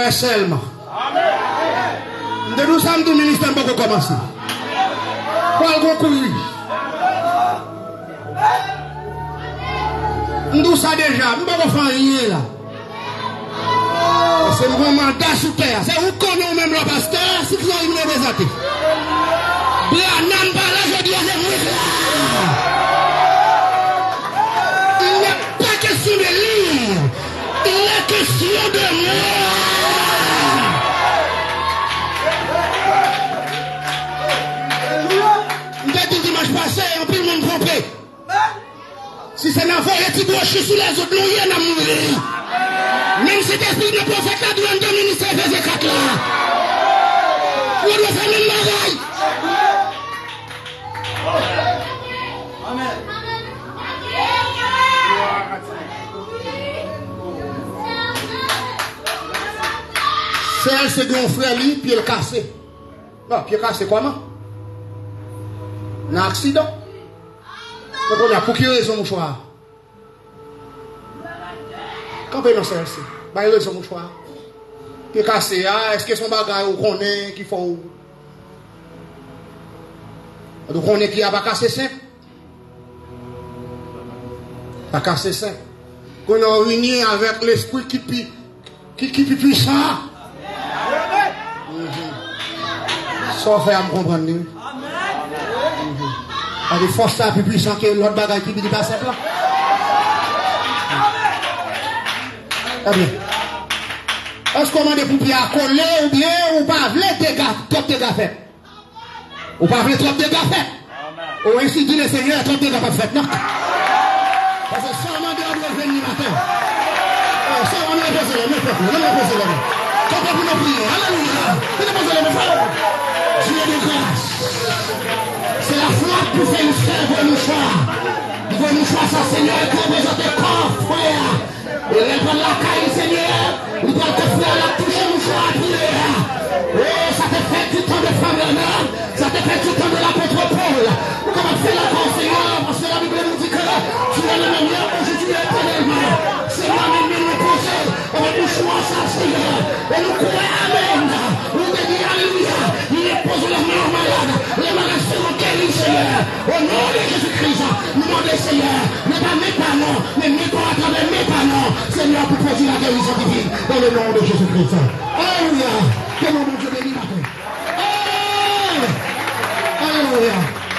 Mais seulement. De nous sommes du ministère pour commencer. Quoi le concourir? Nous ça déjà, nous ne pouvons pas faire rien là. C'est un mandat sous terre. C'est où qu'on est même le pasteur, si vous avez une représenté. Branham parle, je dis, c'est vous là. Il n'est pas question de lire. Il est question de moi. Vous avez dit dimanche passé, on peut le monde tromper. Si c'est un enfant, il est broché sur les autres, il y a un mourir. Même si l'esprit de prophète là, doit nous ministère faisait 4 là. On doit faire même bagaille. Amen. C'est elle, c'est un frère, lui, puis elle cassé. Non, puis elle cassé comment? Un accident. Donc on a pour qui raison, mon choix? Quand on est dans celle-ci, bah, il raison, mon choix. Puis cassé, est-ce que son bagage, on connaît, qui font. Donc on est qui a pas cassé simple. Pas cassé simple. Qu'on a réuni avec l'esprit qui puissant. Ça fait à me comprendre. Il y a des forces plus puissantes que l'autre bagaille qui dit pas simple là. Très bien. Est-ce qu'on demande pour bien coller ou bien ou pas v'lait trop de dégâts faits? Ou pas v'lait trop de dégâts faits? Ou ainsi dit le Seigneur, trop de dégâts pas faits, non? Parce que ça, on a dit à venir matin. Ça, on a posé les mains, on a posé les mains. Quand on nous prie, alléluia. On a posé les mains. Dieu de grâce. C'est la foi pour faire une frère pour nous choix. Il faut nous choisir ça, Seigneur, et qu'on présente le corps, frère. Et répondre la caille, Seigneur. Il doit te faire la toucher, nous choix à prière. Oh, ça te fait du temps de Frère Bernard. Ça te fait du temps de l'apôtre Paul. Comment faire la grâce, Seigneur? Parce que la Bible nous dit que tu es le même hier, aujourd'hui, éternellement. C'est moi-même qui nous pose. On va nous choisir ça, Seigneur. Et nous croyons, Amen. Nous te disons, alléluia. Il pose les mains aux malades. Les malades seront guéris, Seigneur. Au nom de Jésus-Christ, nous demandons, Seigneur, ne pas mes parents, mais mes parents à travers mes parents, Seigneur, pour produire la guérison divine. Dans le nom de Jésus-Christ. Alléluia. Que mon Dieu bénisse la paix. Alléluia.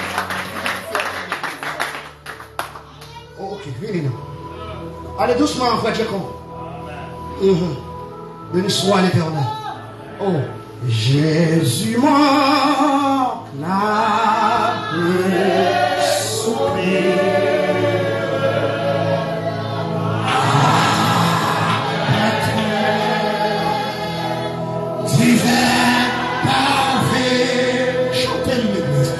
Ok, venez nous. Allez doucement, frère Jacob. Béni soit l'Éternel. Oh, Jésus mort, la soupir. Divin parfait, chantez l'église.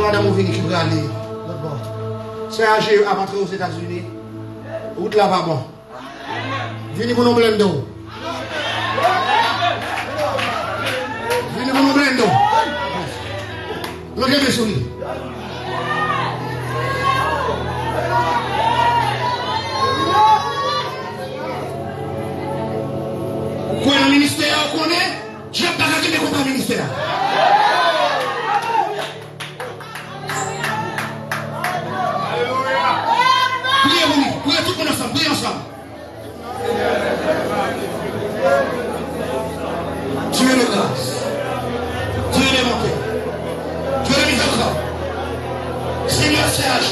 madame vous venez qui peut aller. C'est âgé à rentrer aux États-Unis. Route là pas bon. Venez pour nous blendo. Venez pour nous blendo. Regardez mes souris. Pour le ministère, on connaît, je n'ai pas gagné contre le ministère. Priez tout le monde ensemble, priez ensemble. Dieu est de grâce. Dieu est de bonté. Dieu est de miséricorde. Seigneur, c'est âge.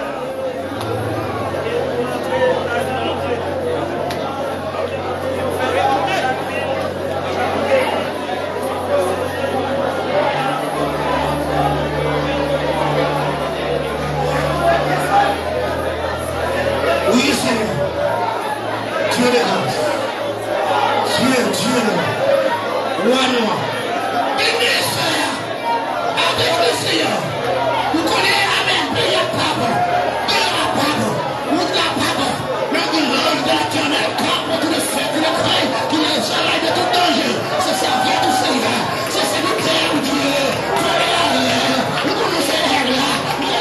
Oui, Seigneur. Dieu de grâce. Dieu noir. Roi noir. Église, Seigneur. Avec le Seigneur. Vous connaissez, Amen. Priez pardon. Priez pardon. Vous la pardon. Le courage de l'éternel campe tous les faits, tous les craints, tous les jalais de tout danger. C'est servir du Seigneur. C'est servir de Dieu. Nous commençons à là.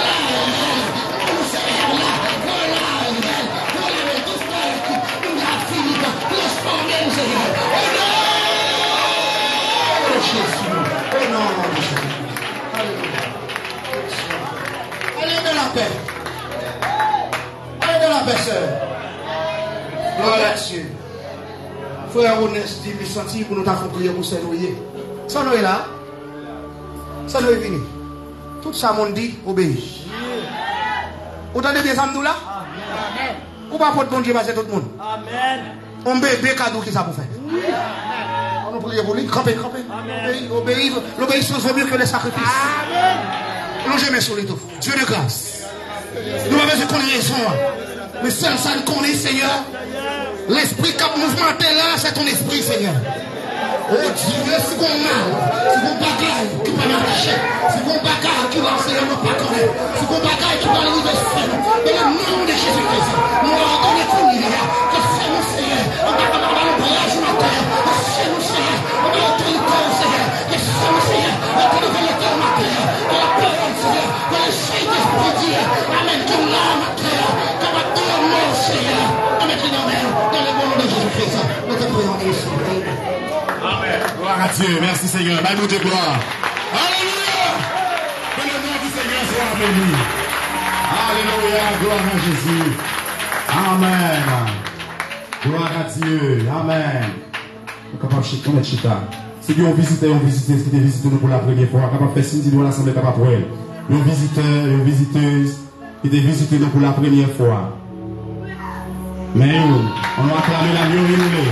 Allez de la paix. Allez de la paix, sœur. Gloire à Dieu. Frère Honest dit, il sentit pour nous t'affronter prier pour Saint-Noyer. Saint-Noyer là. Saint-Noyer venu. Tout ça, mon dit, obéit. Vous entendez bien ça, nous là? Ou pas pour bon Dieu passer tout le monde? Amen. On bébé cadeau qui ça pour faire? On nous prie pour lui. Campez. Obéir. L'obéissance vaut mieux que les sacrifices. Amen. Nous jamais sur les tout. Dieu de grâce. Nous avons besoin de connaître. Mais seul ça nous connaît, Seigneur. L'esprit qui a mouvementé là, c'est ton esprit, Seigneur. Oh Dieu, c'est qu'on mal, c'est qu'on bagaille qui va m'attacher, c'est qu'on bagaille qui va enseigner nos pas connaître, c'est qu'on bagaille qui va nous faire. Dans le nom de Jésus-Christ, nous reconnaissons que c'est mon Seigneur. On va avoir le voyage sur la terre, que c'est mon Seigneur. On va l'autorité au Seigneur, que c'est mon Seigneur. On va l'autorité au Seigneur, que la parole Seigneur, que le Saint-Esprit dit, Amen, que l'âme à terre, que va tout le monde Seigneur. Amen, dans le nom de Jésus-Christ, nous te prions ici. Amen. Gloire à Dieu. Merci Seigneur. Baille-nous de gloire. Alléluia. Que le nom du Seigneur soit béni. Alléluia. Gloire à Jésus. Amen. Gloire à Dieu. Amen. Nous sommes capables de mettre chita. Si on visite, ce qui est visité nous pour la première fois, capable de faire signe de l'assemblée capable pour elle. Nos visiteurs, nos visiteuses qui étaient visités nous pour la première fois. Mais on va acclamer la vie renouvelée.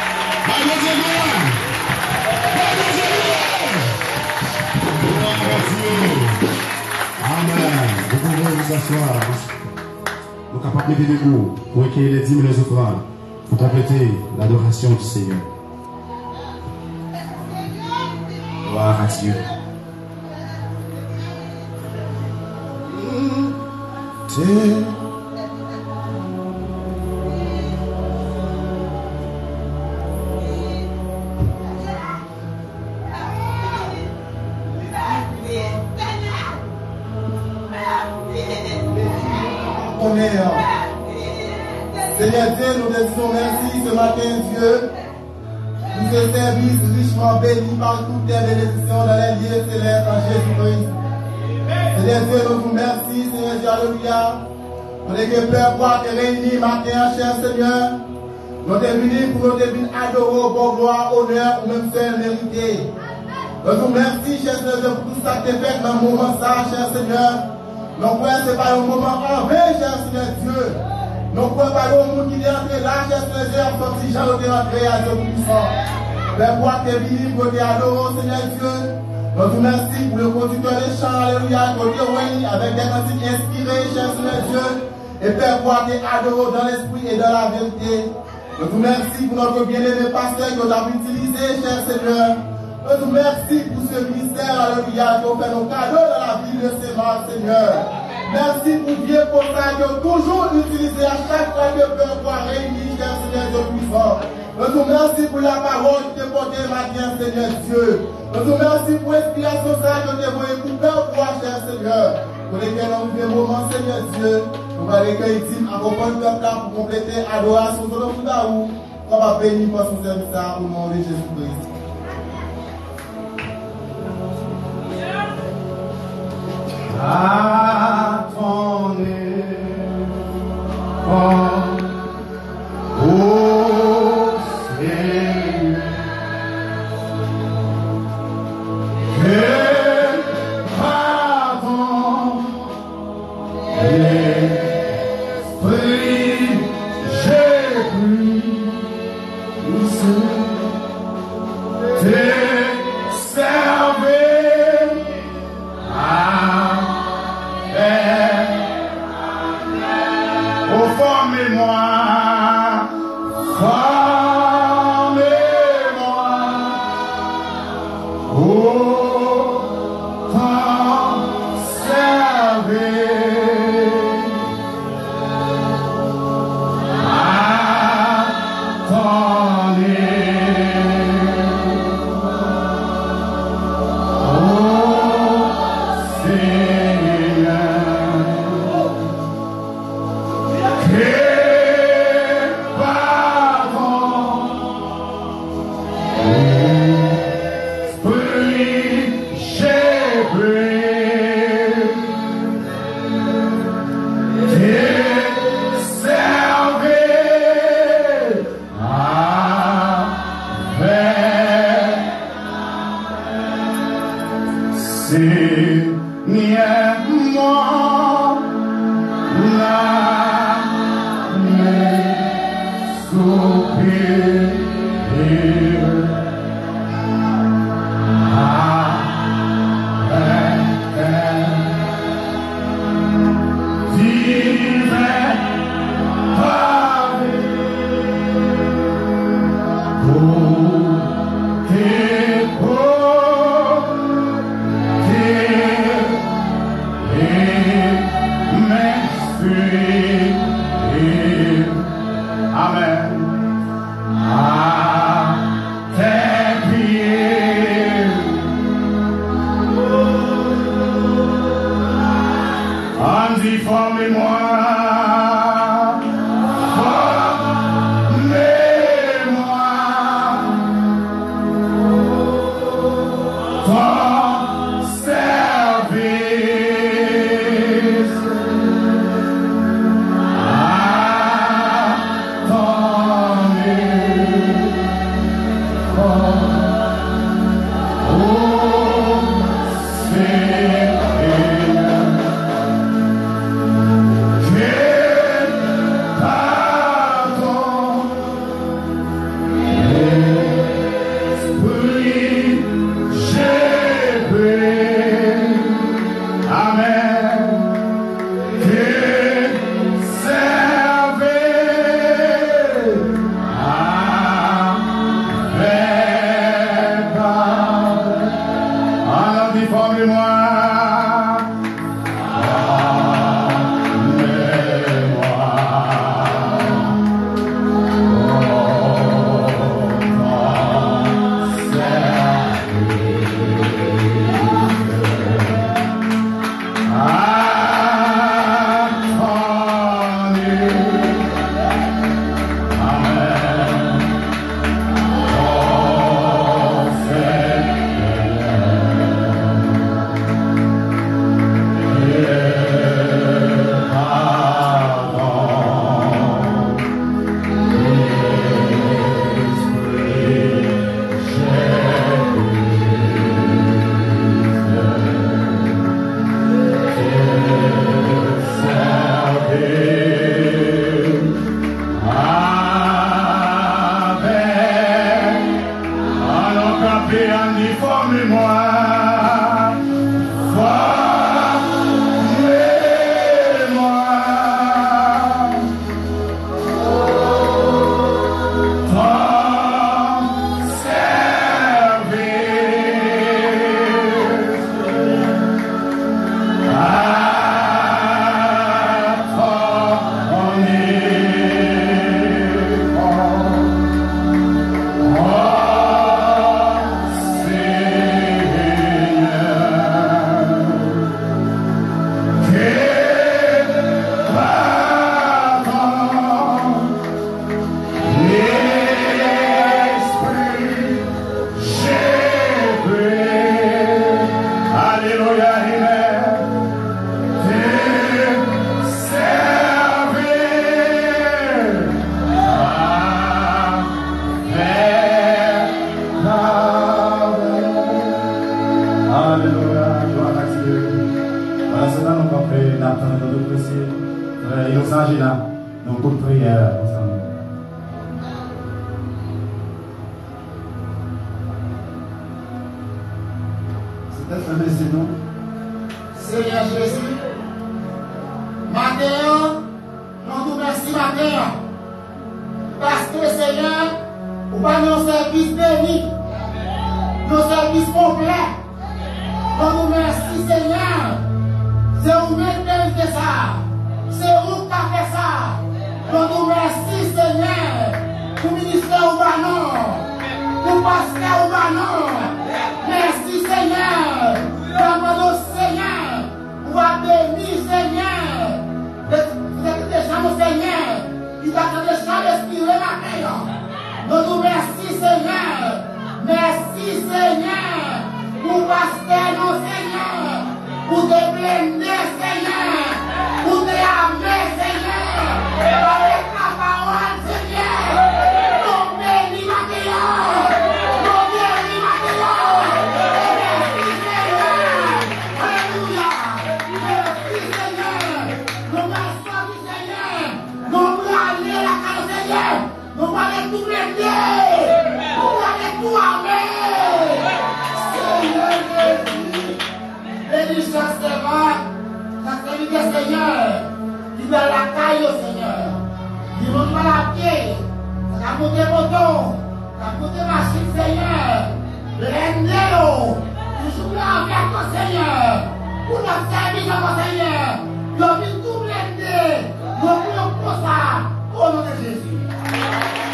Amen. Vous pouvez vous asseoir. Nous sommes capables de mettre debout pour recueillir les dîmes et les offrandes pour compléter l'adoration du Seigneur. Gloire à Dieu. Seigneur Dieu, nous te disons merci ce matin, Dieu, pour ce service richement béni par toutes tes bénédictions dans les lieux célestes en Jésus-Christ. Seigneur Dieu, nous vous remercions, Seigneur Dieu, alléluia. On est que Père, pour te réunir matin, cher Seigneur. Nous sommes venus pour nous adorer, bon gloire, honneur, ou même seul mérité. Nous vous remercions, cher Seigneur, pour tout ça que tu as fait dans le moment, ça, cher Seigneur. Nous croyons que ce n'est pas un moment en vain, cher Seigneur Dieu. Nous ne pouvons pas le monde qui est entré là, cher Seigneur, comme si Jean était entré à Dieu puissant. Père, pour te bénir, pour te adorer, Seigneur Dieu. Nous vous remercions pour le conducteur des chants, alléluia, pour te réunir avec des cantiques inspirés, cher Seigneur Dieu. Et Père, pour te adorer dans l'esprit et dans la vérité. Nous vous remercions pour notre bien-aimé pasteur que nous avons utilisé, cher Seigneur. Nous vous merci pour ce ministère, alléluia, qui ont fait nos cadeaux dans la vie de ces morts, Seigneur. Merci pour Dieu pour ça qui ont toujours utilisé à chaque fois que peuple soit réuni, cher Seigneur Dieu puissant. Nous vous merci pour la parole que tu as portée matin, Seigneur Dieu. Nous vous merci pour l'inspiration ça que tu as envoyée pour peuple, cher Seigneur. Pour lesquels on vit un moment, Seigneur Dieu, nous allons recueillir, accompagner le peuple là pour compléter l'adoration de notre Daou. On va bénir pour son service au nom de Jésus-Christ. Attendez, oh Seigneur, que pardon, l'esprit, j'ai pris te servir au formez-moi, autant servir, attendez, présent là, nous pour prière ensemble. C'est nous. Seigneur Jésus, matin, nous nous merci matin. Parce que Seigneur, vous avez un service béni, un service complet. Nous nous merci Seigneur. C'est vous-même qui fait ça. C'est vous qui avez fait ça. Nous nous merci Seigneur. Pour le ministère Oubanon, pour le pasteur Oubanon. Merci Seigneur. Nous Seigneur. Vous avez béni Seigneur. Vous êtes déjà mon Seigneur. Il va te déjà respirer maintenant. Nous nous merci Seigneur. Merci Seigneur. Pour pasteur non Seigneur. Pour te blender Seigneur. Pour te amener Seigneur. Avec la parole Seigneur. Nous bénis maintenant. Nous bénis maintenant. Merci Seigneur. Alléluia. Merci Seigneur. Nous merci Seigneur. Nous aller la case Seigneur. Nous allons tout blender. Nous allons tout amener. Seigneur Jésus. Bénis chaque serviteur, Seigneur, qui va la caille au Seigneur, qui monte pas la pied, qui a monté moto, qui a monté machine, Seigneur, blendez-le, toujours là avec toi, Seigneur, pour notre service, Seigneur, nous avons tout blendé, nous avons pour ça, au nom de Jésus.